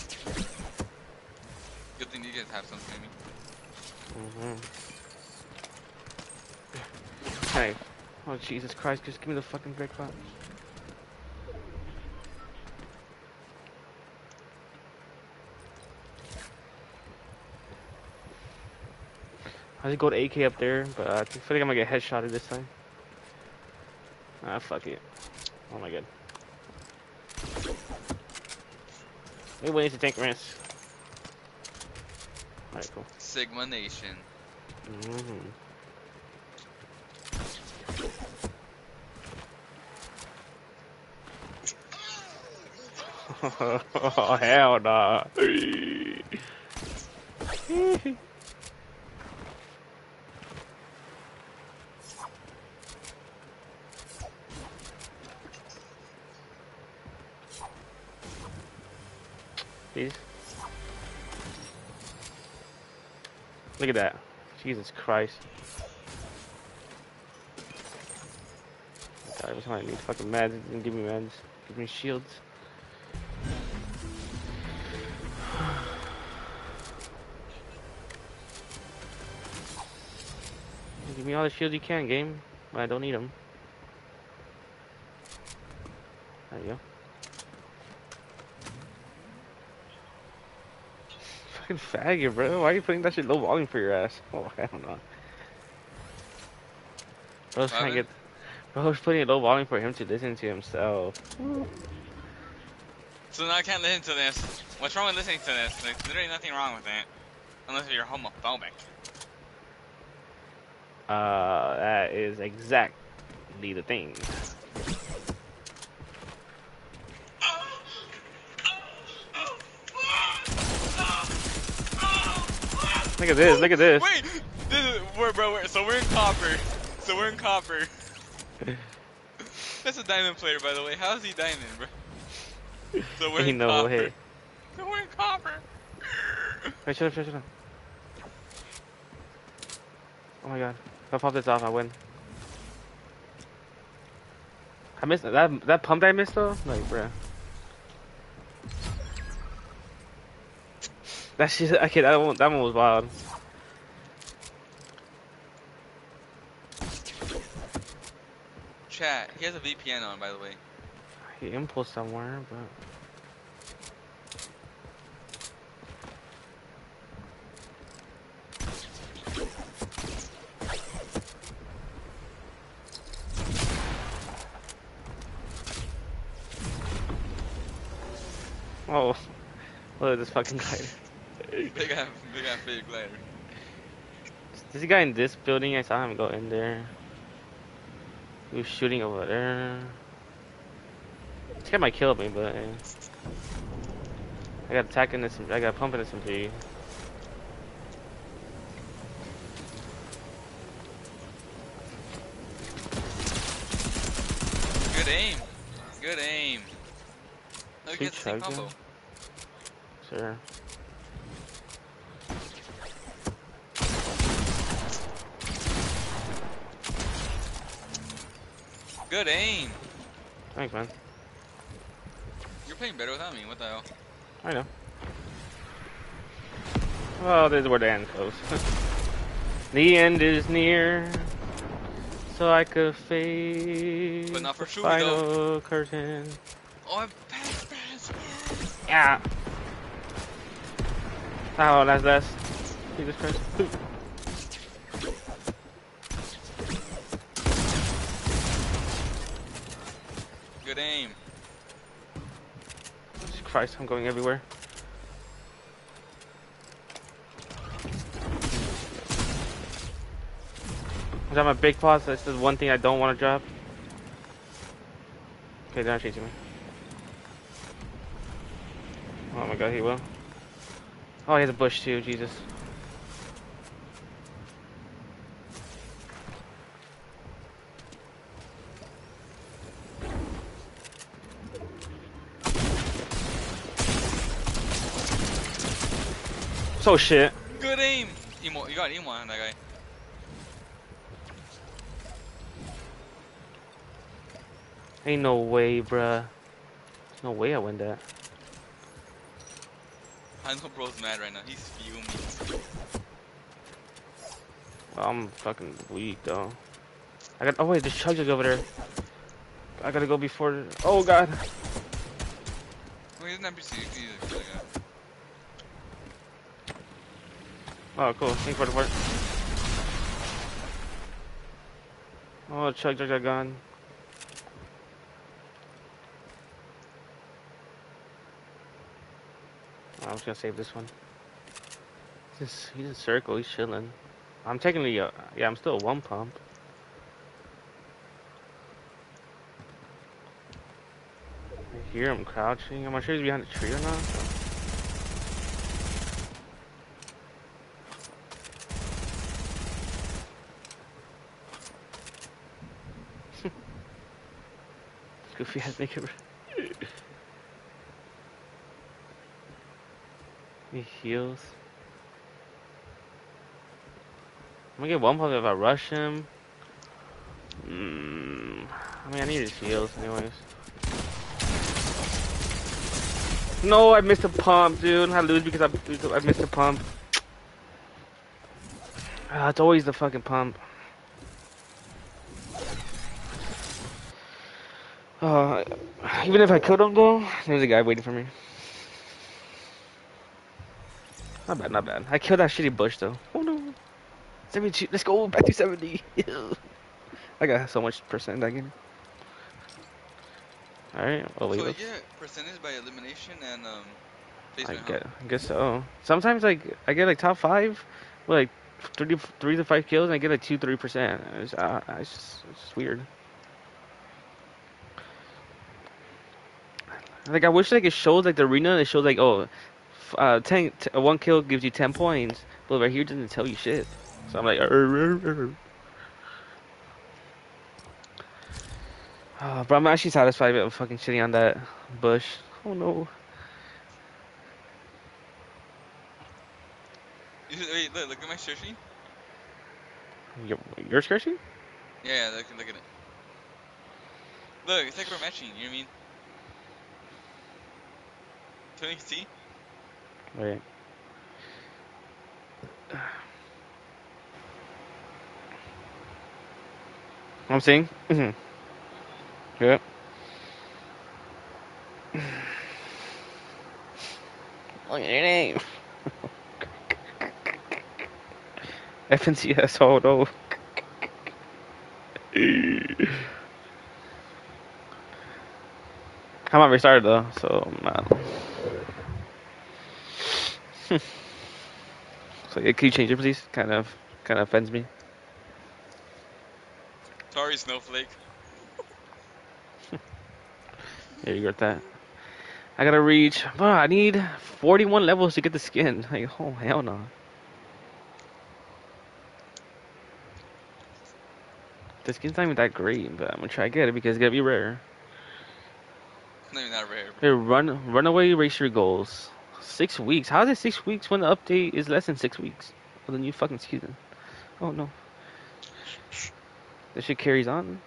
A: Good thing you guys have some training.
B: Hey. Oh Jesus Christ, just give me the fucking break pot. I just go to AK up there, but I feel like I'm gonna get headshotted this time. Ah, fuck it. Oh my god. Hey, ways to tank risk. Alright, cool.
A: Sigma Nation.
B: Oh, hell nah. Please. Look at that. Jesus Christ. God, every time I need fucking meds, it didn't give me meds. Give me shields. Give me all the shields you can, game. But I don't need them. There you go. Fucking faggot, bro. Why are you putting that shit low volume for your ass? Oh, I don't know. Bro's trying to get. Bro's putting it low volume for him to listen to himself.
A: So now I can't listen to this. What's wrong with listening to this? There's literally nothing wrong with it. Unless you're homophobic.
B: That is exactly the thing. Look at this, look at this.
A: Wait! So we're in copper. So we're in copper. That's a diamond player, by the way. How's he diamond, bro? So we're in copper.
B: Hey.
A: So we're in copper.
B: Wait, shut up. Oh my god. If I pop this off, I win. I missed that pump that I missed though? Like, bruh. That shit, okay, that one was wild.
A: Chat, he has a VPN on, by the way.
B: He impulse somewhere, but... Oh, look at this fucking guy.
A: They got big glider.
B: This guy in this building, I saw him go in there. He was shooting over there. This guy might kill me, but I got attacking this. I got pumping this MG.
A: Good aim. Good aim. Look at the same combo.
B: Sure.
A: Good aim.
B: Thanks, man.
A: You're playing better without me. What the hell?
B: I know. Well, this is where the end goes. The end is near, so I could face
A: But not for
B: the
A: Chewie,
B: final
A: though.
B: curtain.
A: Oh, I'm pass.
B: Yeah. Oh, that's Jesus Christ.
A: Good aim.
B: Jesus Christ, I'm going everywhere. I got my big paws. That's the one thing I don't want to drop. Okay, they're not chasing me. Oh my god, he will. Oh, he has a bush too, Jesus. So shit.
A: Good aim. Emo, you got emo on that guy.
B: Ain't no way, bruh. No way I win that.
A: I know bro's mad right now. He's fuming.
B: Well, I'm fucking weak though. I got. Oh wait, there's Chug over there. I gotta go before. Oh god.
A: Well, he doesn't have PC. He's a good guy.
B: Oh cool. Thank you for the part. Oh, Chug got gone. I'm just gonna save this one. He's in circle. He's chilling. I'm technically, yeah, I'm still one pump. I hear him crouching. I'm not sure he's behind the tree or not. Goofy ass nigga. He heals. I'm gonna get one pump if I rush him. I mean, I need his heals anyways. No, I missed a pump, dude. I lose because I missed a pump. It's always the fucking pump. Even if I killed him though, there's a guy waiting for me. Not bad, not bad. I killed that shitty bush though. Oh no. 72. Let's go back to 70. I got so much percent that game. Alright, well,
A: So
B: wait.
A: you get percentage by elimination and placement,
B: I guess so. Sometimes like I get like top 5 with like 3 to 5 kills and I get like 2-3%. It's just weird. Like I wish like it shows like the arena. It shows like 1 kill gives you 10 points, but right here it doesn't tell you shit. So I'm like, but I'm actually satisfied with fucking shitting on that bush. Oh no.
A: Wait, look at my searching.
B: You're searching?
A: Yeah, look at it. Look, it's like we're matching. You know what I mean? Can you see?
B: Wait. I'm seeing. Yeah. Look at your name. FNCS, oh no. I'm not restarted though, so man. So yeah, can you change it please? Kind of offends me.
A: Sorry, Snowflake.
B: Yeah, you got that. I gotta reach, bro, I need 41 levels to get the skin. Like, oh hell no. The skin's not even that great, but I'm gonna try to get it because it's gonna be rare.
A: It's not even that rare,
B: Hey,
A: bro.
B: runaway racer goals. 6 weeks. How is it 6 weeks when the update is less than 6 weeks of the new fucking season? Oh no. This shit carries on.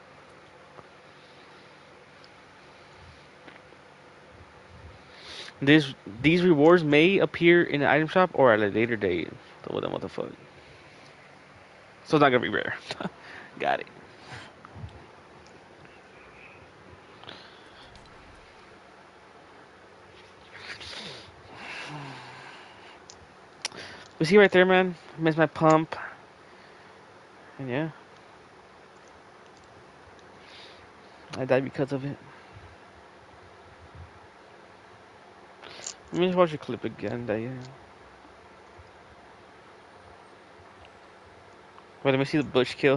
B: These rewards may appear in the item shop or at a later date. So then what the fuck? So it's not gonna be rare. Got it. We see right there, man. Missed my pump. And yeah. I died because of it. Let me just watch the clip again. That, yeah. Wait, let me see the bush kill.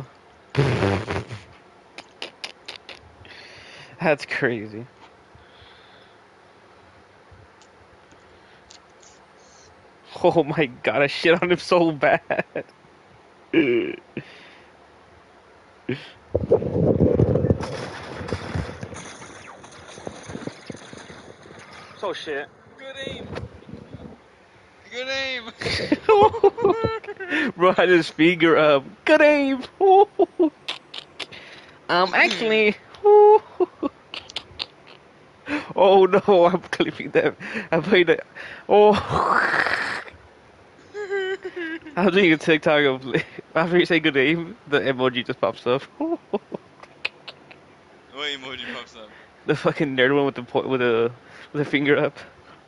B: That's crazy. Oh my god, I shit on him so bad. So shit.
A: Good aim. Good aim.
B: Bro, I just finger up. Good aim. Actually. Oh no, I'm clipping them. I played it. Oh. I'm doing a TikTok of after you say good aim, the emoji just pops up.
A: What emoji pops up?
B: The fucking nerd one with the with a finger up.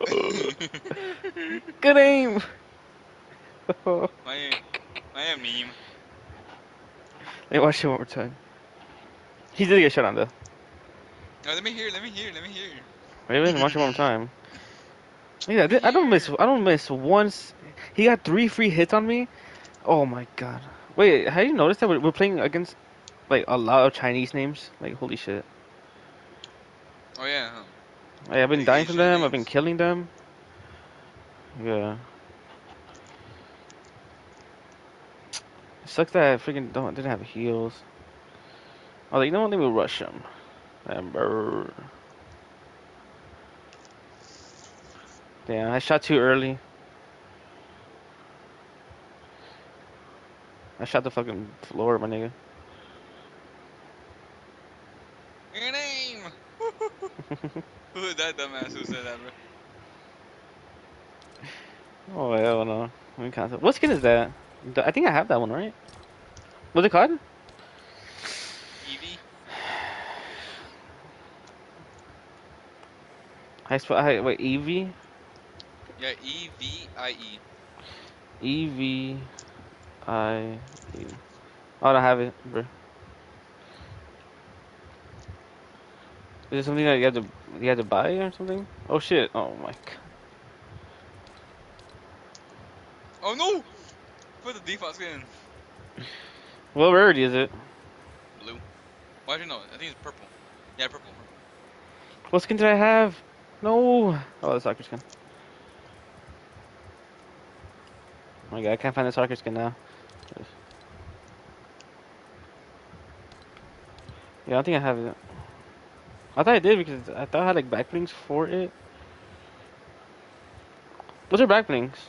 B: Good aim. Let
A: my meme.
B: me watch it one more time. He did get shot on though.
A: Oh, let me hear.
B: Really? Watch it one more time. Yeah, I don't miss once. He got 3 free hits on me. Oh my god. Wait, have you noticed that we're playing against like a lot of Chinese names? Like holy shit.
A: Oh yeah. Huh.
B: Like, I've been
A: Like
B: dying from
A: Asian
B: them. I've been
A: names.
B: killing them. Yeah. It sucks that I freaking didn't have heals. Oh, you know what? Let me rush him. Amber. Damn, I shot too early. I shot the fucking floor, my nigga.
A: Good aim. Who is that dumbass who said that, bro?
B: Oh hell no. What skin is that? I think I have that one, right? What's it called?
A: Evie?
B: Wait, Eevee?
A: Yeah, EVIE.
B: EVIE. Oh, I don't have it, bro. Is it something that you have to buy or something? Oh shit! Oh my god.
A: Oh no! Put the default skin.
B: What rarity is it?
A: Blue. Why do you know? I think it's purple. Yeah, purple.
B: What skin did I have? No. Oh, the soccer skin. Oh my god, I can't find the soccer skin now. Yeah, I don't think I have it. I thought I did because I thought I had like backlinks for it. What's are backlinks?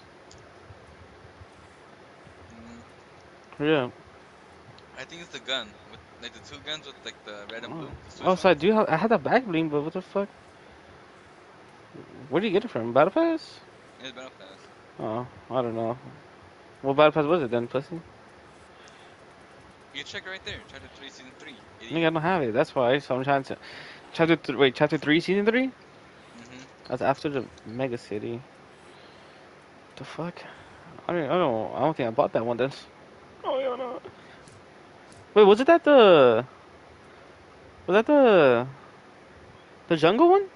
A: Mm,
B: Yeah.
A: I think it's the gun. With like the 2 guns with like the red and blue. The
B: Oh,
A: Swiss
B: so
A: ones.
B: I had that back bling, but what the fuck? Where did you get it from? Battle Pass?
A: Yeah, it's Battle Pass.
B: Oh, I don't know. What Battle Pass was it then, pussy?
A: You can check it right there. Chapter 3, Season 3.
B: I think I
A: Idiot.
B: don't have it. That's why. So I'm trying to. Chapter 3, season 3?
A: Mm-hmm.
B: That's after the Mega City. The fuck? I don't think I bought that one then. Oh yeah, no. Wait, was it that the? Was that the jungle one?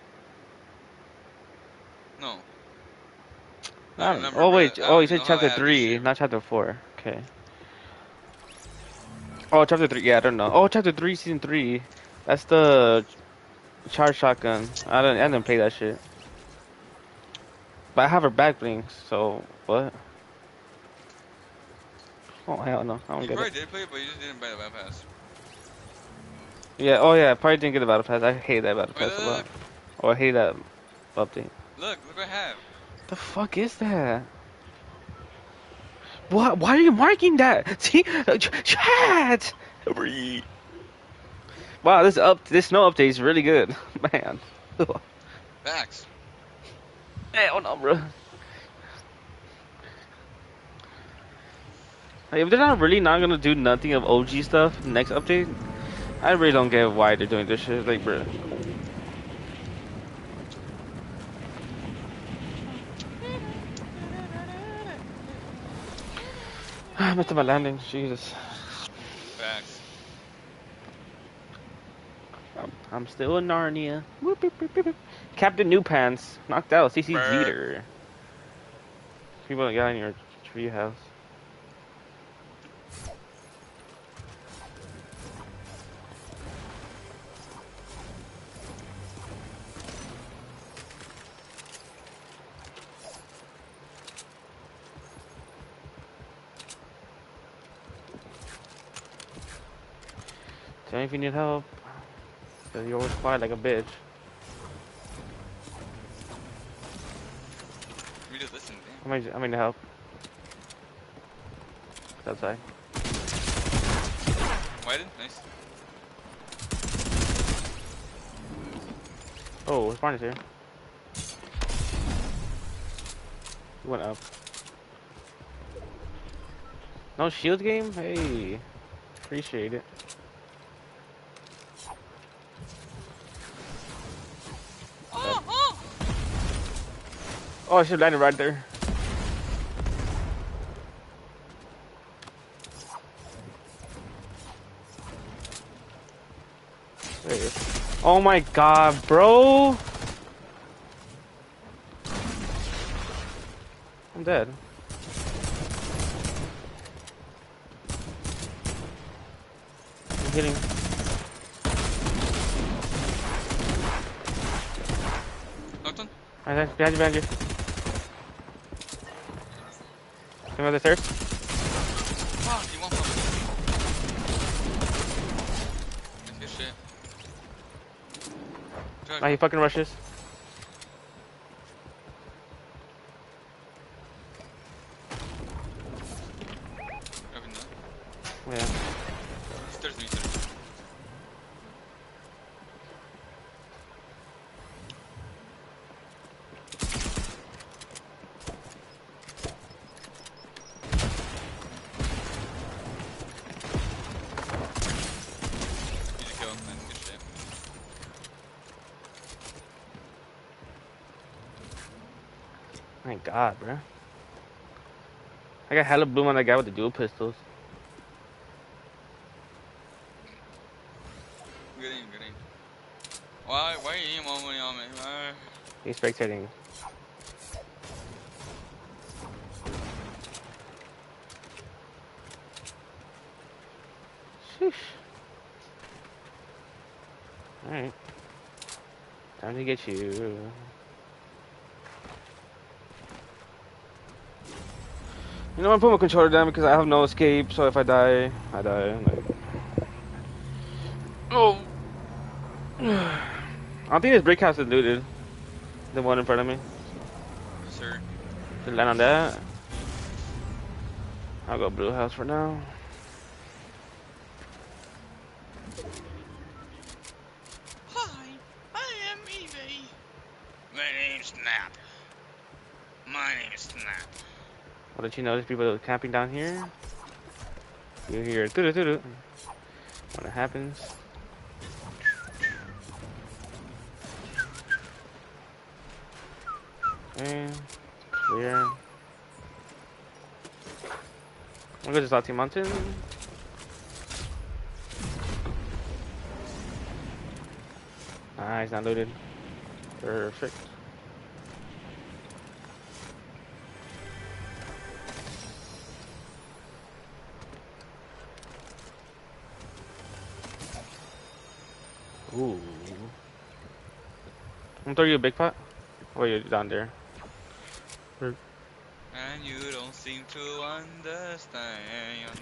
A: No. I
B: I
A: don't
B: don't know.
A: remember,
B: Oh
A: bro.
B: wait.
A: I
B: Oh,
A: don't
B: you
A: even
B: said
A: know how I
B: chapter
A: have this
B: 3,
A: shit, bro.
B: not chapter 4. Okay. Oh, chapter 3. Yeah, I don't know. Oh, chapter 3, season 3. That's the charge shotgun. I didn't play that shit. But I have her back blinks, so what? Oh hell no, I don't
A: You
B: get it.
A: probably did play it, but you just didn't buy the Battle Pass.
B: Yeah, oh yeah, I probably didn't get the battle pass. I hate that battle
A: Wait,
B: pass a lot.
A: look.
B: Or I hate that update.
A: Look what I have.
B: The fuck is that? What? Why are you marking that? See, chat. Wow, this snow update is really good, man.
A: Facts.
B: Hell no, bro. Like, if they're not really not gonna do nothing of OG stuff next update, I really don't get why they're doing this shit. Like, bro. I missed my landing. Jesus.
A: Facts.
B: I'm still in Narnia. Whoop, beep, beep, beep, beep. Captain New Pants knocked out. CC
A: Brr.
B: Jeter. People that got in your tree house. Tell me if you need help. Cause you're always quiet like a bitch.
A: We just listened. Damn.
B: I might need help. Outside.
A: Whited? Nice.
B: Oh, his partner's here. He went up. No shield game? Hey. Appreciate it. Oh, I should have landed right there. There he is. Oh my god, bro! I'm dead. I'm hitting.
A: Knocked one?
B: Right there, behind you, behind you. Come up the stairs.
A: Fuck, you want something? That's good shit.
B: Ah, he fucking rushes.
A: Open that.
B: Yeah.
A: Stairs me, stairs. Easy kill, man. Good shit.
B: My god, bro. I got hella bloom on that guy with the dual pistols.
A: Good aim, good aim. Why are you aiming all money on me? Why?
B: He's spectating. Sheesh. Alright. Time to get you. You know, I'm putting my controller down because I have no escape, so if I die, I die. Like... Oh! I don't think this brick house is looted. The one in front of me.
A: Sir.
B: Did land on that? I'll go blue house for now.
A: Hi, I am Evie. My name's Snap. My name is Snap.
B: I'll let you know there's people camping down here. You hear doo-doo-doo-doo when it happens. Okay, clear. I'm gonna go to Salty Mountain. Nice, not looted. Perfect. Ooh. I'm gonna throw you a big pot. Oh, you're down there.
A: And you don't seem to understand.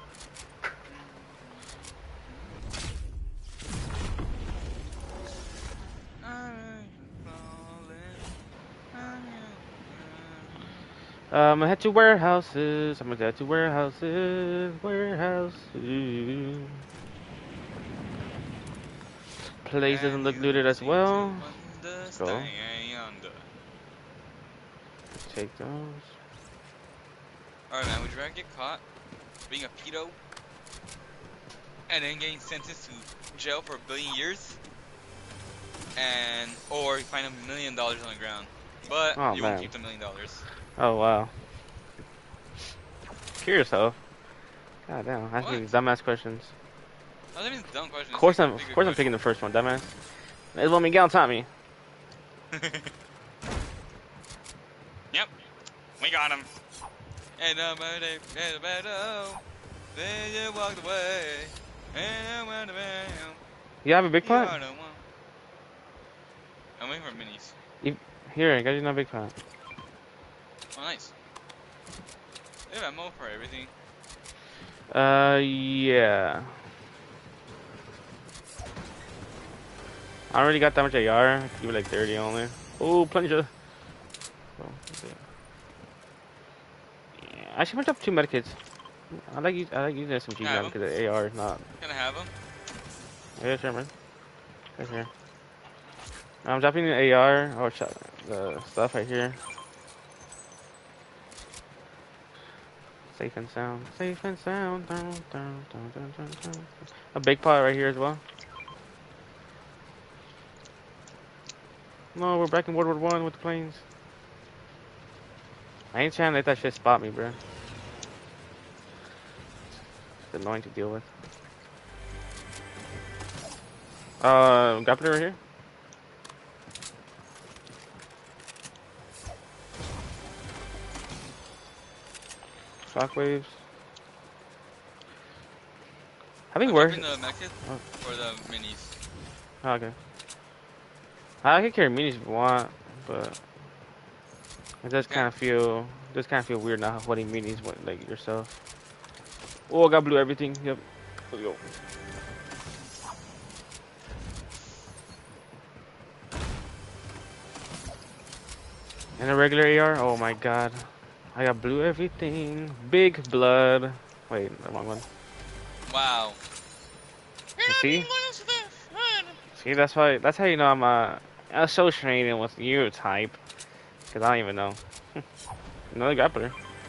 B: I'm gonna head to warehouses. I'm gonna head to warehouses. Warehouses. Place doesn't look looted as well. Let's go. Take those.
A: Alright man, would you rather get caught being a pedo and then getting sentenced to jail for 1 billion years? Or you find $1 million on the ground. But
B: Oh,
A: you
B: man.
A: won't keep the $1 million.
B: Oh wow. Kill yourself. God damn, asking dumbass questions.
A: That was even a dumb question.
B: Of course I'm picking the first one, dumbass. That's what Miguel taught me.
A: Yep, we got him. And nobody cares about then you walked away. And I went away.
B: You have a big
A: You are
B: pot?
A: the one. I'm waiting for minis.
B: Here, I got you no big pot.
A: Oh, nice. They have ammo for everything.
B: Yeah. I already got that much AR. Give it like 30 only. Oh, plunger. Oh, okay. I should pick up 2 medkits. I like using SMG
A: Have
B: now because the AR is not.
A: Can I have them?
B: Yeah, sure, man. Right here. I'm dropping the AR or the stuff right here. Safe and sound. Safe and sound. Dun, dun, dun, dun, dun, dun. A big pot right here as well. No, we're back in World War I with the planes. I ain't trying to let that shit spot me, bro. It's annoying to deal with. Grappler right here. Shockwaves. Having
A: I'm
B: worse.
A: dropping the medkit
B: Oh.
A: or the minis.
B: Oh, okay. I can carry minis if you want, but it does kind of feel weird not holding minis like yourself. Oh, I got blue everything. Yep. Let's go. And a regular AR. Oh my god, I got blue everything. Big blood. Wait, the wrong one.
A: Wow.
B: You see? See, that's how you know I'm associating with you type. Cause I don't even know. Another grappler.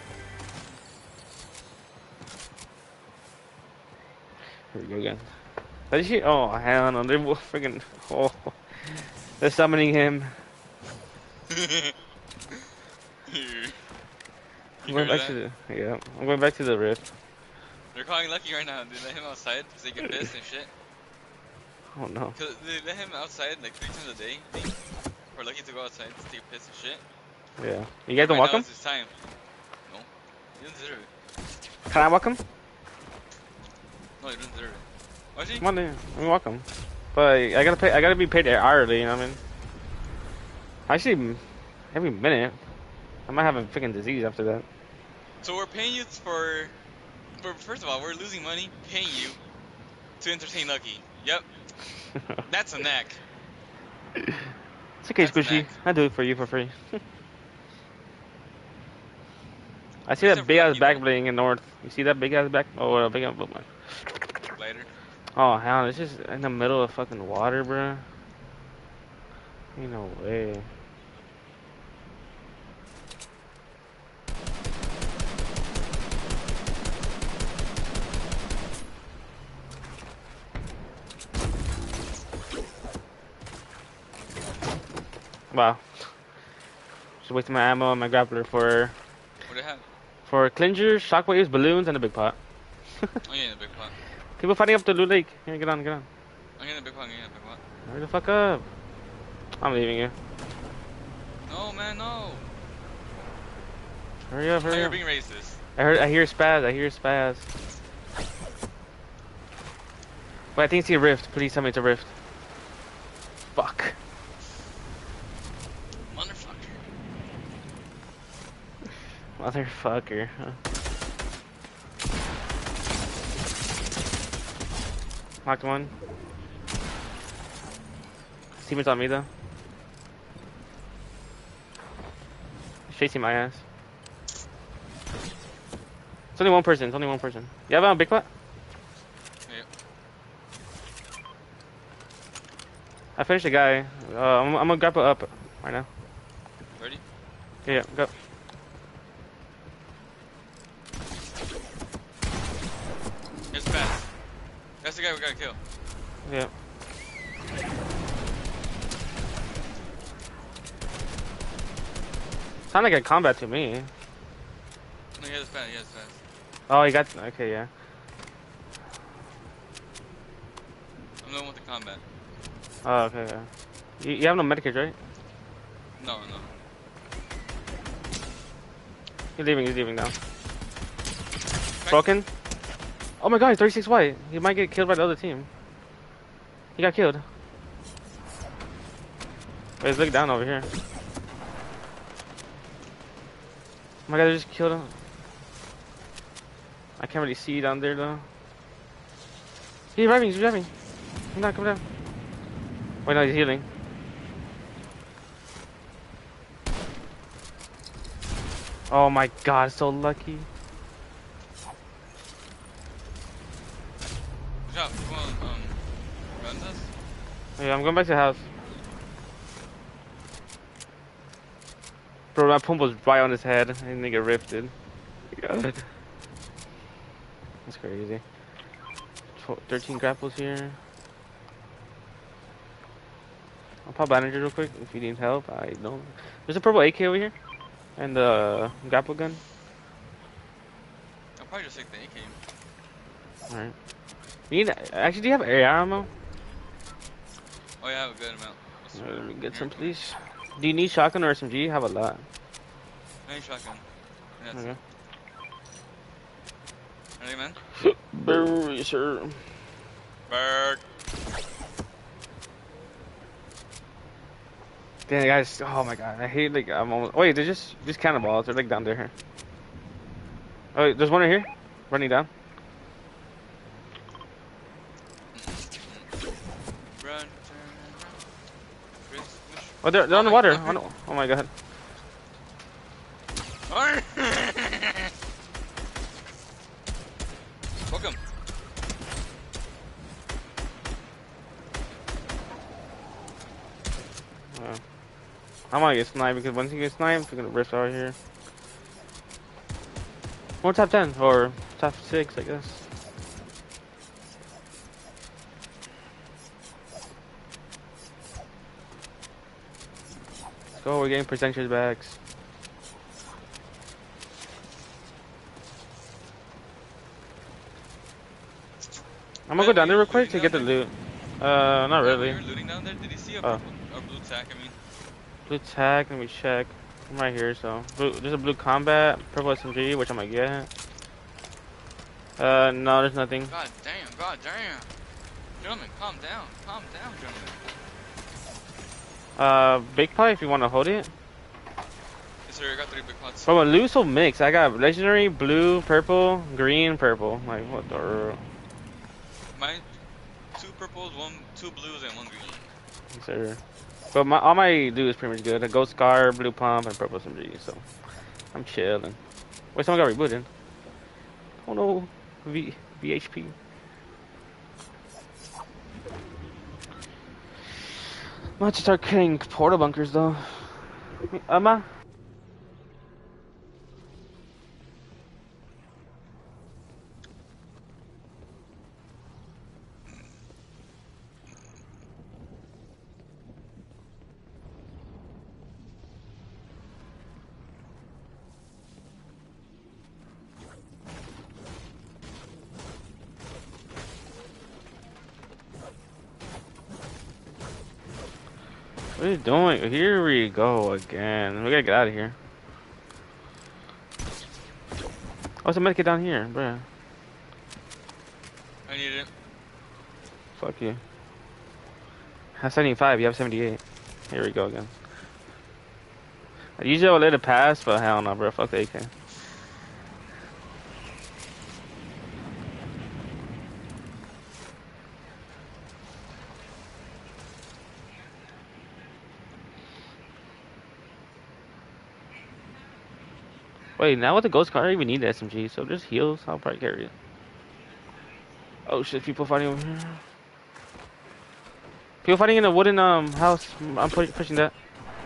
B: Here we go again. But she, oh hell no, they're freaking, oh, they're summoning him. I'm going back to the, yeah, I'm going back to the rift.
A: They're calling Lucky right now. They let him outside because they get pissed and shit.
B: Oh no.
A: Cause they let him outside like 3 times a day. For Lucky to go outside to take a piss and shit.
B: Yeah. You guys don't
A: Right
B: walk
A: now
B: him?
A: it's his time. No. He doesn't deserve it.
B: Can I walk him?
A: No, he doesn't deserve it. Why's he?
B: Come on, then. Let me walk him. But I gotta be paid hourly. You know what I mean? Actually, every minute. I might have a freaking disease after that.
A: So we're paying you for first of all, we're losing money paying you to entertain Lucky. Yep. That's a knack.
B: It's okay,
A: That's
B: Squishy.
A: knack.
B: I do it for you for free. I see
A: Except
B: that
A: for
B: big ass
A: Lucky,
B: back
A: though.
B: bling in north. You see that big ass back? Oh, big ass.
A: Later.
B: Oh hell, it's just in the middle of fucking water, bro. Ain't no way. Wow. Just wasting my ammo and my grappler
A: What do they have?
B: for clingers, shockwaves, balloons, and a big pot.
A: I'm getting the big pot.
B: People fighting up the Blue Lake. Here, get on, get on.
A: I'm getting the big pot. I'm getting the big pot.
B: Hurry the fuck up. I'm leaving you.
A: No, man, no.
B: Hurry up,
A: Now
B: hurry
A: you're
B: up.
A: being racist.
B: I hear spaz, I hear spaz. Wait, I think it's a rift. Please tell me it's a rift. Fuck.
A: Motherfucker.
B: Motherfucker. Huh? Knocked one. Teammates on me though. He's chasing my ass. It's only one person. It's only one person. You have a big pot?
A: Yeah.
B: I finished the guy. I'm gonna grapple up right now.
A: Ready?
B: Yeah, go.
A: It's fast. That's the guy we gotta kill.
B: Yeah. Sound like a combat to me.
A: No, he has fast. He has fast.
B: Oh, he got. Okay, yeah.
A: I'm the one with the combat.
B: Oh, okay, yeah. You have no medikit, right?
A: No, no.
B: He's leaving now. Broken? Oh my god, he's 36 white. He might get killed by the other team. He got killed. Wait, he's looking down over here. Oh my god, they just killed him. I can't really see down there though. He's reviving, he's reviving. Come down, come down. Wait, no, he's healing. Oh my god, so lucky. Yeah, I'm going back to the house. Bro, my pump was right on his head. I didn't get rifted. That's crazy. 13 grapples here. I'll pop bandages real quick if you need help. I don't. There's a purple AK over here. And the grapple gun.
A: I'll probably just take the AK.
B: Alright. Actually, do you have air ammo?
A: Oh, yeah, I have a good amount.
B: Let me get some, please. Do you need shotgun or SMG? I have a lot.
A: I need shotgun. That's
B: Okay.
A: it. Ready, man?
B: Very sure.
A: Bird.
B: Damn, guys. Oh my god. I hate, like, I'm almost. Wait, they're just cannonballs. They're, like, down there. Oh, wait, there's one right here. Running down.
A: Run, turn, run.
B: Oh, they're on the water. Oh my god.
A: Welcome.
B: I'm gonna get sniped because once you get sniped, you're gonna risk out here. More top 10 or top 6, I guess. Let's go. We're getting percentage backs. I'm gonna go down there real quick to get the loot. Not really.
A: When you were looting down there, did you see a
B: Oh.
A: purple, or blue tack? I mean,
B: Blue tag, let me check. I'm right here, so. There's a blue combat, purple SMG, which I might get. No, there's nothing.
A: God damn, god damn. Gentlemen, calm down, gentlemen.
B: Big pie if you want to hold it.
A: Yes, sir, I got 3 big pots.
B: Bro, my loot's so mixed. I got legendary, blue, purple, green, purple. Like, what the?
A: Mine, 2 purples, 2 blues, and 1 green.
B: Yes, sir. But all my loot is pretty much good. A gold scar, blue pump, and purple SMG. So, I'm chilling. Wait, someone got rebooted. Oh no, VHP. I'm about to start killing portal bunkers though. Emma? What are you doing? Here we go again. We gotta get out of here. Oh, it's a medkit down here, bruh.
A: I need it.
B: Fuck you. I have 75, you have 78. Here we go again. Usually I would let it pass, but hell no, bro. Fuck the AK. Wait, now with the ghost car, I don't even need the SMG, so just heals. I'll probably carry it. Oh shit, people fighting over here. People fighting in a wooden house. I'm pushing that.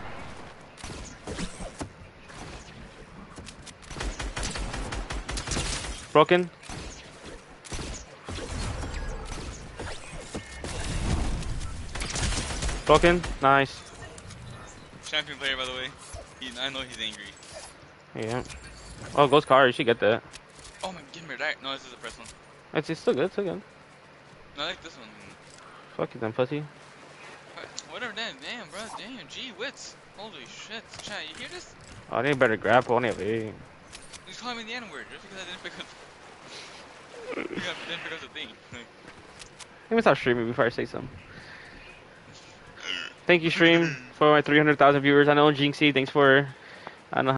B: Broken. Broken. Nice.
A: Champion player, by the way. I know he's angry.
B: Yeah. Oh, ghost car. You should get that.
A: Oh my, get me that. No, this is the first one.
B: It's still good. Still good.
A: No, I like this one.
B: Fuck you then, pussy.
A: Whatever then. Damn, bro. Damn, gee wits. Holy shit. Chat, you hear this?
B: Oh, I need better grapple. I only have 8.
A: He's calling me the N-word just because I didn't pick up. Didn't pick up the thing.
B: Let me stop streaming before I say something. Thank you, stream, for my 300,000 viewers. I know Jinxie, thanks for. I know.